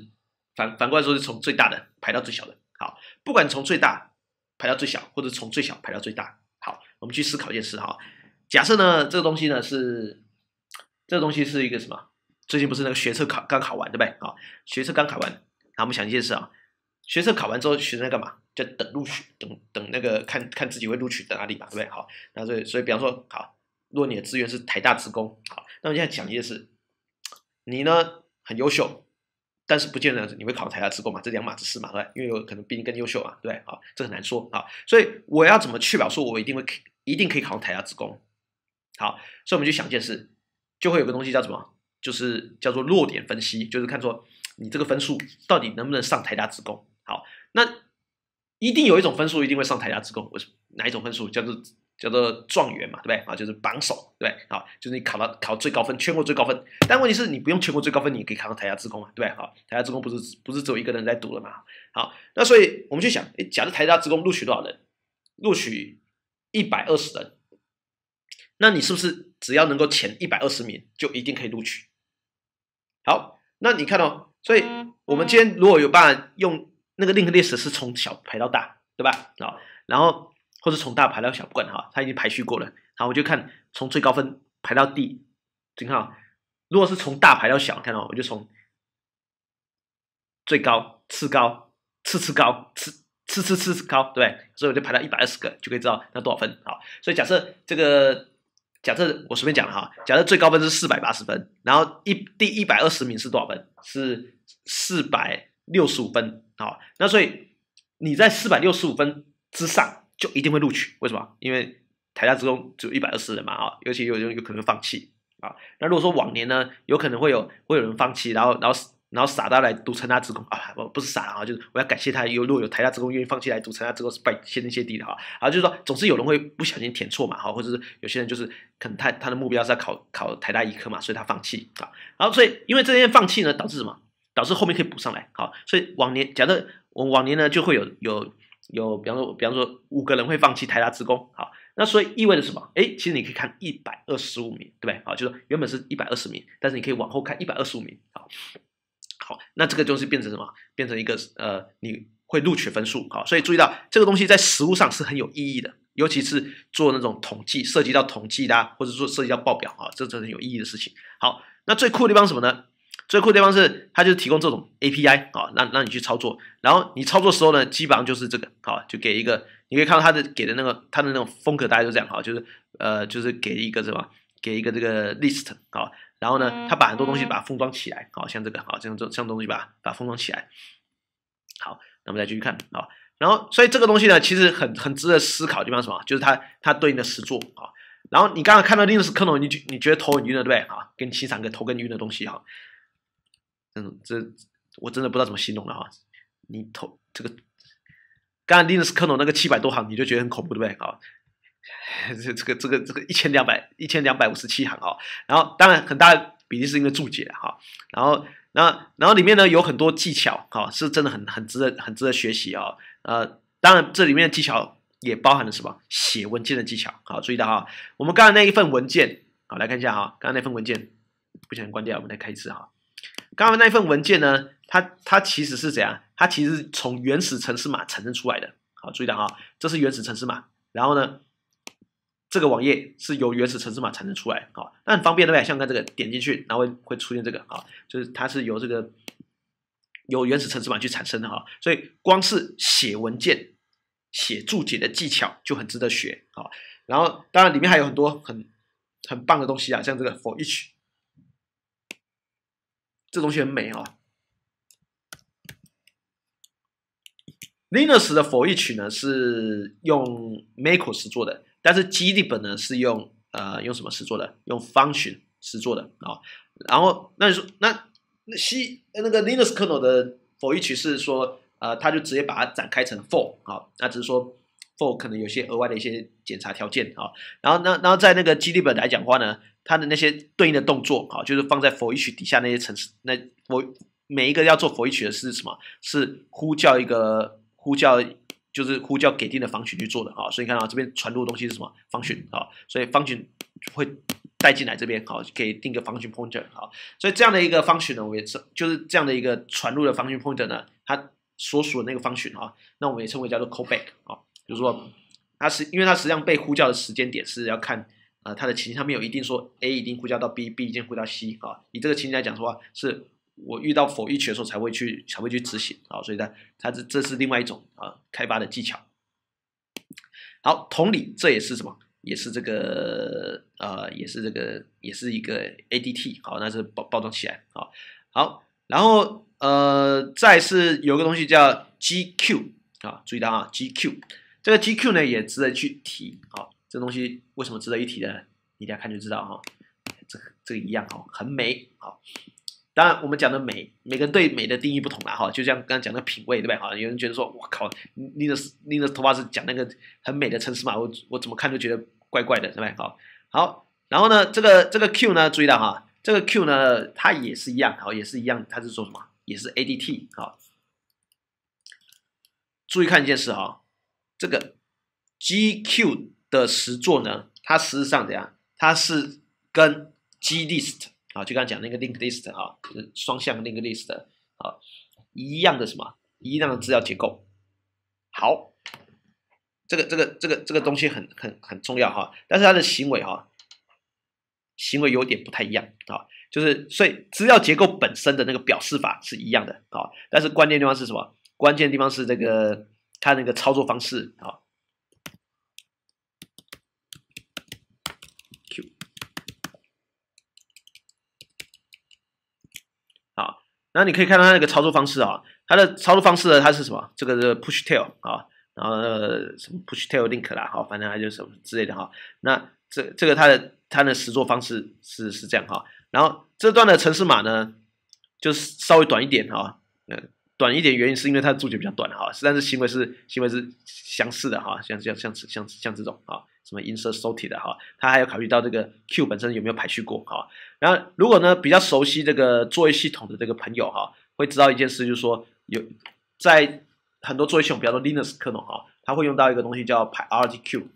反反过来说，是从最大的排到最小的。好，不管从最大排到最小，或者从最小排到最大。好，我们去思考一件事哈。假设呢，这个东西呢是这个东西是一个什么？最近不是那个学测考刚考完，对不对？啊，学测刚考完，那我们想一件事啊， 学测考完之后，学生在干嘛？就等录取，等等那个看看自己会录取等哪里嘛，对不对？好，那所以所以比方说，好，如果你的志愿是台大职工，好，那我现在讲一件事，你呢很优秀，但是不见得你会考台大职工嘛，这两码子事嘛，对不对？因为有可能比你更优秀嘛，对不对？好，这很难说啊，所以我要怎么确保说我一定会一定可以考上台大职工？好，所以我们就想一件事，就会有个东西叫什么？就是叫做落点分析，就是看说你这个分数到底能不能上台大职工。好，那一定有一种分数一定会上台大职工，为什么？哪一种分数叫做叫做状元嘛，对不对？啊，就是榜首，对不对？好，就是你考到考最高分，全国最高分。但问题是你不用全国最高分，你也可以考上台大职工嘛，对不对？好，台大职工不是不是只有一个人在读了嘛？好，那所以我们去想，哎，假设台大职工录取多少人？录取一百二十人，那你是不是只要能够前一百二十名，就一定可以录取？好，那你看哦，所以我们今天如果有办法用那个 link list 是从小排到大，对吧？好，然后或者从大排到小，不管哈，它已经排序过了。好，我就看从最高分排到第，你看啊，如果是从大排到小，看到我就从最高、次高、次次高、次次次次次高，对不对？所以我就排到一百二十个，就可以知道那多少分。好，所以假设这个。假设我随便讲了哈，假设最高分是四百八十分，然后一第一百二十名是多少分？是四百六十五分。好，那所以你在四百六十五分之上就一定会录取，为什么？因为台大职工只有一百二十人嘛啊，尤其有人有可能放弃啊。那如果说往年呢，有可能会有会有人放弃，然后然后。然后傻到来读成大职工啊，不不是傻啊，就是我要感谢他，有如果有台大职工愿意放弃来读成大职工是拜谢天谢地的哈。然后就是说，总是有人会不小心填错嘛，哈，或者是有些人就是可能他他的目标是要考考台大医科嘛，所以他放弃啊。然后所以因为这些放弃呢，导致什么？导致后面可以补上来。好，所以往年假设我往年呢就会有有有，比方说比方说五个人会放弃台大职工，好，那所以意味着什么？哎，其实你可以看一百二十五名，对不对？好，就是原本是一百二十名，但是你可以往后看一百二十五名，好。好，那这个就是变成什么？变成一个呃，你会录取分数。好，所以注意到这个东西在实务上是很有意义的，尤其是做那种统计，涉及到统计的、啊，或者说涉及到报表啊，这真是很有意义的事情。好，那最酷的地方是什么呢？最酷的地方是它就是提供这种 A P I 啊，让让你去操作。然后你操作的时候呢，基本上就是这个，好，就给一个，你可以看到它的给的那个它的那种风格，大概就这样，好，就是呃，就是给一个什么，给一个这个 list 好。然后呢，他把很多东西把它封装起来，好像这个，好像这像东西把把它封装起来。好，那我们再继续看，好，然后所以这个东西呢，其实很很值得思考的地方是什么？就是它它对应的实作啊。然后你刚刚看到 Linux kernel， 你你觉得头很晕了，对不对？啊，给你欣赏个头更晕的东西哈。嗯，这我真的不知道怎么形容了哈。你头这个，刚刚 Linux kernel 那个七百多行，你就觉得很恐怖，对不对？啊。这这个这个这个一千两百一千两百五十七行啊，然后当然很大的比例是因为注解哈，然后那然后里面呢有很多技巧哈，是真的很很值得很值得学习啊，呃，当然这里面的技巧也包含了什么写文件的技巧，好，注意到哈，我们刚才那一份文件，好来看一下哈，刚才那份文件不小心关掉，我们再开一次哈，刚才那份文件呢，它它其实是怎样？它其实是从原始程式码产生出来的，好，注意到哈，这是原始程式码，然后呢？这个网页是由原始程式码产生出来，好，那很方便对不对？像看这个点进去，然后会会出现这个，好，就是它是由这个由原始程式码去产生的哈，所以光是写文件、写注解的技巧就很值得学，好，然后当然里面还有很多很很棒的东西啊，像这个 for each， 这东西很美啊。Linux 的 for each 呢是用 macros 做的。但是基地本呢是用呃用什么实做的？用 function 实做的啊、哦。然后那你说那那 C 那个 Linux kernel 的 for each 是说呃它就直接把它展开成 for 啊、哦，那只是说 for 可能有些额外的一些检查条件啊、哦。然后那然后在那个基地本来讲的话呢，它的那些对应的动作啊、哦，就是放在 for each 底下那些程式，那我每一个要做 for each 的是什么？是呼叫一个呼叫。就是呼叫给定的function去做的啊，所以你看到这边传入的东西是什么 function 啊，所以 function 会带进来这边好，可以定个 function pointer 好，所以这样的一个 function 呢，我也是就是这样的一个传入的 function pointer 呢，它所属的那个 function 啊，那我们也称为叫做 callback 啊，就是说它是因为它实际上被呼叫的时间点是要看呃它的情境上面有一定说 A 一定呼叫到 B，B 一定呼叫 C 啊，以这个情境来讲的话是我遇到否 each 的时候才会去才会去执行啊，所以它它这这是另外一种啊开发的技巧。好，同理这也是什么？也是这个呃也是这个也是一个 A D T 好，那是包包装起来啊。好，然后呃再是有个东西叫 G Q 啊，注意到啊 G Q 这个 G Q 呢也值得去提啊，这个东西为什么值得一提呢？你等下看就知道哈，这个这个一样哈，很美啊。当然，我们讲的美，每个人对美的定义不同啦，哈，就像刚刚讲的品味，对不对？哈，有人觉得说，我靠，你的你的头发是讲那个很美的城市嘛，我我怎么看都觉得怪怪的，对不对？好，好，然后呢，这个这个 Q 呢，注意到哈，这个 Q 呢，它也是一样，好，也是一样，它是说什么？也是 A D T，好，注意看一件事哈，这个 G Q 的实作呢，它实质上怎样？它是跟 G list。啊，就刚刚讲那个 link list 啊，就是双向 link list 啊，一样的什么？一样的资料结构。好，这个这个这个这个东西很很很重要哈，但是它的行为哈，行为有点不太一样啊，就是所以资料结构本身的那个表示法是一样的啊，但是关键地方是什么？关键地方是这个它那个操作方式啊。那你可以看到它那个操作方式啊，它的操作方式呢，它是什么？这个是 push tail 啊，然后呃什么 push tail link 啦，好，反正它就是什么之类的哈。那这这个它的它的实作方式是是这样哈。然后这段的程式码呢，就是稍微短一点哈，嗯，短一点原因是因为它的注解比较短哈，但是行为是行为是相似的哈，像像像像像这种啊。什么 insert sorted 的哈，它还有考虑到这个 Q 本身有没有排序过哈。然后如果呢比较熟悉这个作业系统的这个朋友哈，会知道一件事，就是说有在很多作业系统，比方说 Linux 可能哈，它会用到一个东西叫 priority Q。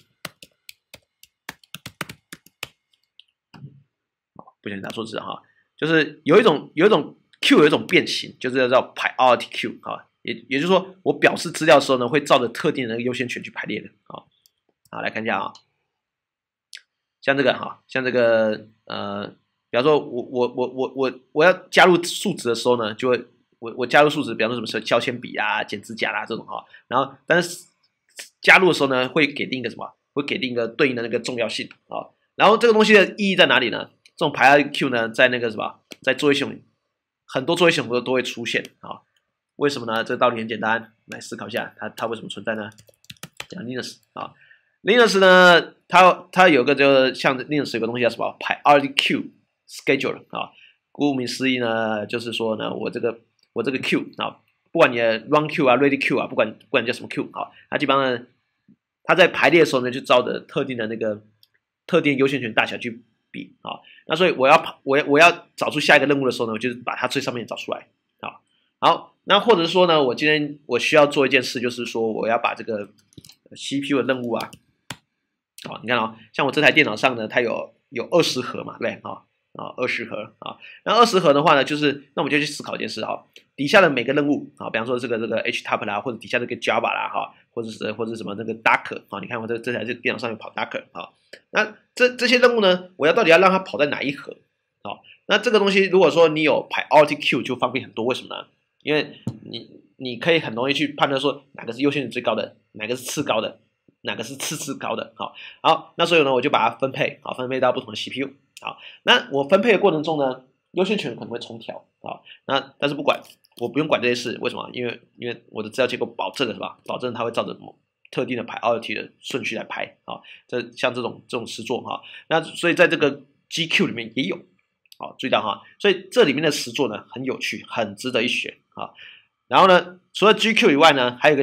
不小心打错字哈，就是有一种有一种 Q 有一种变形，就是叫 priority Q 哈，也也就是说我表示资料的时候呢，会照着特定的那个优先权去排列的啊。好，来看一下啊，像这个哈，像这个呃，比方说我我我我我我要加入数值的时候呢，就会我我加入数值，比方说什么是削铅笔啊、剪指甲啦、啊、这种哈，然后但是加入的时候呢，会给定一个什么？会给定一个对应的那个重要性啊。然后这个东西的意义在哪里呢？这种排 Q 呢，在那个什么，在作业系统里，很多作业系统都都会出现啊。为什么呢？这个道理很简单，来思考一下，它它为什么存在呢？讲 Linux 啊。Linux 呢，它它有个就像 Linux 有个东西叫什么 priority queue schedule 啊，顾名思义呢，就是说呢，我这个我这个 queue 啊，不管你的 run queue 啊 ready queue 啊，不管不管你叫什么 queue 啊，它基本上呢，它在排列的时候呢，就照着特定的那个特定优先权大小去比啊。那所以我要我我要找出下一个任务的时候呢，我就是把它最上面找出来啊。好，那或者是说呢，我今天我需要做一件事，就是说我要把这个 C P U 的任务啊。哦，你看哦，像我这台电脑上呢，它有有二十核嘛，对不对？啊啊，二十核啊，那二十核的话呢，就是那我们就去思考一件事啊，底下的每个任务啊，比方说这个这个 H T O P 啦，或者底下这个 Java 啦，哈，或者是或者什么那个 Docker 啊，你看我这这台这电脑上有跑 Docker 啊，那这这些任务呢，我要到底要让它跑在哪一核？好，那这个东西如果说你有 priority queue 就方便很多，为什么呢？因为你你可以很容易去判断说哪个是优先级最高的，哪个是次高的。哪个是次次高的？好，好，那所以呢，我就把它分配，好，分配到不同的 C P U。好，那我分配的过程中呢，优先权可能会重调，好，那但是不管，我不用管这些事，为什么？因为因为我的资料结构保证了是吧？保证它会照着特定的 priority 的顺序来排，好，这像这种这种实作哈，那所以在这个 G Q 里面也有，好，注意到哈，所以这里面的实作呢很有趣，很值得一学啊。然后呢，除了 G Q 以外呢，还有个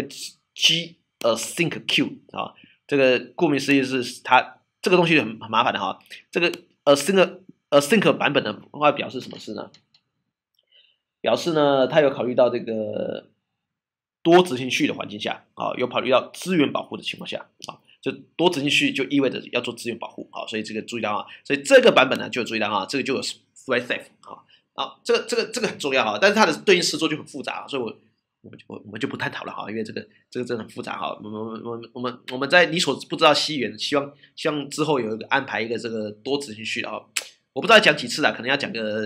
G async queue 啊，这个顾名思义是它这个东西很很麻烦的哈。这个 async async 版本的话表示什么事呢？表示呢，它有考虑到这个多执行序的环境下啊，有考虑到资源保护的情况下啊，就多执行序就意味着要做资源保护啊，所以这个注意到啊，所以这个版本呢就有注意到啊，这个就有 thread safe 啊，啊，这个这个这个很重要啊，但是它的对应实作就很复杂，所以我。我们我我们就不探讨了哈，因为这个这个真的很复杂哈。我们我们我们我们我们在你所不知道西元，希望希望之后有一个安排一个这个多执行序啊。我不知道讲几次了，可能要讲个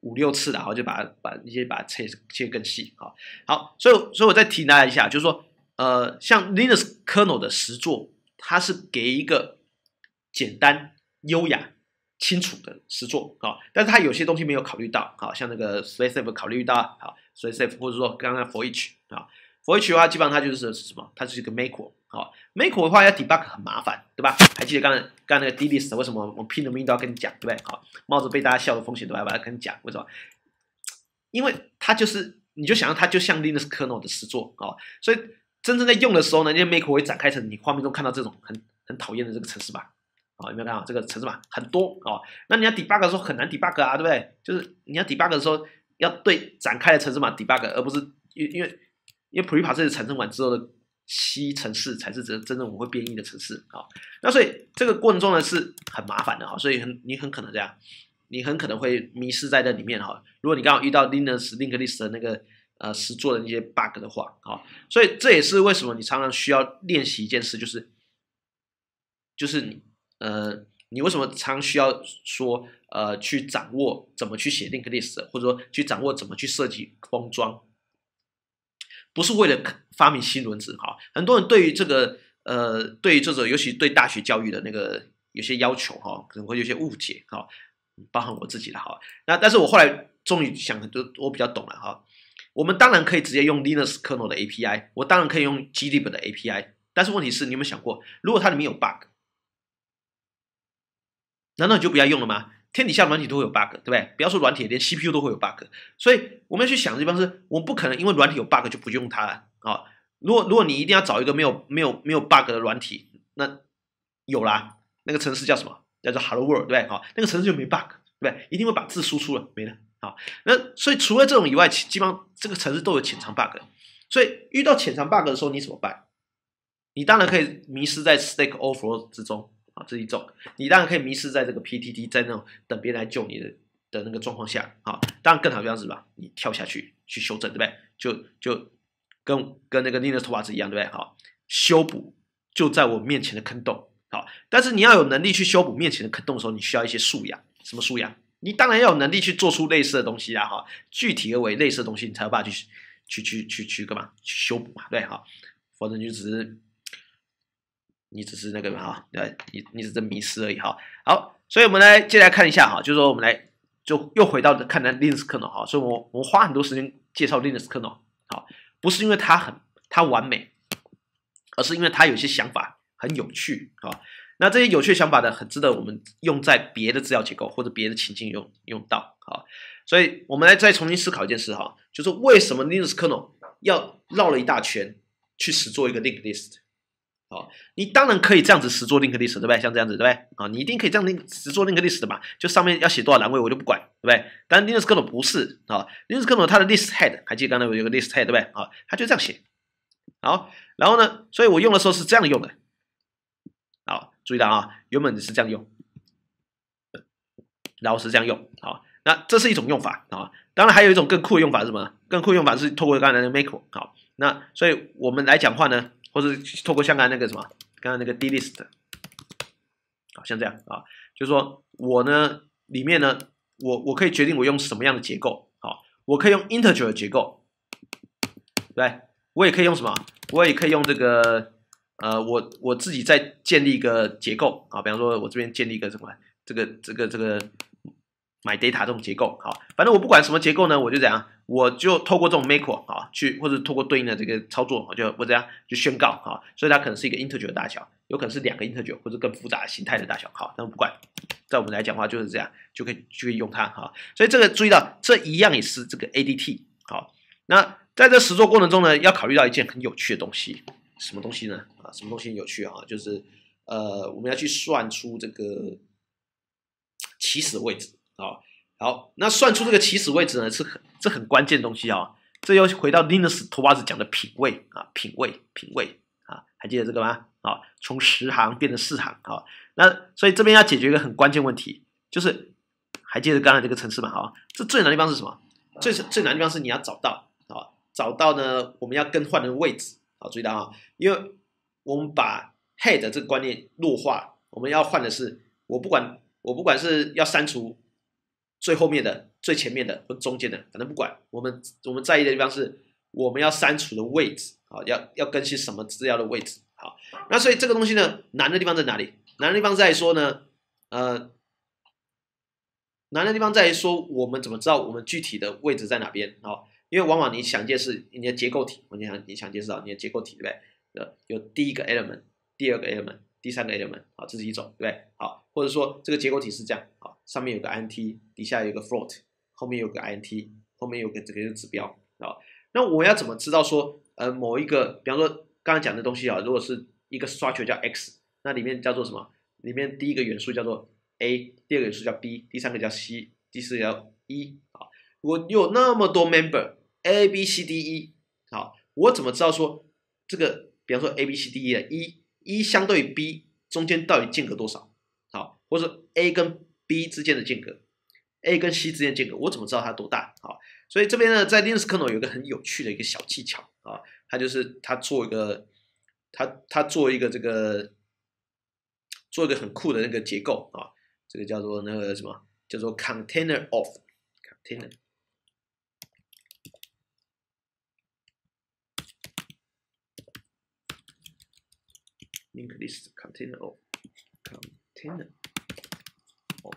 五六次的，然后就把它把一些把它切切更细，好，好，所以所以我再提大家一下，就是说，呃，像 Linux kernel 的实作，它是给一个简单、优雅、清楚的实作，好，但是它有些东西没有考虑到，好，像那个 slave safe 考虑到，好 slave safe 或者说刚刚 for each 啊 ，for each 的话，基本上它就是什么？它是一个 macro。好 ，macro 的话要 debug 很麻烦，对吧？还记得刚才刚才那个 dlist 为什么我拼了命都要跟你讲，对不对？好，冒着被大家笑的风险都要把它跟你讲，为什么？因为它就是你就想象它就像 Linux kernel 的实作哦，所以真正在用的时候呢，那些 macro 会展开成你画面中看到这种很很讨厌的这个程式码，哦，有没有看到这个程式码很多哦？那你要 debug 的时候很难 debug 啊，对不对？就是你要 debug 的时候要对展开的程式码 debug， 而不是因为因为 preparse 产生完之后的 C 程式才是真真正我会编译的程式啊、哦。那所以这个过程中呢是很麻烦的哈、哦，所以很你很可能这样。你很可能会迷失在那里面哈。如果你刚好遇到 Linux linked list 的那个呃实作的那些 bug 的话，好，所以这也是为什么你常常需要练习一件事，就是就是你呃你为什么常需要说呃去掌握怎么去写 linked list， 或者说去掌握怎么去设计封装，不是为了发明新轮子哈。很多人对于这个呃对于这种尤其对大学教育的那个有些要求哈，可能会有些误解哈。包含我自己的哈，那但是我后来终于想，就我比较懂了哈。我们当然可以直接用 Linux kernel 的 A P I， 我当然可以用 glib 的 A P I， 但是问题是，你有没有想过，如果它里面有 bug， 难道你就不要用了吗？天底下软体都会有 bug， 对不对？不要说软体，连 C P U 都会有 bug， 所以我们要去想的地方是，我们不可能因为软体有 bug 就不用它了啊。如果如果你一定要找一个没有没有没有 bug 的软体，那有啦，那个程式叫什么？叫做 Hello World， 对不对？好，那个程式就没 bug， 对不对？一定会把字输出了，没了。好，那所以除了这种以外，基本上这个程式都有潜藏 bug。所以遇到潜藏 bug 的时候，你怎么办？你当然可以迷失在 Stack Overflow 之中啊，这一种。你当然可以迷失在这个 P T T， 在那种等别人来救你的的那个状况下啊。当然更好的方式吧，你跳下去去修正，对不对？就就跟跟那个 Linux 托瓦子一样，对不对？好，修补就在我面前的坑洞。好，但是你要有能力去修补面前的坑洞的时候，你需要一些素养。什么素养？你当然要有能力去做出类似的东西啦，哈，具体而为类似的东西，你才有办法去去去去去干嘛？去修补嘛，对哈，否则你就只是你只是那个哈，对，你你只是迷失而已哈。好，所以我们来接下来看一下哈，就是说我们来就又回到看看 Linux kernel 哈，所以我我花很多时间介绍 Linux kernel， 好，不是因为它很它完美，而是因为它有些想法很有趣啊。那这些有趣的想法呢，很值得我们用在别的资料结构或者别的情境用用到啊。所以我们来再重新思考一件事哈，就是为什么 Linux kernel 要绕了一大圈去实做一个 linked list。好，你当然可以这样子实做 linked list， 对不对？像这样子，对不对？啊，你一定可以这样实做 linked list 的嘛？就上面要写多少栏位我就不管，对不对？但 Linux kernel 不是啊 ，Linux kernel 它的 list head 还记得刚才有个 list head， 对不对？啊，它就这样写。好，然后呢，所以我用的时候是这样用的。好，注意到啊，原本是这样用，然后是这样用。好，那这是一种用法啊。当然还有一种更酷的用法是什么？更酷的用法是透过刚才的 macro。好，那所以我们来讲话呢，或是透过像刚才那个什么，刚才那个 dlist， 好像这样啊，就是说我呢里面呢，我我可以决定我用什么样的结构。好，我可以用 integer 的结构，对，我也可以用什么？我也可以用这个。呃，我我自己再建立一个结构啊，比方说我这边建立一个什么，这个这个这个买 data 这种结构，好，反正我不管什么结构呢，我就怎样，我就透过这种 macro 啊，去或者透过对应的这个操作，我就我这样就宣告啊，所以它可能是一个 integer 的大小，有可能是两个 integer 或者更复杂的形态的大小，好，但不管，在我们来讲的话就是这样，就可以就可以用它哈，所以这个注意到，这一样也是这个 A D T 好，那在这实作过程中呢，要考虑到一件很有趣的东西。什么东西呢？啊，什么东西很有趣啊？就是呃，我们要去算出这个起始位置啊。好，那算出这个起始位置呢，是很这很关键的东西啊。这又回到 Linus Torvalds 讲的品味啊，品味，品味啊，还记得这个吗？啊，从十行变成四行啊。那所以这边要解决一个很关键问题，就是还记得刚才这个程式嘛？啊，这最难的地方是什么？最最难的地方是你要找到啊，找到呢我们要更换的位置。好，注意到啊，因为我们把 head 这个观念弱化，我们要换的是，我不管我不管是要删除最后面的最前面的或中间的，反正不管。我们我们在意的地方是我们要删除的位置啊，要要更新什么资料的位置。好，那所以这个东西呢，难的地方在哪里？难的地方在于说呢，呃，难的地方在于说我们怎么知道我们具体的位置在哪边啊？因为往往你想一件事，你的结构体，我你想你想介绍你的结构体，对不对？呃，有第一个 element， 第二个 element， 第三个 element， 好，这是一种，对不对？好，或者说这个结构体是这样，好，上面有个 int， 底下有个 float， 后面有个 int， 后面有个这个指标，好，那我要怎么知道说，呃，某一个，比方说刚刚讲的东西啊，如果是一个 structure 叫 x， 那里面叫做什么？里面第一个元素叫做 a， 第二个元素叫 b， 第三个叫 c， 第四个叫 e， 好，我有那么多 member a b c d e， 好，我怎么知道说这个？比方说 A B C D E 的 E E 相对于 B 中间到底间隔多少？好，或者 A 跟 B 之间的间隔 ，A 跟 C 之间的间隔，我怎么知道它多大？好，所以这边呢，在 Linux kernel 有一个很有趣的一个小技巧啊，它就是它做一个，它它做一个这个，做一个很酷的那个结构啊，这个叫做那个什么，叫做 container of container。Linked list container of container of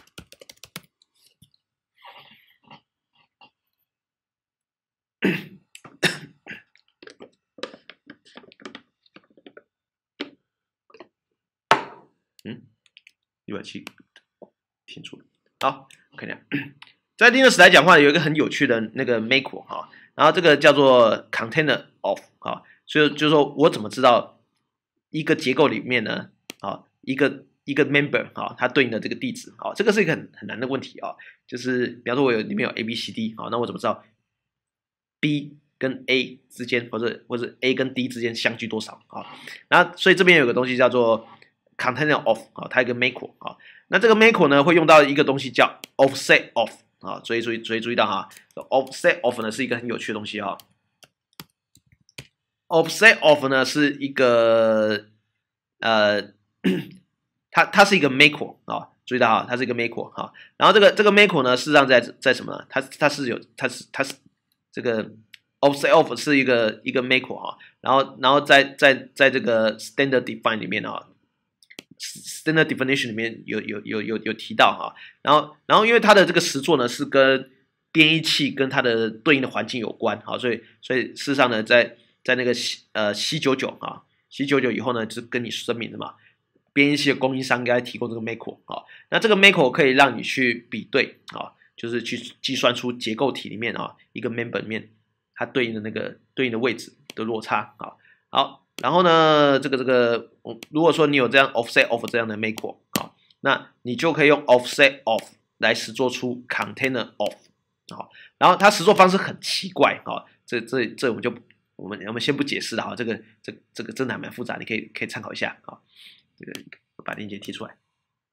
嗯，一百七停住了。好，我看一下，在 Linux 来讲的话，有一个很有趣的那个 macro 哈，然后这个叫做 container of 啊，所以就是说我怎么知道一个结构里面呢，啊，一个一个 member 啊，它对应的这个地址啊，这个是一个很很难的问题啊，就是比方说我有里面有 A B C D 啊，那我怎么知道 B 跟 A 之间或者或者 A 跟 D 之间相距多少啊？那所以这边有个东西叫做 container of 啊，它有一个 macro 啊，那这个 macro 呢会用到一个东西叫 offset of 啊，所以注意所以注意到哈 ，offset of 呢是一个很有趣的东西哈。offset of 呢是一个呃，它它是一个 macro 啊，注意到哈，它是一个 macro 哈。然后这个这个 macro 呢，事实上在在什么呢？它它是有它是它是这个 offset of 是一个一个 macro 哈。然后然后在在在这个 standard define 里面啊 ，standard definition 里面有有有有有提到哈。然后然后因为它的这个实作呢是跟编译器跟它的对应的环境有关，好，所以所以事实上呢，在在那个呃 C 九九 啊 ，C 九九 以后呢，就是跟你声明的嘛，编译器的供应商应该提供这个 macro 啊，那这个 macro 可以让你去比对啊，就是去计算出结构体里面啊一个 member 里面它对应的那个对应的位置的落差啊。好，然后呢，这个这个，如果说你有这样 offset of 这样的 macro 啊，那你就可以用 offset of 来实作出 container of 啊，然后它实作方式很奇怪啊，这这这我们就。我们我们先不解释了哈，这个这这个真的还蛮复杂，你可以可以参考一下啊。这个我把链接贴出来。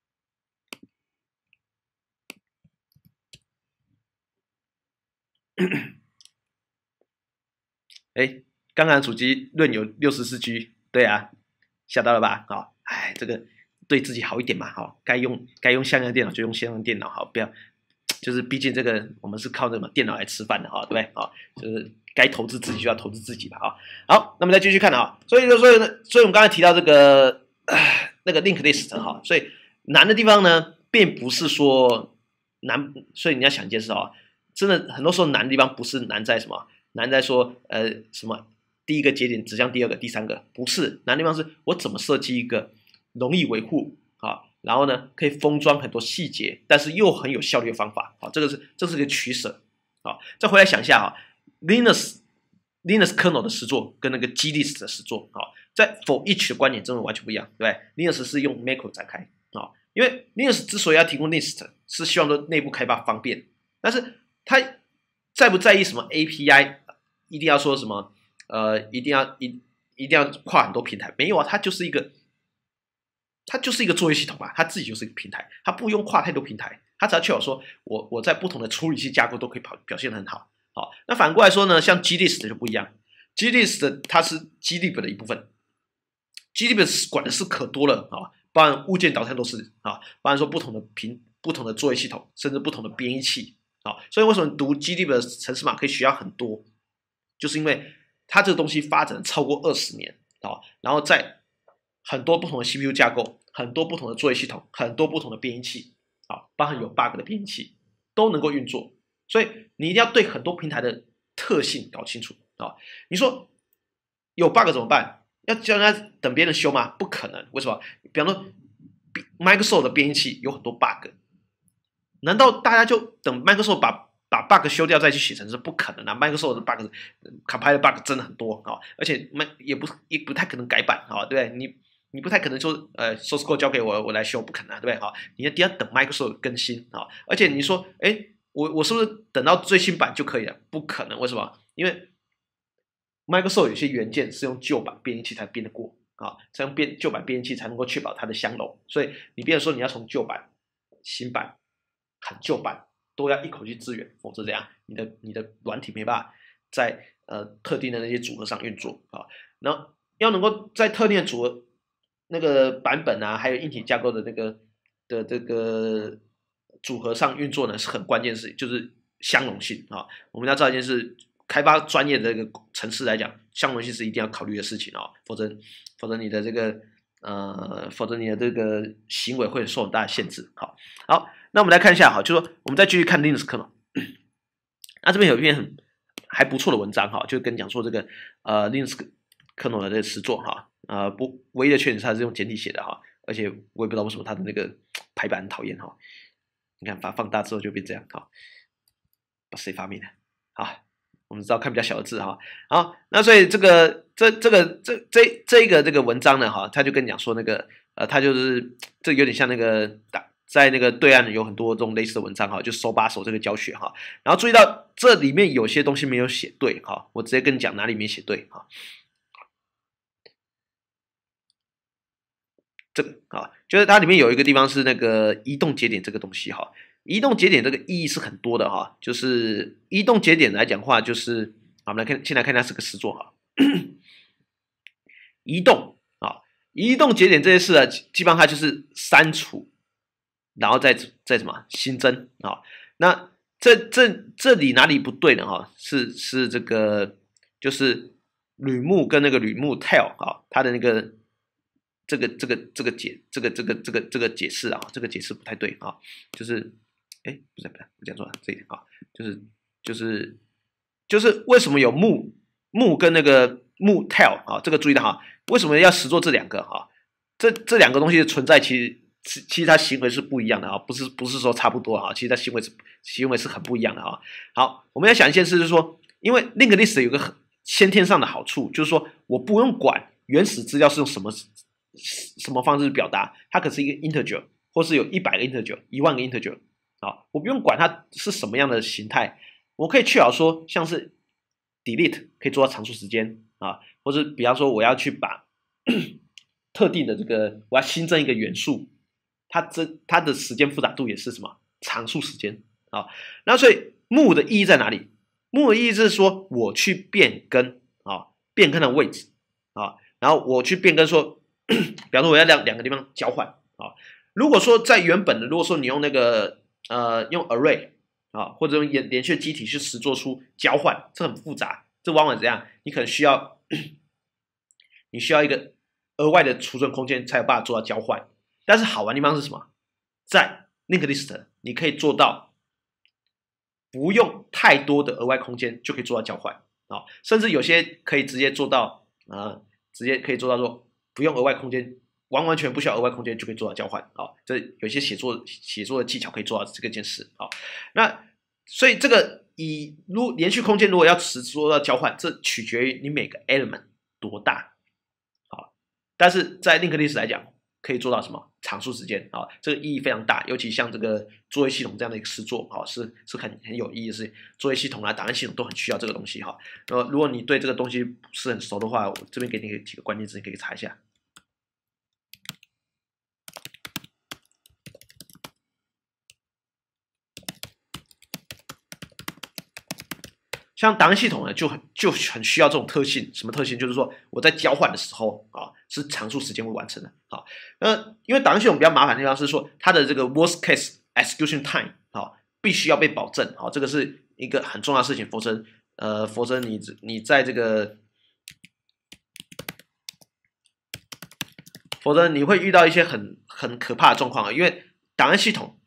哎，刚刚主机论有六十四 G， 对啊，吓到了吧？好，哎，这个对自己好一点嘛，好，该用该用像样电脑就用像样电脑，好，不要，就是毕竟这个我们是靠什么电脑来吃饭的哈，对不对？啊，就是该投资自己就要投资自己吧，啊，好，那么再继续看啊，所以所以呢，所以我们刚才提到这个那个 link list 哈，所以难的地方呢，并不是说难，所以你要想一件事啊，真的很多时候难的地方不是难在什么。难在说，呃，什么第一个节点指向第二个、第三个，不是难的地方是我怎么设计一个容易维护啊，然后呢可以封装很多细节，但是又很有效率的方法啊，这个是这是个取舍啊。再回来想一下啊 ，Linux Linux kernel 的实作跟那个 glist 的实作啊，在 for each 的观点真的完全不一样，对不对 ？Linux 是用 macro 展开啊，因为 Linux 之所以要提供 list， 是希望说内部开发方便，但是它在不在意什么 A P I， 一定要说什么呃，一定要一一定要跨很多平台？没有啊，它就是一个，它就是一个作业系统啊，它自己就是一个平台，它不用跨太多平台，它只要确保说我我在不同的处理器架构都可以表表现得很好。好，那反过来说呢，像 glist 就不一样 ，glist 它是 glib 的一部分 ，glib 管的是可多了啊，包含物件导向都是啊，包含说不同的平不同的作业系统，甚至不同的编译器。 啊、哦，所以为什么读 G D 的程式码可以学到很多，就是因为它这个东西发展超过二十年啊、哦，然后在很多不同的 C P U 架构、很多不同的作业系统、很多不同的编译器啊、哦，包含有 bug 的编译器都能够运作，所以你一定要对很多平台的特性搞清楚啊、哦。你说有 bug 怎么办？要叫人家等别人修吗？不可能，为什么？比方说 Microsoft 的编译器有很多 bug。难道大家就等 Microsoft 把把 bug 修掉再去写程式？不可能啊 ！Microsoft 的 bug compile 的 bug 真的很多啊、哦，而且也不也不太可能改版啊、哦，对不对？你你不太可能说呃 source code 交给我我来修，不可能、啊，对不对？好，你一定要等 Microsoft 更新啊、哦，而且你说，哎，我我是不是等到最新版就可以了？不可能，为什么？因为 Microsoft 有些元件是用旧版编译器才编得过啊，才用编旧版编译器才能够确保它的相容，所以你变成说你要从旧版、新版。很旧版都要一口气支援，否则这样你的你的软体没办法在呃特定的那些组合上运作啊。然后要能够在特定的组合那个版本啊，还有硬体架构的那个的这个组合上运作呢，是很关键的事情，就是相容性啊。我们要知道一件事，开发专业的这个程式来讲，相容性是一定要考虑的事情啊，否则否则你的这个呃，否则你的这个行为会受很大的限制。好，好。那我们来看一下哈，就说我们再继续看 Linux 可能，那这边有一篇很还不错的文章哈，就跟你讲说这个呃 Linux 可能的这个实作哈，呃不唯一的缺点是它是用简体写的哈，而且我也不知道为什么它的那个排版很讨厌哈，你看把它放大之后就变这样哈，把谁发明的？好，我们知道看比较小的字哈，好，那所以这个这这个这这这一个这个文章呢哈，他就跟你讲说那个呃，他就是这有点像那个打。在那个对岸有很多这种类似的文章哈，就手把手这个教学哈，然后注意到这里面有些东西没有写对哈，我直接跟你讲哪里没写对哈。这个啊，就是它里面有一个地方是那个移动节点这个东西哈，移动节点这个意义是很多的哈，就是移动节点来讲话，就是我们来看，先来看它是个实作哈，移动啊，移动节点这些事啊，基本上它就是删除。然后再再什么新增啊、哦？那这这这里哪里不对呢？哈、哦，是是这个就是吕木跟那个吕木 tail 啊、哦，它的那个这个这个这个解这个这个这个这个解释啊，这个解释不太对啊、哦，就是哎不是不是我讲错了这一点啊，就是就是就是为什么有木木跟那个木 tail 啊、哦？这个注意到哈，为什么要实做这两个哈、哦？这这两个东西的存在其实。其实它行为是不一样的啊，不是不是说差不多啊，其实它行为是行为是很不一样的啊。好，我们要想一件事，就是说，因为 linked list 有个先天上的好处，就是说我不用管原始资料是用什么什么方式表达，它可是一个 integer， 或是有一百个 integer， 一万个 integer 啊，我不用管它是什么样的形态，我可以确保说，像是 delete 可以做到常数时间啊，或者比方说我要去把特定的这个我要新增一个元素。它这它的时间复杂度也是什么常数时间啊？那所以目的意义在哪里？目的意义是说我去变更啊，变更的位置啊，然后我去变更说，比方说我要两两个地方交换啊。如果说在原本的，如果说你用那个呃用 array 啊，或者用连连续基体去实做出交换，这很复杂，这往往怎样？你可能需要你需要一个额外的储存空间才有办法做到交换。但是好玩的地方是什么？在 linked list 你可以做到不用太多的额外空间就可以做到交换啊、哦，甚至有些可以直接做到啊、呃，直接可以做到说不用额外空间，完完全不需要额外空间就可以做到交换啊、哦。这有些写作写作的技巧可以做到这个件事啊、哦。那所以这个以如连续空间如果要实做到交换，这取决于你每个 element 多大好、哦，但是在 linked list 来讲。可以做到什么常数时间啊？这个意义非常大，尤其像这个作业系统这样的一个实作啊，是是很很有意义的事情。作业系统啊、档案系统都很需要这个东西哈。呃，如果你对这个东西不是很熟的话，我这边给你几个关键字，你可以查一下。像档案系统呢，就很就很需要这种特性，什么特性？就是说我在交换的时候啊，是常数时间会完成的。好，那因为档案系统比较麻烦的地方是说，它的这个 worst case execution time 啊， 必须要被保证，好，这个是一个很重要的事情，否则呃，否则你你在这个，否则你会遇到一些很很可怕的状况啊，因为档案系统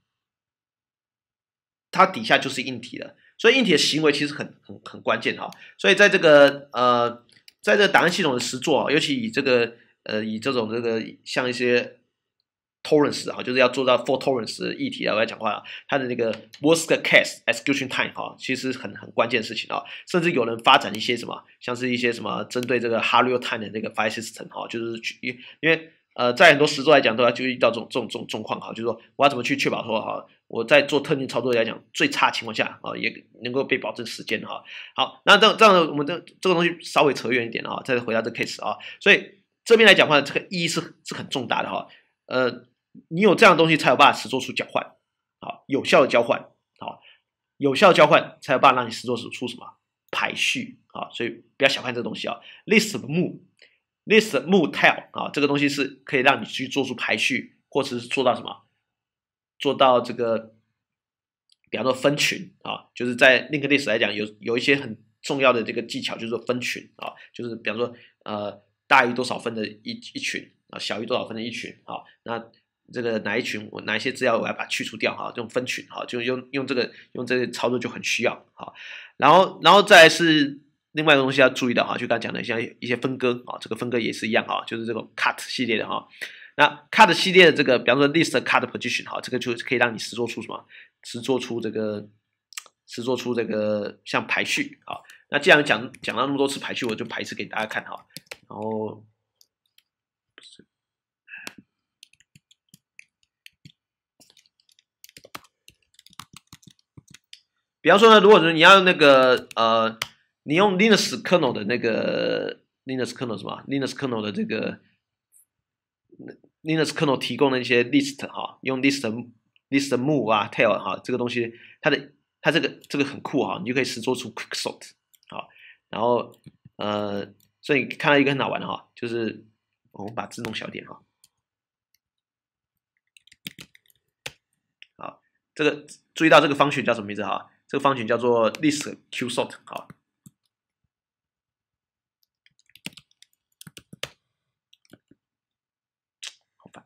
它底下就是硬体的，所以硬体的行为其实很很很关键哈，所以在这个呃，在这个档案系统的实作，尤其以这个呃以这种这个像一些 torrents 啊，就是要做到 for torrents 的议题啊，我来讲话，它的那个 worst case execution time 哈，其实很很关键的事情啊，甚至有人发展一些什么，像是一些什么针对这个 hard real time 的那个 file system 哈，就是去因为呃在很多实作来讲都要就遇到这种这种这种状况哈，就是说我要怎么去确保说哈，我在做特定操作来讲最差情况下啊，也能够被保证时间哈。好，那这这样我们这这个东西稍微扯远一点啊，再回到这个 case 啊，所以这边来讲话，这个意义是是很重大的哈，呃。你有这样的东西，才有办法实做出交换，好，有效的交换，好，有效的交换才有办法让你实做出什么排序，啊，所以不要小看这个东西啊 ，list move，list move tail 啊，这个东西是可以让你去做出排序，或者是做到什么，做到这个，比方说分群啊，就是在 linked list 来讲，有有一些很重要的这个技巧，就是说分群啊，就是比方说呃大于多少分的一一群啊，小于多少分的一群啊，那这个哪一群我哪一些资料我要把它去除掉哈，这种分群哈，就用用这个用这个操作就很需要哈。然后然后再来是另外一个东西要注意的哈，就刚才讲的像一些分割啊，这个分割也是一样哈，就是这种 cut 系列的哈。那 cut 系列的这个，比方说 list cut position 哈，这个就可以让你实做出什么？实做出这个实做出这个像排序啊。那既然讲讲到那么多次排序，我就排一次给大家看哈。然后。比方说呢，如果说你要用那个呃，你用 Linux kernel 的那个 Linux kernel 什么 Linux kernel 的这个 Linux kernel 提供的一些 list 哈，用 list list move 啊 tail 哈，这个东西它的它这个这个很酷哈，你就可以实做出 quick sort 好，然后呃，所以你看到一个很好玩的哈，就是我们把字弄小点哈，好，这个注意到这个方选叫什么名字哈？这个方群叫做 list qsort 好，好烦的，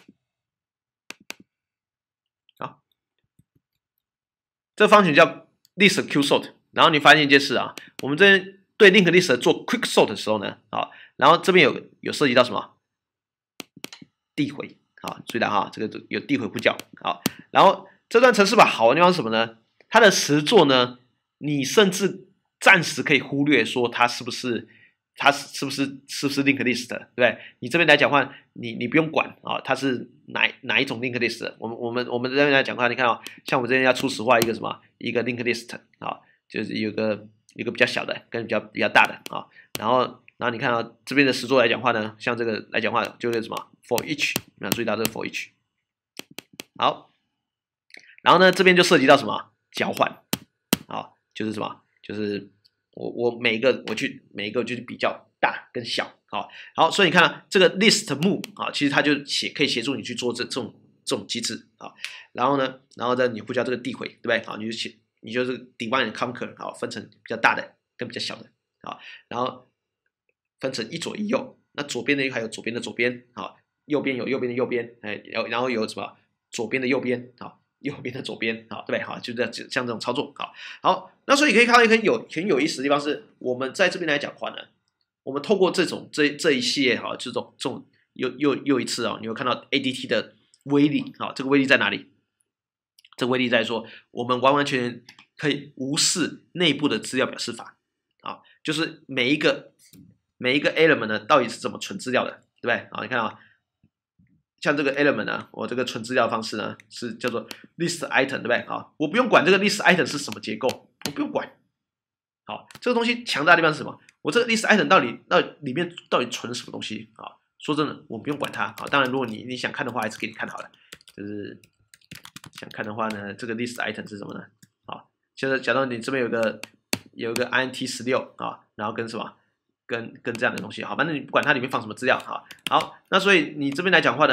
好，这个方群叫 list qsort， 然后你发现一件事啊，我们这边对 link list 做 quick sort 的时候呢，啊，然后这边有有涉及到什么递回，好，注意到哈，这个有递回呼叫，好，然后这段程式吧好的地方是什么呢？它的实作呢？你甚至暂时可以忽略说它是不是它是不是是不是 link list， 对不对？你这边来讲话，你你不用管啊，它是哪哪一种 link list。我们我们我们这边来讲话，你看啊，像我们这边要初始化一个什么一个 link list 啊，就是有个有个比较小的跟比较比较大的啊，然后然后你看啊这边的实作来讲话呢，像这个来讲话就是什么 for each， 那注意到这个 for each， 好，然后呢这边就涉及到什么交换，好。就是什么？就是我我每一个我去每一个就是比较大跟小，好，好，所以你看、啊、这个 list move 啊，其实它就协可以协助你去做这这种这种机制啊，然后呢，然后呢你呼叫这个递回，对不对？好，你就写你就是 divide and conquer 好，分成比较大的跟比较小的，好，然后分成一左一右，那左边的还有左边的左边，好，右边有右边的右边，哎，然后有什么左边的右边，好。右边的左边，好，对不对？好，就这样像这种操作，好，好，那所以可以看到一个很有很有意思的地方是，我们在这边来讲的话呢，我们透过这种这这一系列哈，这种这种又又又一次啊，你会看到 A D T 的威力，好，这个威力在哪里？这个威力在说，我们完完全全可以无视内部的资料表示法，啊，就是每一个每一个 element 呢，到底是怎么存资料的，对不对？好，你看啊。像这个 element 呢，我这个存资料方式呢是叫做 list item， 对不对？好，我不用管这个 list item 是什么结构，我不用管。好，这个东西强大的地方是什么？我这个 list item 到底到里面到底存了什么东西啊？说真的，我不用管它啊。当然，如果你你想看的话，还是给你看好了。就是想看的话呢，这个 list item 是什么呢？好，就是假如你这边有个有一个 int 十六啊，然后跟什么？跟跟这样的东西，好，反正你不管它里面放什么资料，好，好，那所以你这边来讲话呢，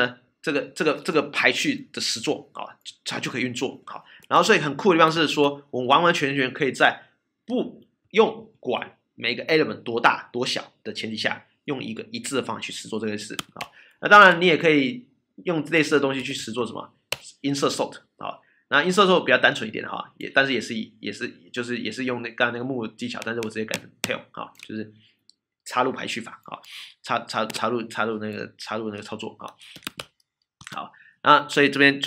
这个这个这个排序的实作啊，它就可以运作好。然后所以很酷的地方是说，我们完完全全可以在不用管每个 element 多大多小的前提下，用一个一致的方法去实做这件事啊。那当然你也可以用类似的东西去实做什么 insert sort 啊。那 insert sort 比较单纯一点哈，也但是也是也是就是也是用那刚才那个木技巧，但是我直接改成 tail 啊，就是插入排序法啊，插插插入插入那个插入那个操作啊。好，那所以这边就是，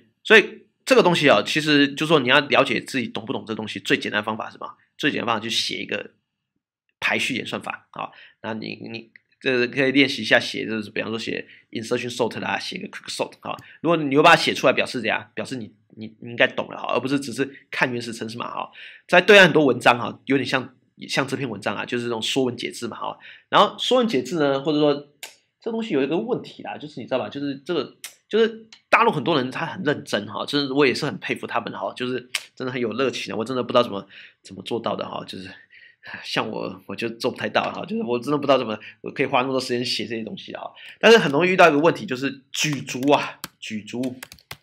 所以这个东西啊，其实就是说你要了解自己懂不懂这东西，最简单的方法是什么？最简单的方法就是写一个排序演算法啊。那你你这个可以练习一下写，就是比方说写 insertion sort 啦，写个 quick sort 啊。如果你有把它写出来，表示怎样？表示你你你应该懂了哈，而不是只是看原始程式码哈。在对岸很多文章哈，有点像像这篇文章啊，就是这种说文解字嘛哈。然后说文解字呢，或者说这东西有一个问题啦，就是你知道吧？就是这个，就是大陆很多人他很认真哈，就是我也是很佩服他们哈，就是真的很有热情，我真的不知道怎么怎么做到的哈，就是像我我就做不太到哈，就是我真的不知道怎么我可以花那么多时间写这些东西啊。但是很容易遇到一个问题，就是举足啊，举足。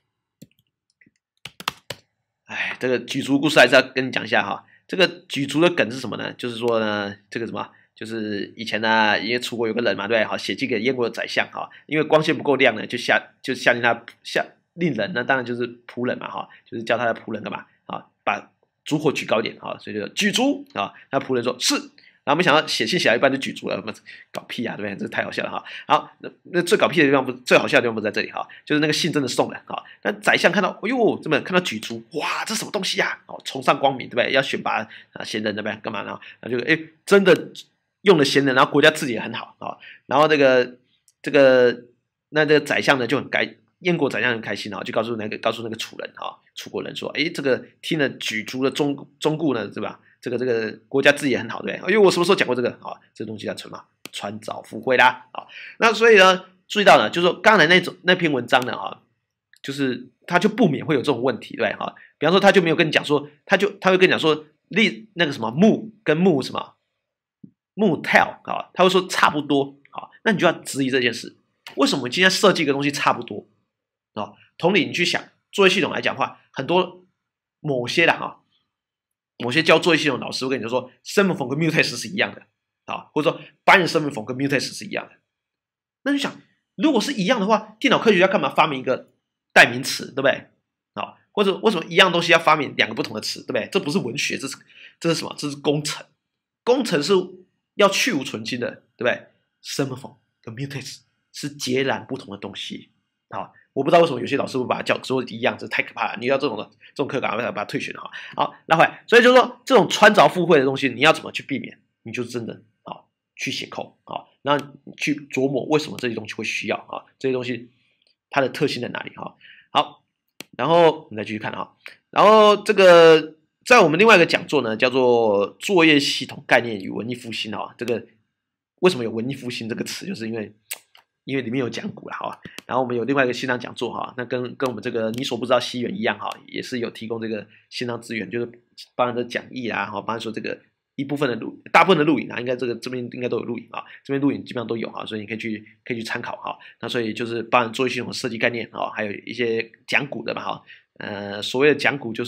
哎，这个举足故事还是要跟你讲一下哈。这个举足的梗是什么呢？就是说呢，这个什么？就是以前呢，因为楚国有个人嘛，对不对？好，写寄给燕国的宰相哈，因为光线不够亮呢，就下就下令他下令人呢，当然就是仆人嘛哈，就是叫他的仆人干嘛啊，把烛火举高一点啊，所以就举烛啊，那仆人说是，然后没想到写信写到一半就举烛了，搞屁啊，对不对？这太好笑了哈。好，那那最搞屁的地方不最好笑的地方不在这里哈，就是那个信真的送了哈，那宰相看到，哎呦，这么看到举烛，哇，这什么东西呀？哦，崇尚光明，对不对？要选拔啊贤人，对不对？干嘛呢？那就哎真的。用了贤人，然后国家治理也很好啊、哦，然后这个这个那这个宰相呢就很开，燕国宰相很开心啊、哦，就告诉那个告诉那个楚人啊、哦，楚国人说，哎，这个听了举足的忠忠固呢，对吧？这个这个国家治理也很好，对不对？因为我什么时候讲过这个啊、哦？这东西叫什么？穿凿附会啦啊、哦。那所以呢，注意到呢，就是说刚才那种那篇文章呢啊、哦，就是他就不免会有这种问题，对吧？哈，比方说他就没有跟你讲说，他就他会跟你讲说，例那个什么木跟木什么。木 tell 啊，他会说差不多啊，那你就要质疑这件事，为什么今天设计一个东西差不多啊？同理，你去想作业系统来讲的话，很多某些的哈，某些教作业系统老师会跟你说 semaphore 跟 mutex 是一样的啊，或者说 binary semaphore 跟 mutex 是一样的，那你想，如果是一样的话，电脑科学家干嘛发明一个代名词，对不对？啊，或者为什么一样东西要发明两个不同的词，对不对？这不是文学，这是这是什么？这是工程，工程是。要去无存菁的，对不对 ？semaphore 跟 mutex 是截然不同的东西。好，我不知道为什么有些老师会把它叫说一样，这太可怕了。你要这种的这种课，赶快把它退学了哈。好，拉回来，所以就是说这种穿凿附会的东西，你要怎么去避免？你就真的好去写扣啊，然后去琢磨为什么这些东西会需要啊，这些东西它的特性在哪里哈？好，然后我们再继续看啊，然后这个。在我们另外一个讲座呢，叫做作业系统概念与文艺复兴啊，这个为什么有文艺复兴这个词，就是因为因为里面有讲古了哈。然后我们有另外一个线上讲座哈，那跟跟我们这个你所不知道西元一样哈，也是有提供这个线上资源，就是帮人的讲义啊，哈，帮人说这个一部分的录，大部分的录影啊，应该这个这边应该都有录影啊，这边录影基本上都有哈，所以你可以去可以去参考哈。那所以就是帮人作业系统的设计概念啊，还有一些讲古的嘛哈，呃，所谓的讲古就是。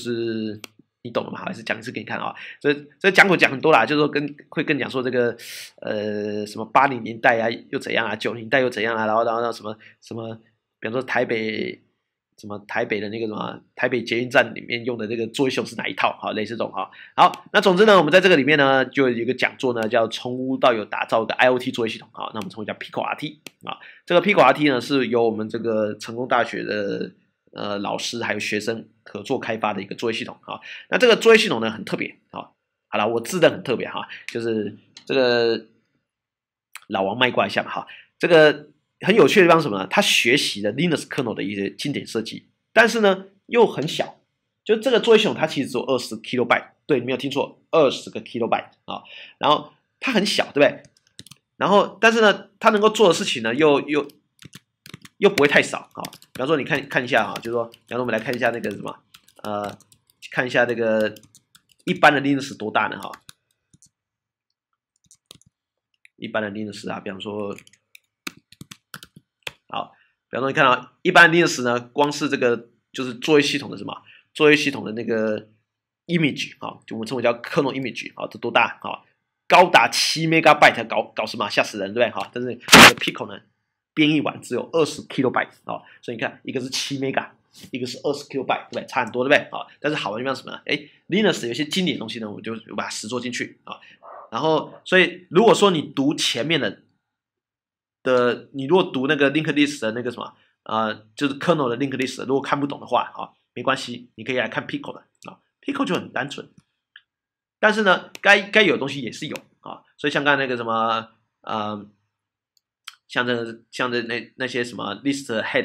你懂了吗？还是讲一次给你看啊？所以这讲古讲很多啦，就是说跟会跟你讲说这个呃什么八零年代啊又怎样啊，九零代又怎样啊，然后然后什么什么，比方说台北什么台北的那个什么台北捷运站里面用的这个作业系统是哪一套？哈，类似这种哈。好，那总之呢，我们在这个里面呢，就有一个讲座呢，叫从无到有打造一个 I O T 作业系统啊，那我们称为叫 Pico R T 啊。这个 Pico R T 呢是由我们这个成功大学的。呃，老师还有学生合作开发的一个作业系统啊，那这个作业系统呢很特别啊，好了，我自认很特别哈，就是这个老王卖瓜一下哈，这个很有趣的地方是什么呢？他学习了 Linux kernel 的一些经典设计，但是呢又很小，就这个作业系统它其实只有二十 kilobyte， 对，你没有听错，二十个 kilobyte 啊，然后它很小，对不对？然后但是呢，它能够做的事情呢又又。又不会太少啊，比方说你看看一下哈，就是说，比方说我们来看一下那个什么，呃，看一下这个一般的 Linux 多大呢哈？一般的 Linux 啊，比方说，好， 比方说你看到一般 Linux 呢，光是这个就是作业系统的什么作业系统的那个 image 啊，就我们称为叫 kernel image 啊，这多大啊？高达七 megabyte 搞搞什么吓死人对不对哈？但是这个 Pico 呢编译完只有二十 kilobyte 啊，所以你看一个是七 mega， 一个是二十 kilobyte 对不对？差很多对不对啊？但是好玩的地方是什么呢？哎 ，Linux 有些经典的东西呢，我就把它实做进去啊。然后，所以如果说你读前面的的，你如果读那个 linked list 的那个什么呃，就是 kernel 的 linked list， 如果看不懂的话啊，没关系，你可以来看 Pico 的啊 ，Pico 就很单纯。但是呢，该该有的东西也是有啊，所以像刚才那个什么呃，像这像这那那些什么 list head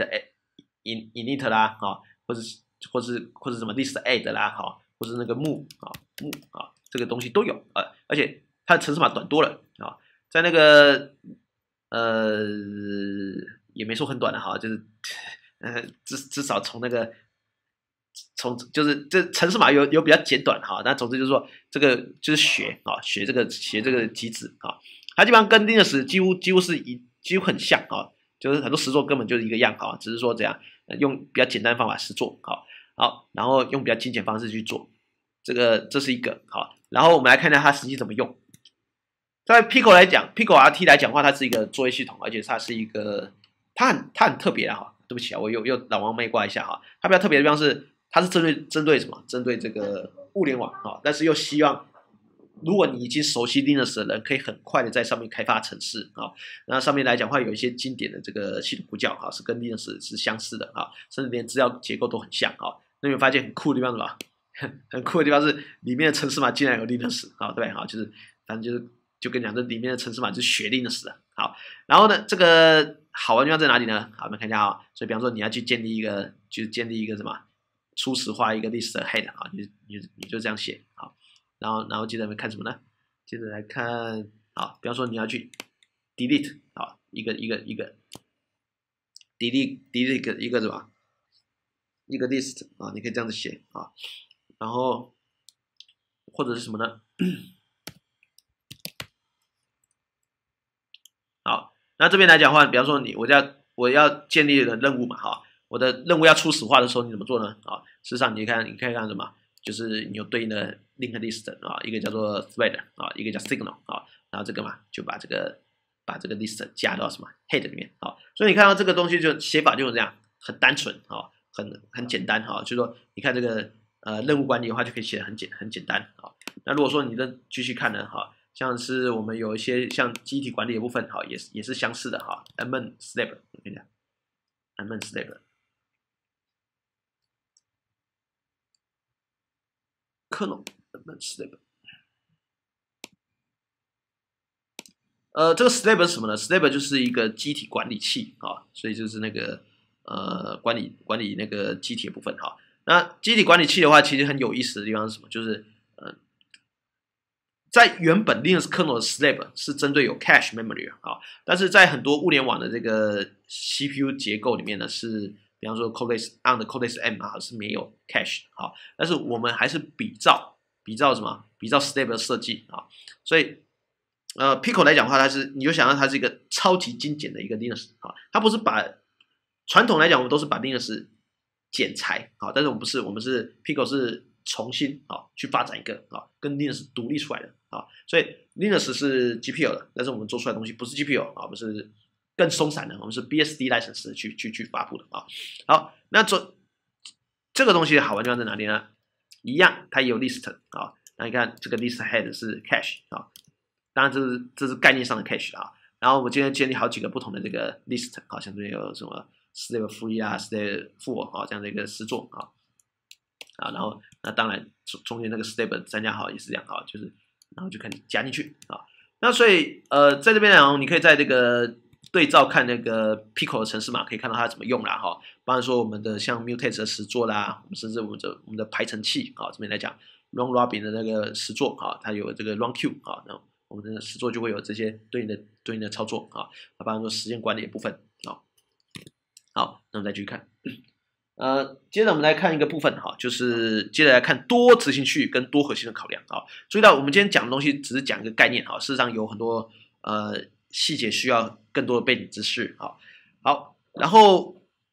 in init 啦啊，或者或是或者什么 list add 啦哈，或者那个 move 啊 move 啊，这个东西都有啊，而且它的程式码短多了啊，在那个呃也没说很短的哈，就是呃至至少从那个。从就是这程式码有有比较简短哈，那总之就是说这个就是学啊，学这个学这个机制啊，它基本上跟 Linux 几乎几乎是一几乎很像啊，就是很多实作根本就是一个样啊，只是说这样用比较简单的方法实作好，好，然后用比较精简方式去做，这个这是一个好，然后我们来看一下它实际怎么用。在 Pico 来讲 ，Pico R T 来讲的话，它是一个作业系统，而且它是一个它很它很特别的哈，对不起啊，我又又老王卖瓜一下哈，它比较特别的地方是。它是针对针对什么？针对这个物联网啊，但是又希望，如果你已经熟悉 Linux 的人，可以很快的在上面开发程式啊。那上面来讲的话，有一些经典的这个系统呼叫啊，是跟 Linux 是相似的啊，甚至连资料结构都很像啊。那你会发现很酷的地方是吧？很酷的地方是里面的程式码竟然有 Linux 啊，对不对？好，就是反正就是就跟你讲，这里面的程式码就是学 Linux 的。好，然后呢，这个好玩的地方在哪里呢？好，我们看一下啊。所以比方说你要去建立一个，就是建立一个什么？初始化一个 list head 啊，你你你就这样写啊，然后然后接着来看什么呢？接着来看啊，比方说你要去 delete 啊，一个一个一个 delete delete 一个一个什么一个 list 啊，你可以这样子写啊，然后或者是什么呢？好，那这边来讲的话，比方说你我要我要建立的任务嘛，哈。我的任务要初始化的时候，你怎么做呢？啊，事实上你看，你可以看什么？就是你有对应的 linked list 啊，一个叫做 thread 啊，一个叫 signal 啊，然后这个嘛，就把这个把这个 list 加到什么 head 里面啊。所以你看到这个东西就写法就是这样，很单纯啊，很很简单哈。就是说，你看这个呃任务管理的话，就可以写的很简很简单啊。那如果说你的继续看呢，哈，像是我们有一些像机体管理的部分，哈，也是也是相似的哈 ，admin slab， 我跟你讲 ，admin slab。kernel slab， 呃，这个 slab 是什么呢 ？slab 就是一个机体管理器啊，所以就是那个呃管理管理那个机体的部分哈。那机体管理器的话，其实很有意思的地方是什么？就是呃，在原本 Linux kernel 的 slab 是针对有 cache memory 啊，但是在很多物联网的这个 C P U 结构里面呢是。比方说 Codeless on 的 Codeless M 啊是没有 cache 好，但是我们还是比照比照什么？比照 stable 的设计啊，所以呃 Pico 来讲的话，它是你就想到它是一个超级精简的一个 Linux 啊，它不是把传统来讲我们都是把 Linux 剪裁啊，但是我们不是，我们是 Pico 是重新啊去发展一个啊跟 Linux 独立出来的啊，所以 Linux 是 G P U 的，但是我们做出来的东西不是 G P U 啊，我们是。更松散的，我们是 B S D license 去去去发布的啊。好，那这这个东西好玩地方在哪里呢？一样，它也有 list 啊。那你看这个 list head 是 cache 啊，当然这是这是概念上的 cache 啊。然后我今天建立好几个不同的这个 list， 好像这边有什么 slave free 啊 slave full 啊这样的一个实作啊。啊，然后那当然中间那个 stable 三加号也是这样啊，就是然后就可以加进去啊。那所以呃，在这边呢，你可以在这个对照看那个 Pico 的程式码，可以看到它怎么用啦哈。包含说我们的像 Mutex 的实作啦，我们甚至我们的我们的排程器啊，这边来讲 Run Robin 的那个实作啊，它有这个 Run Q 啊，那我们的实作就会有这些对应的对应的操作啊，包含说时间管理的部分啊。好，那我们再继续看。呃，接着我们来看一个部分哈，就是接着来看多执行区跟多核心的考量啊。注意到我们今天讲的东西只是讲一个概念哈，事实上有很多呃细节需要更多的背景知识啊。好，然后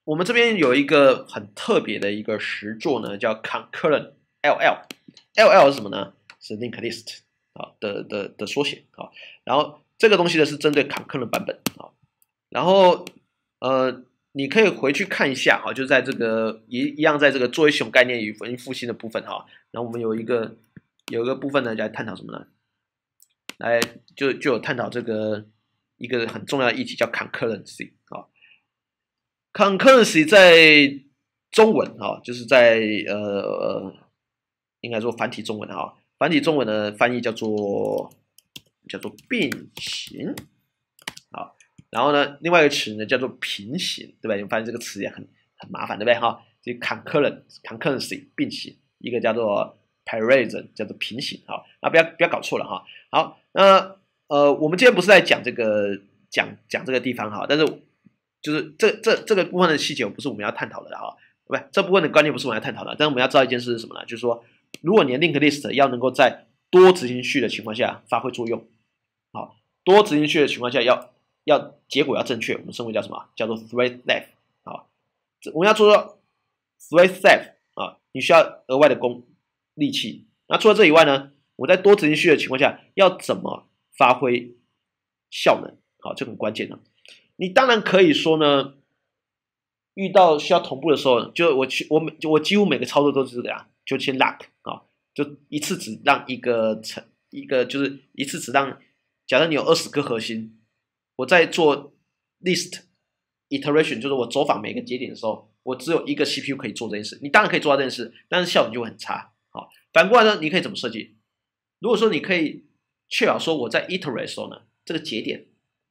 我们这边有一个很特别的一个实作呢，叫 Concurrent L L。L L 是什么呢？是 Linked List 啊的的的缩写啊。然后这个东西呢是针对 Concurrent 版本啊。然后呃，你可以回去看一下哈，就在这个一一样在这个作业系统概念与文艺复兴的部分哈。然后我们有一个有一个部分呢来探讨什么呢？来就就有探讨这个一个很重要的议题叫 Concurrency 啊。Concurrency 在中文哈，就是在呃，应该说繁体中文哈，繁体中文的翻译叫做叫做并行，好，然后呢，另外一个词呢叫做平行，对吧？你发现这个词也很很麻烦，对不对哈？这 concurrent concurrency 并行，一个叫做 parallelism 叫做平行，好，那不要不要搞错了哈。好，那呃，我们今天不是在讲这个讲讲这个地方哈，但是就是这这这个部分的细节不是我们要探讨的哈，不，这部分的观念不是我们要探讨的。但是我们要知道一件事是什么呢？就是说，如果你的 linked list 要能够在多执行序的情况下发挥作用，好，多执行序的情况下要要结果要正确，我们称为叫什么？叫做 thread length 啊。我们要做到 thread length 啊，你需要额外的功力气。那除了这以外呢，我在多执行序的情况下要怎么发挥效能？好，这很关键的。你当然可以说呢，遇到需要同步的时候，就我去我每我几乎每个操作都是这个样，就先 lock 啊，就一次只让一个层一个就是一次只让，假设你有二十颗核心，我在做 list iteration， 就是我走访每个节点的时候，我只有一个 C P U 可以做这件事。你当然可以做到这件事，但是效果就会很差。好，反过来呢，你可以怎么设计？如果说你可以确保说我在 iterate 的时候呢，这个节点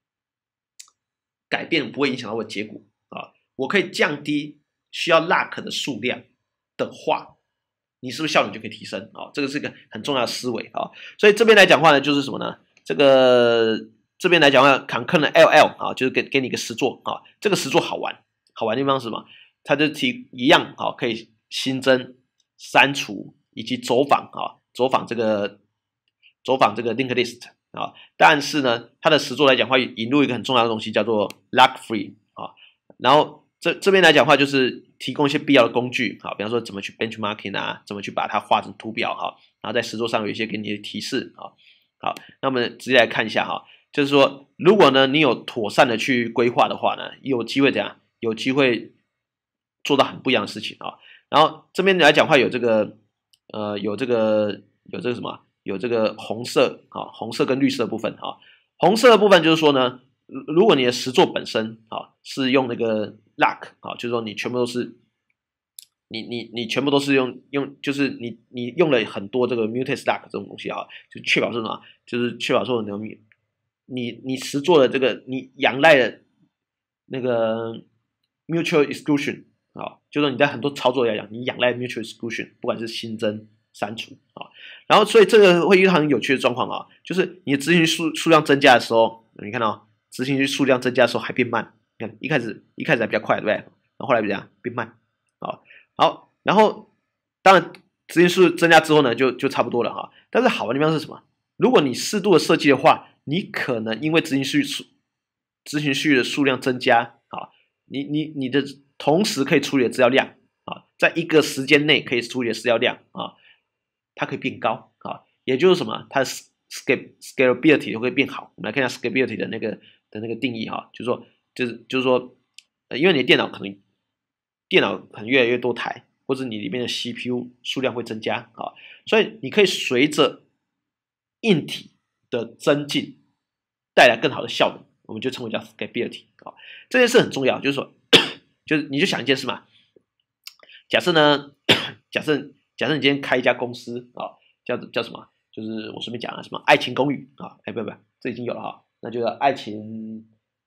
改变不会影响到我的结果啊，我可以降低需要 lock 的数量的话，你是不是效率就可以提升啊？这个是一个很重要的思维啊。所以这边来讲话呢，就是什么呢？这个这边来讲话 ，concurrent L L 啊，就是给给你一个实作啊。这个实作好玩，好玩的地方是什么？它就提一样啊，可以新增、删除以及走访啊，走访这个走访这个 linked list。啊，但是呢，它的实作来讲话引入一个很重要的东西，叫做 lock free 啊。然后这这边来讲话就是提供一些必要的工具啊，比方说怎么去 benchmarking 啊，怎么去把它画成图表哈、啊，然后在实作上有一些给你的提示啊。好，那我们直接来看一下哈，就是说，如果呢你有妥善的去规划的话呢，有机会怎样？有机会做到很不一样的事情啊。然后这边来讲话有这个呃有这个有这个什么？有这个红色啊，红色跟绿色的部分啊，红色的部分就是说呢，如果你的实作本身啊是用那个 lock 啊，就是说你全部都是你你你全部都是用用，就是你你用了很多这个 mutex lock 这种东西啊，就确保是什么？就是确保说你你你实作的这个你仰赖的那个 mutual exclusion 啊，就是说你在很多操作来讲，你仰赖 mutual exclusion， 不管是新增、删除啊。然后，所以这个会遇到很有趣的状况啊，就是你的执行数数量增加的时候，你看到、哦、执行数量增加的时候还变慢。你看一开始一开始还比较快，对不对？然后后来怎样变慢啊？好，然后当然执行数增加之后呢，就就差不多了哈。但是好的地方是什么？如果你适度的设计的话，你可能因为执行序数执行序的数量增加啊，你你你的同时可以处理的资料量啊，在一个时间内可以处理的资料量啊。它可以变高啊，也就是什么，它的 scale scalability 会变好。我们来看一下 scalability 的那个的那个定义哈，就是说，就是就是说，呃，因为你的电脑可能电脑可能越来越多台，或者你里面的 C P U 数量会增加啊，所以你可以随着硬体的增进带来更好的效能，我们就称为叫 scalability 啊。这件事很重要，就是说，就是你就想一件事嘛，假设呢，假设。假设你今天开一家公司啊，叫叫什么？就是我随便讲啊，什么爱情公寓啊？哎，不不，这已经有了哈，那就叫爱情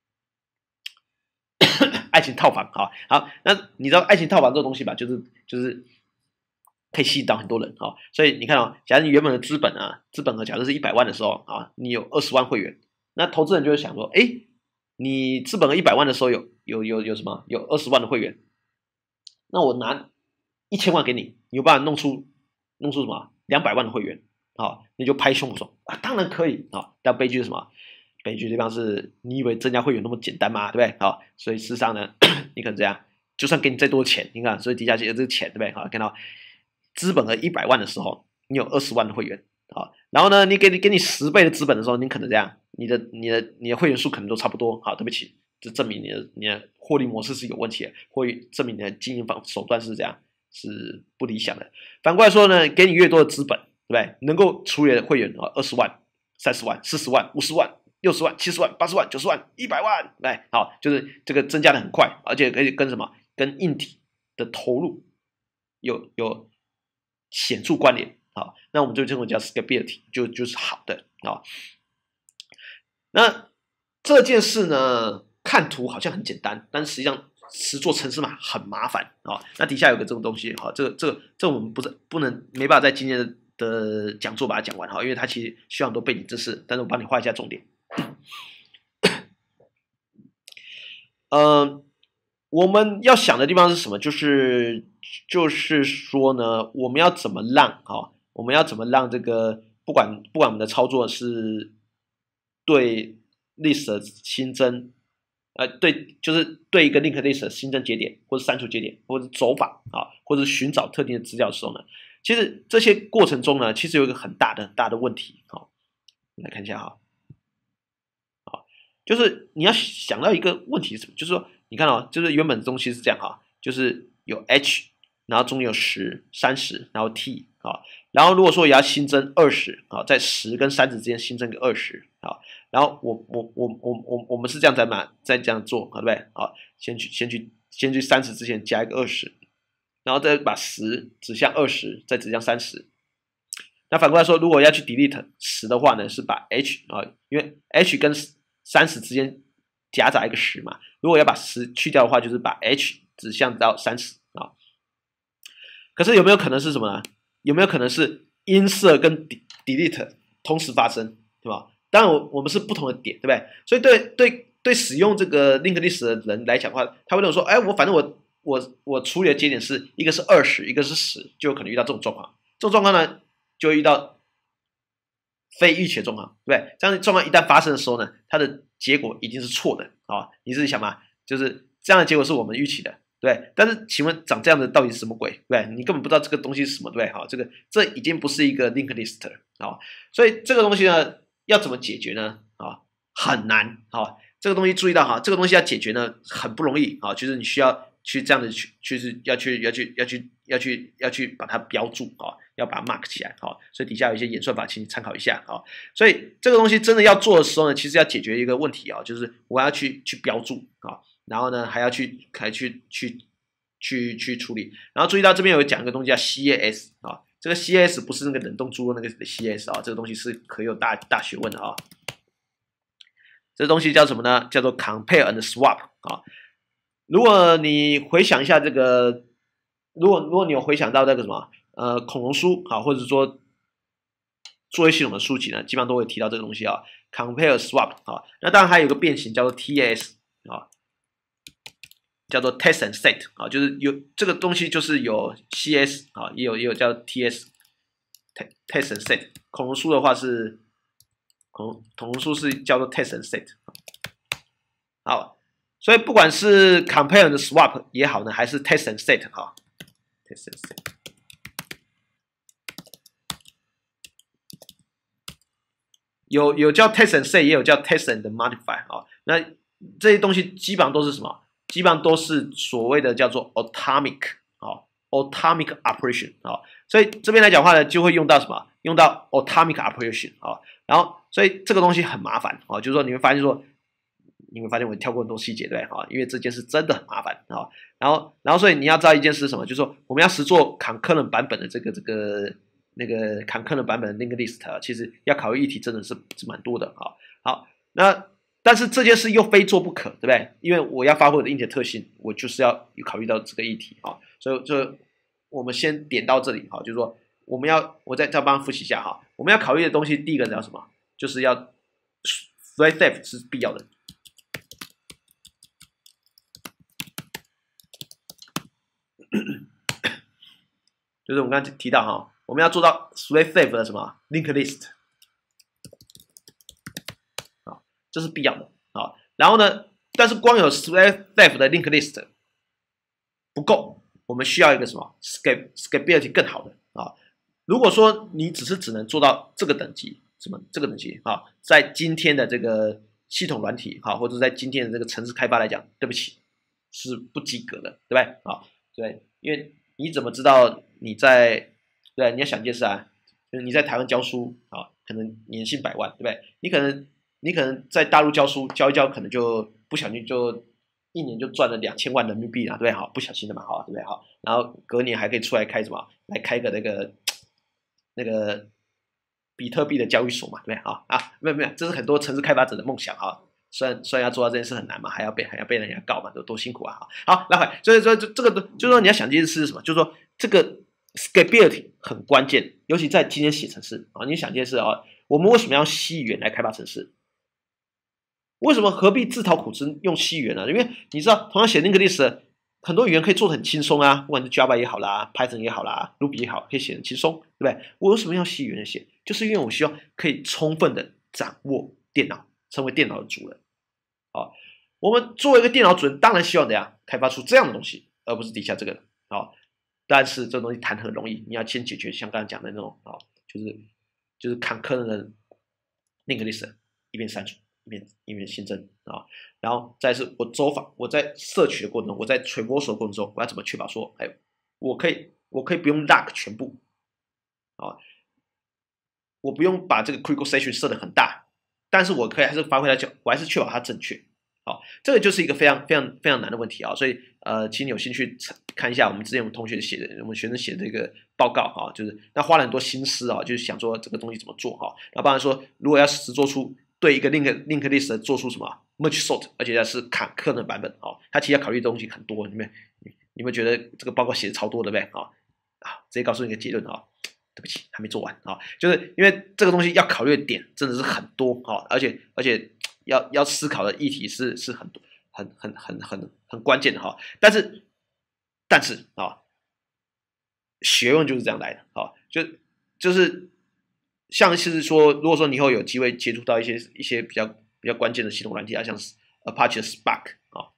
爱情套房哈。好，那你知道爱情套房这个东西吧？就是就是可以吸引到很多人哈。所以你看哦，假如你原本的资本啊，资本额假设是一百万的时候啊，你有二十万会员，那投资人就会想说，哎，你资本额一百万的时候有有有有什么？有二十万的会员，那我拿一千万给你，你有办法弄出弄出什么两百万的会员啊？你就拍胸脯说啊，当然可以啊。但悲剧是什么？悲剧地方是你以为增加会员那么简单吗？对不对啊？所以事实上呢，你可能这样， 就算给你再多钱，你看，所以底下写的这个钱，对不对？好，看到资本额一百万的时候，你有二十万的会员啊，然后呢，你给你给你十倍的资本的时候，你可能这样，你的你的你的会员数可能都差不多。好，对不起，这证明你的你的获利模式是有问题的，或证明你的经营方手段是这样是不理想的。反过来说呢，给你越多的资本，对不对？能够处理的会员啊，二十万、三十万、四十万、五十万。六十万、七十万、八十万、九十万、一百万，来，好，就是这个增加的很快，而且可以跟什么？跟硬体的投入有有显著关联。好，那我们就这种叫 scalability， 就就是好的啊。那这件事呢，看图好像很简单，但实际上实做程式码很麻烦啊。那底下有个这种东西，哈，这个这个这我们不是不能没办法在今天的的讲座把它讲完哈，因为它其实需要很多背景知识，但是我帮你画一下重点。呃，我们要想的地方是什么？就是就是说呢，我们要怎么让啊、哦？我们要怎么让这个不管不管我们的操作是对 list 的新增，呃，对，就是对一个 link list 的新增节点，或者删除节点，或者走法啊，或者寻找特定的资料的时候呢，其实这些过程中呢，其实有一个很大的很大的问题。好、哦，来看一下哈。就是你要想到一个问题是什么？就是说，你看哦，就是原本的东西是这样哈，就是有 h， 然后中间有十、三十，然后 t 啊，然后如果说也要新增二十啊，在十跟三十之间新增个二十啊，然后我我我我我我们是这样在嘛，再这样做，对不对？啊，先去先去先去三十之前加一个二十，然后再把十指向二十，再指向三十。那反过来说，如果要去 delete 十的话呢，是把 h 啊，因为 h 跟三十之间夹杂一个十嘛，如果要把十去掉的话，就是把 h 指向到三十啊。可是有没有可能是什么呢？有没有可能是 insert 跟 delete 同时发生，对吧？当然我我们是不同的点，对不对？所以对对对，使用这个 linked list 的人来讲的话，他会认为说，哎，我反正我我我处理的节点是一个是二十，一个是十，就有可能遇到这种状况。这种状况呢，就会遇到非预期的状况，对不对？这样的状况一旦发生的时候呢，它的结果一定是错的啊、哦！你自己想嘛，就是这样的结果是我们预期的，对。但是请问长这样的到底是什么鬼？对不对？你根本不知道这个东西是什么，对不对？好、哦，这个这已经不是一个 linked list 了啊、哦！所以这个东西呢，要怎么解决呢？啊、哦，很难啊、哦！这个东西注意到哈，这个东西要解决呢，很不容易啊、哦，就是你需要去这样的去，就是要去要去要去要去要去把它标注啊、哦，要把它 mark 起来啊、哦。所以底下有一些演算法，请你参考一下啊、哦。所以这个东西真的要做的时候呢，其实要解决一个问题啊、哦，就是我要去去标注啊、哦，然后呢还要去还去去去去处理。然后注意到这边有讲一个东西叫 C A S 啊、哦，这个 C A S 不是那个冷冻猪肉那个 C A S 啊、哦，这个东西是可有大大学问的啊、哦。这东西叫什么呢？叫做 compare and swap 啊、哦。如果你回想一下这个，如果如果你有回想到那个什么呃恐龙书啊，或者说作业系统的书籍呢，基本上都会提到这个东西啊 ，compare swap 啊。那当然还有一个变形叫做 T S 啊，叫做 test and set 啊，就是有这个东西就是有 C S 啊，也有也有叫 T S test and set。恐龙书的话是恐恐龙书是叫做 test and set。好，所以不管是 compare and swap 也好呢，还是 test and set 哈 ，test and set 有有叫 test and set， 也有叫 test and modify 啊。那这些东西基本上都是什么？基本上都是所谓的叫做 atomic 啊 ，atomic operation 啊。所以这边来讲的话呢，就会用到什么？用到 atomic operation 啊。然后，所以这个东西很麻烦啊，就是说你会发现说。你会发现我跳过很多细节，对哈，因为这件事真的很麻烦啊。然后，然后，所以你要知道一件事是什么，就是说我们要实做 concurrent 版本的这个这个那个 concurrent 版本的 linked list 啊，其实要考虑议题真的是是蛮多的啊。好，那但是这件事又非做不可，对不对？因为我要发挥我的硬件特性，我就是要考虑到这个议题啊。所以，就我们先点到这里哈，就是说我们要我再再帮复习一下哈，我们要考虑的东西，第一个叫什么？就是要 thread depth 是必要的。就是我们刚才提到哈，我们要做到 thread depth 的什么 linked list 啊，这是必要的啊。然后呢，但是光有 thread depth 的 linked list 不够，我们需要一个什么 scale scalability 更好的啊。如果说你只是只能做到这个等级，什么这个等级啊，在今天的这个系统软体啊，或者在今天的这个城市开发来讲，对不起，是不及格的，对不对啊？对，因为你怎么知道你在对？你要想一件事啊，就是你在台湾教书啊，可能年薪百万，对不对？你可能你可能在大陆教书教一教，可能就不小心就一年就赚了两千万人民币了，对不对？好，不小心的嘛，好，对不对？好，然后隔年还可以出来开什么？来开个那个那个比特币的交易所嘛，对不对？好啊，没有没有，这是很多城市开发者的梦想啊。虽然虽然要做到这件事很难嘛，还要被还要被人家告嘛，多多辛苦啊！好，拉回来，所以说这这个就是说你要想这件事是什么？就是说这个 scalability 很关键，尤其在今天写程式啊，你想这件事啊，我们为什么要西语言来开发程式？为什么何必自讨苦吃用西语言呢？因为你知道，同样写 linked list， 很多语言可以做得很轻松啊，不管是 Java 也好啦 ，Python 也好啦 ，Ruby 也好，可以写得很轻松，对不对？我为什么要西语言写？就是因为我希望可以充分的掌握电脑，成为电脑的主人。好，我们作为一个电脑主人，当然希望怎样开发出这样的东西，而不是底下这个。好，但是这东西谈何容易？你要先解决像刚才讲的那种啊，就是就是 concurrent 的 linked list 一边删除。一边一边新增啊，然后再是我走访，我在摄取的过程中，我在 traverse 的过程中，我要怎么确保说，哎，我可以我可以不用 lock 全部啊，我不用把这个 critical section 设得很大，但是我可以还是发挥它，我还是确保它正确。好，这个就是一个非常非常非常难的问题啊，所以呃，请你有兴趣看一下我们之前我们同学写的，我们学生写的这个报告啊，就是那花了很多心思啊，就是想说这个东西怎么做哈，那当然说如果要实做出对一个 link link list 做出什么 merge sort， 而且是坎克的版本哦，它其实要考虑的东西很多，你们你们觉得这个报告写的超多对不对啊？啊，直接告诉你一个结论啊，对不起，还没做完啊，就是因为这个东西要考虑的点真的是很多啊，而且而且要要思考的议题是是很多很很很很很关键的哈，但是但是啊，学问就是这样来的啊，就就是。像是说，如果说你以后有机会接触到一些一些比较比较关键的系统软体啊，像是 Apache Spark 啊，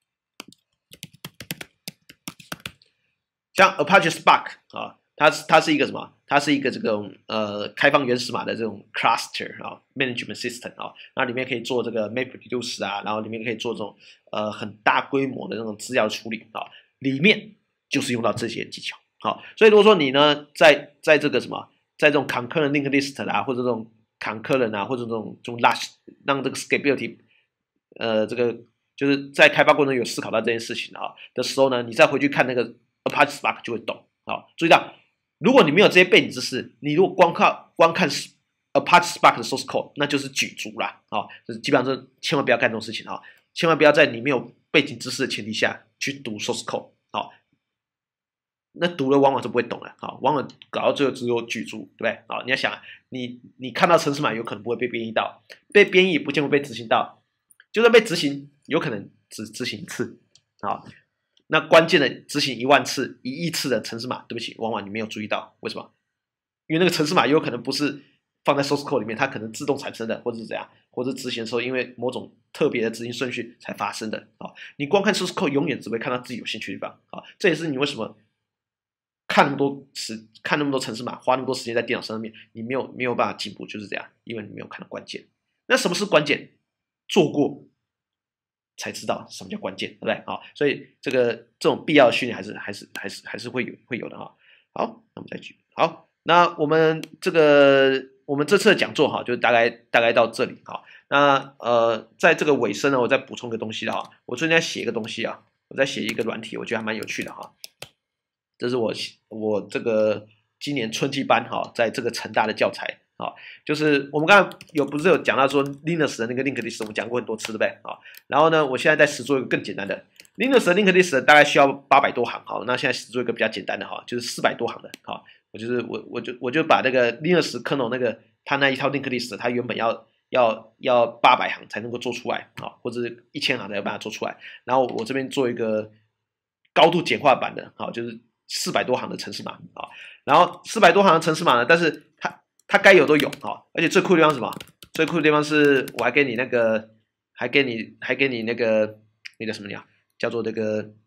像 Apache Spark 啊，它是它是一个什么？它是一个这种呃开放原始码的这种 cluster 啊 management system 啊，那里面可以做这个 MapReduce 啊，然后里面可以做这种呃很大规模的那种资料处理啊，里面就是用到这些技巧。好，所以如果说你呢在在这个什么？在这种 concurrent linked list 啦，或者这种 concurrent 啊，或者这种这种 large 让这个 scalability， 呃，这个就是在开发过程中有思考到这件事情啊的时候呢，你再回去看那个 Apache Spark 就会懂。好，注意到，如果你没有这些背景知识，你如果光靠光看 Apache Spark 的 source code， 那就是举足啦。啊，就是基本上是千万不要干这种事情啊，千万不要在你没有背景知识的前提下去读 source code。好。那读了往往是不会懂的，好，往往搞到最后只有举足，对不对？好，你要想，你你看到程式码有可能不会被编译到，被编译不见会被执行到，就算被执行，有可能只执行一次，好，那关键的执行一万次、一亿次的程式码，对不起，往往你没有注意到，为什么？因为那个程式码有可能不是放在 source code 里面，它可能自动产生的，或者是怎样，或者执行的时候因为某种特别的执行顺序才发生的，好，你光看 source code 永远只会看到自己有兴趣的地方，好，这也是你为什么。看那么多时，看那么多程式码，花那么多时间在电脑上面，你没有没有办法进步，就是这样，因为你没有看到关键。那什么是关键？做过才知道什么叫关键，对不对？好，所以这个这种必要的训练还是还是还是还是会有会有的哈。好，那我们再举。好，那我们这个我们这次的讲座哈，就大概大概到这里哈。那呃，在这个尾声呢，我再补充个东西的哈。我最近在写一个东西啊，我在写一个软体，我觉得还蛮有趣的哈。这是我我这个今年春季班哈，在这个成大的教材啊，就是我们刚才有不是有讲到说 Linux 的那个 linked list， 我们讲过很多次，对不对啊？然后呢，我现在在实做一个更简单的 Linux 的 linked list， 大概需要八百多行，好，那现在实做一个比较简单的哈，就是四百多行的，好，我就是我我就我就把那个 Linux kernel 那个它那一套 linked list， 它原本要要要八百行才能够做出来啊，或者是一千行才有办法做出来，然后我这边做一个高度简化版的，好，就是。四百多行的程式码啊，然后四百多行的程式码呢，但是它它该有都有啊，而且最酷的地方是什么？最酷的地方是我还给你那个，还给你还给你那个那个什么呀？叫做这个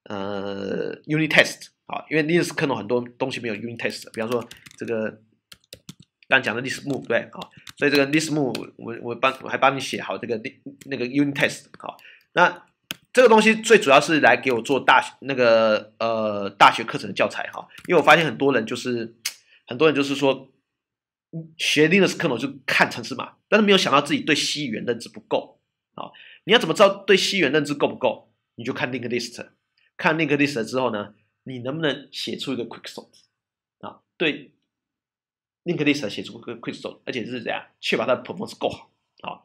呃 unit test 啊，因为 Linux kernel 很多东西没有 unit test，比方说这个刚讲的 list move 对啊，所以这个 list move 我我帮我还帮你写好这个那个 unit test 好，那这个东西最主要是来给我做大那个呃大学课程的教材哈，因为我发现很多人就是很多人就是说学 Linux kernel 就看程式码，但是没有想到自己对 C 语言认知不够啊。你要怎么知道对 C 语言认知够不够？你就看 linked list， 看 linked list 之后呢，你能不能写出一个 quick sort 啊？对 linked list 写出一个 quick sort， 而且是怎样确保它的 performance 够好啊？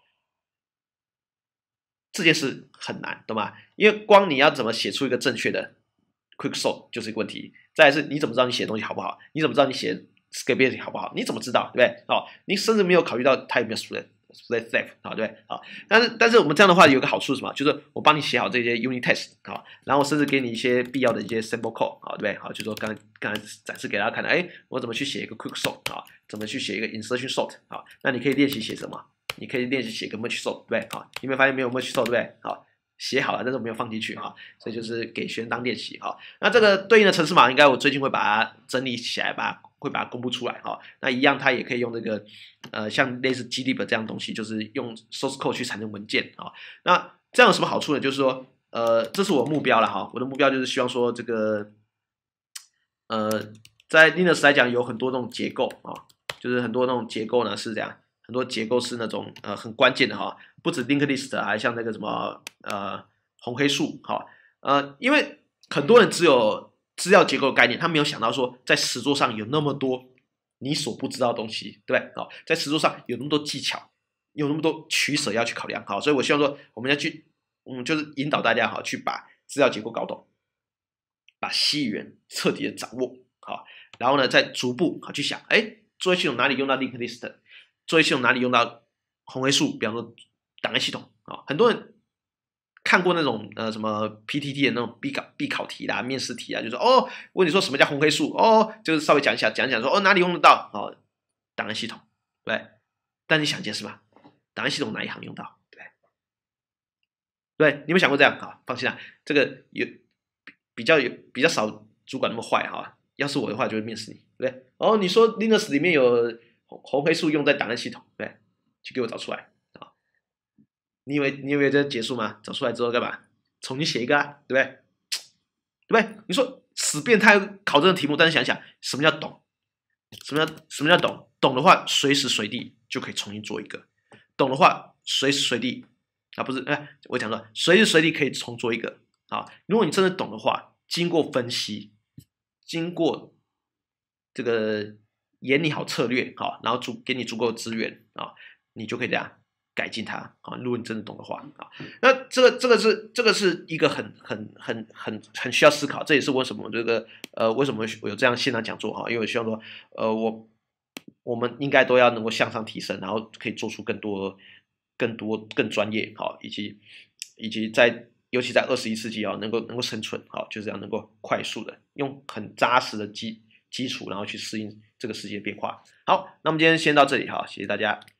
这件事很难，懂吗？因为光你要怎么写出一个正确的 quick sort 就是一个问题。再来是你怎么知道你写的东西好不好？你怎么知道你写 scalability 好不好？你怎么知道，对不对？哦，你甚至没有考虑到它有没有 split split safe 啊，对不对？好，但是但是我们这样的话有个好处是什么？就是我帮你写好这些 unit test 好，然后甚至给你一些必要的一些 sample code 啊，对不对？好，就说刚刚才展示给大家看的，哎，我怎么去写一个 quick sort 啊？怎么去写一个 insertion sort 啊？那你可以练习写什么？你可以练习写个 merge sort， 对不对？好，你有没有发现没有 merge sort， 对不对？好，写好了，但是我没有放进去哈，所以就是给学生当练习哈。那这个对应的程式码，应该我最近会把它整理起来，把它会把它公布出来哈。那一样，它也可以用这个呃，像类似 glib 这样的东西，就是用 source code 去产生文件啊。那这样有什么好处呢？就是说，呃，这是我的目标了哈。我的目标就是希望说，这个呃，在 Linux 来讲，有很多这种结构啊，就是很多那种结构呢是这样。很多结构是那种呃很关键的哈，不止 linked list， 还像那个什么呃红黑树哈，呃，因为很多人只有资料结构的概念，他没有想到说在实作上有那么多你所不知道的东西，对不对？好，在实作上有那么多技巧，有那么多取舍要去考量，好，所以我希望说我们要去，嗯，就是引导大家哈，去把资料结构搞懂，把 C 语言彻底的掌握，好，然后呢再逐步好去想，哎，作业系统哪里用到 linked list？作业系统哪里用到红黑树？比方说档案系统啊，很多人看过那种呃什么 P T T 的那种必考必考题啦、面试题啊，就说哦，问你说什么叫红黑树？哦，就是稍微讲一下，讲一讲说哦哪里用得到？哦，档案系统，对。但你想一件事吧，档案系统哪一行用到？对，对，你有没有想过这样？好，放心啦，这个有比较有比较少主管那么坏哈。要是我的话，就会面试你，对不对？哦，你说 Linux 里面有红黑树用在档案系统，对，去给我找出来啊！你以为你以为这结束吗？找出来之后干嘛？重新写一个啊，对不对？对不对？你说死变态考这个题目，但是想想什么叫懂？什么叫什么叫懂？懂的话，随时随地就可以重新做一个；懂的话，随时随地啊，不是哎，我讲说随时随地可以重做一个啊。如果你真的懂的话，经过分析，经过这个演拟好策略啊，然后足给你足够的资源啊，你就可以这样改进它啊。如果你真的懂的话啊，那这个这个是这个是一个很很很很很需要思考，这也是为什么这个呃为什么我有这样现场讲座哈，因为我希望说呃我我们应该都要能够向上提升，然后可以做出更多更多更专业好，以及以及在尤其在二十一世纪啊，能够能够生存好，就是要能够快速的用很扎实的基基础，然后去适应这个世界变化。好，那我们今天先到这里哈，谢谢大家。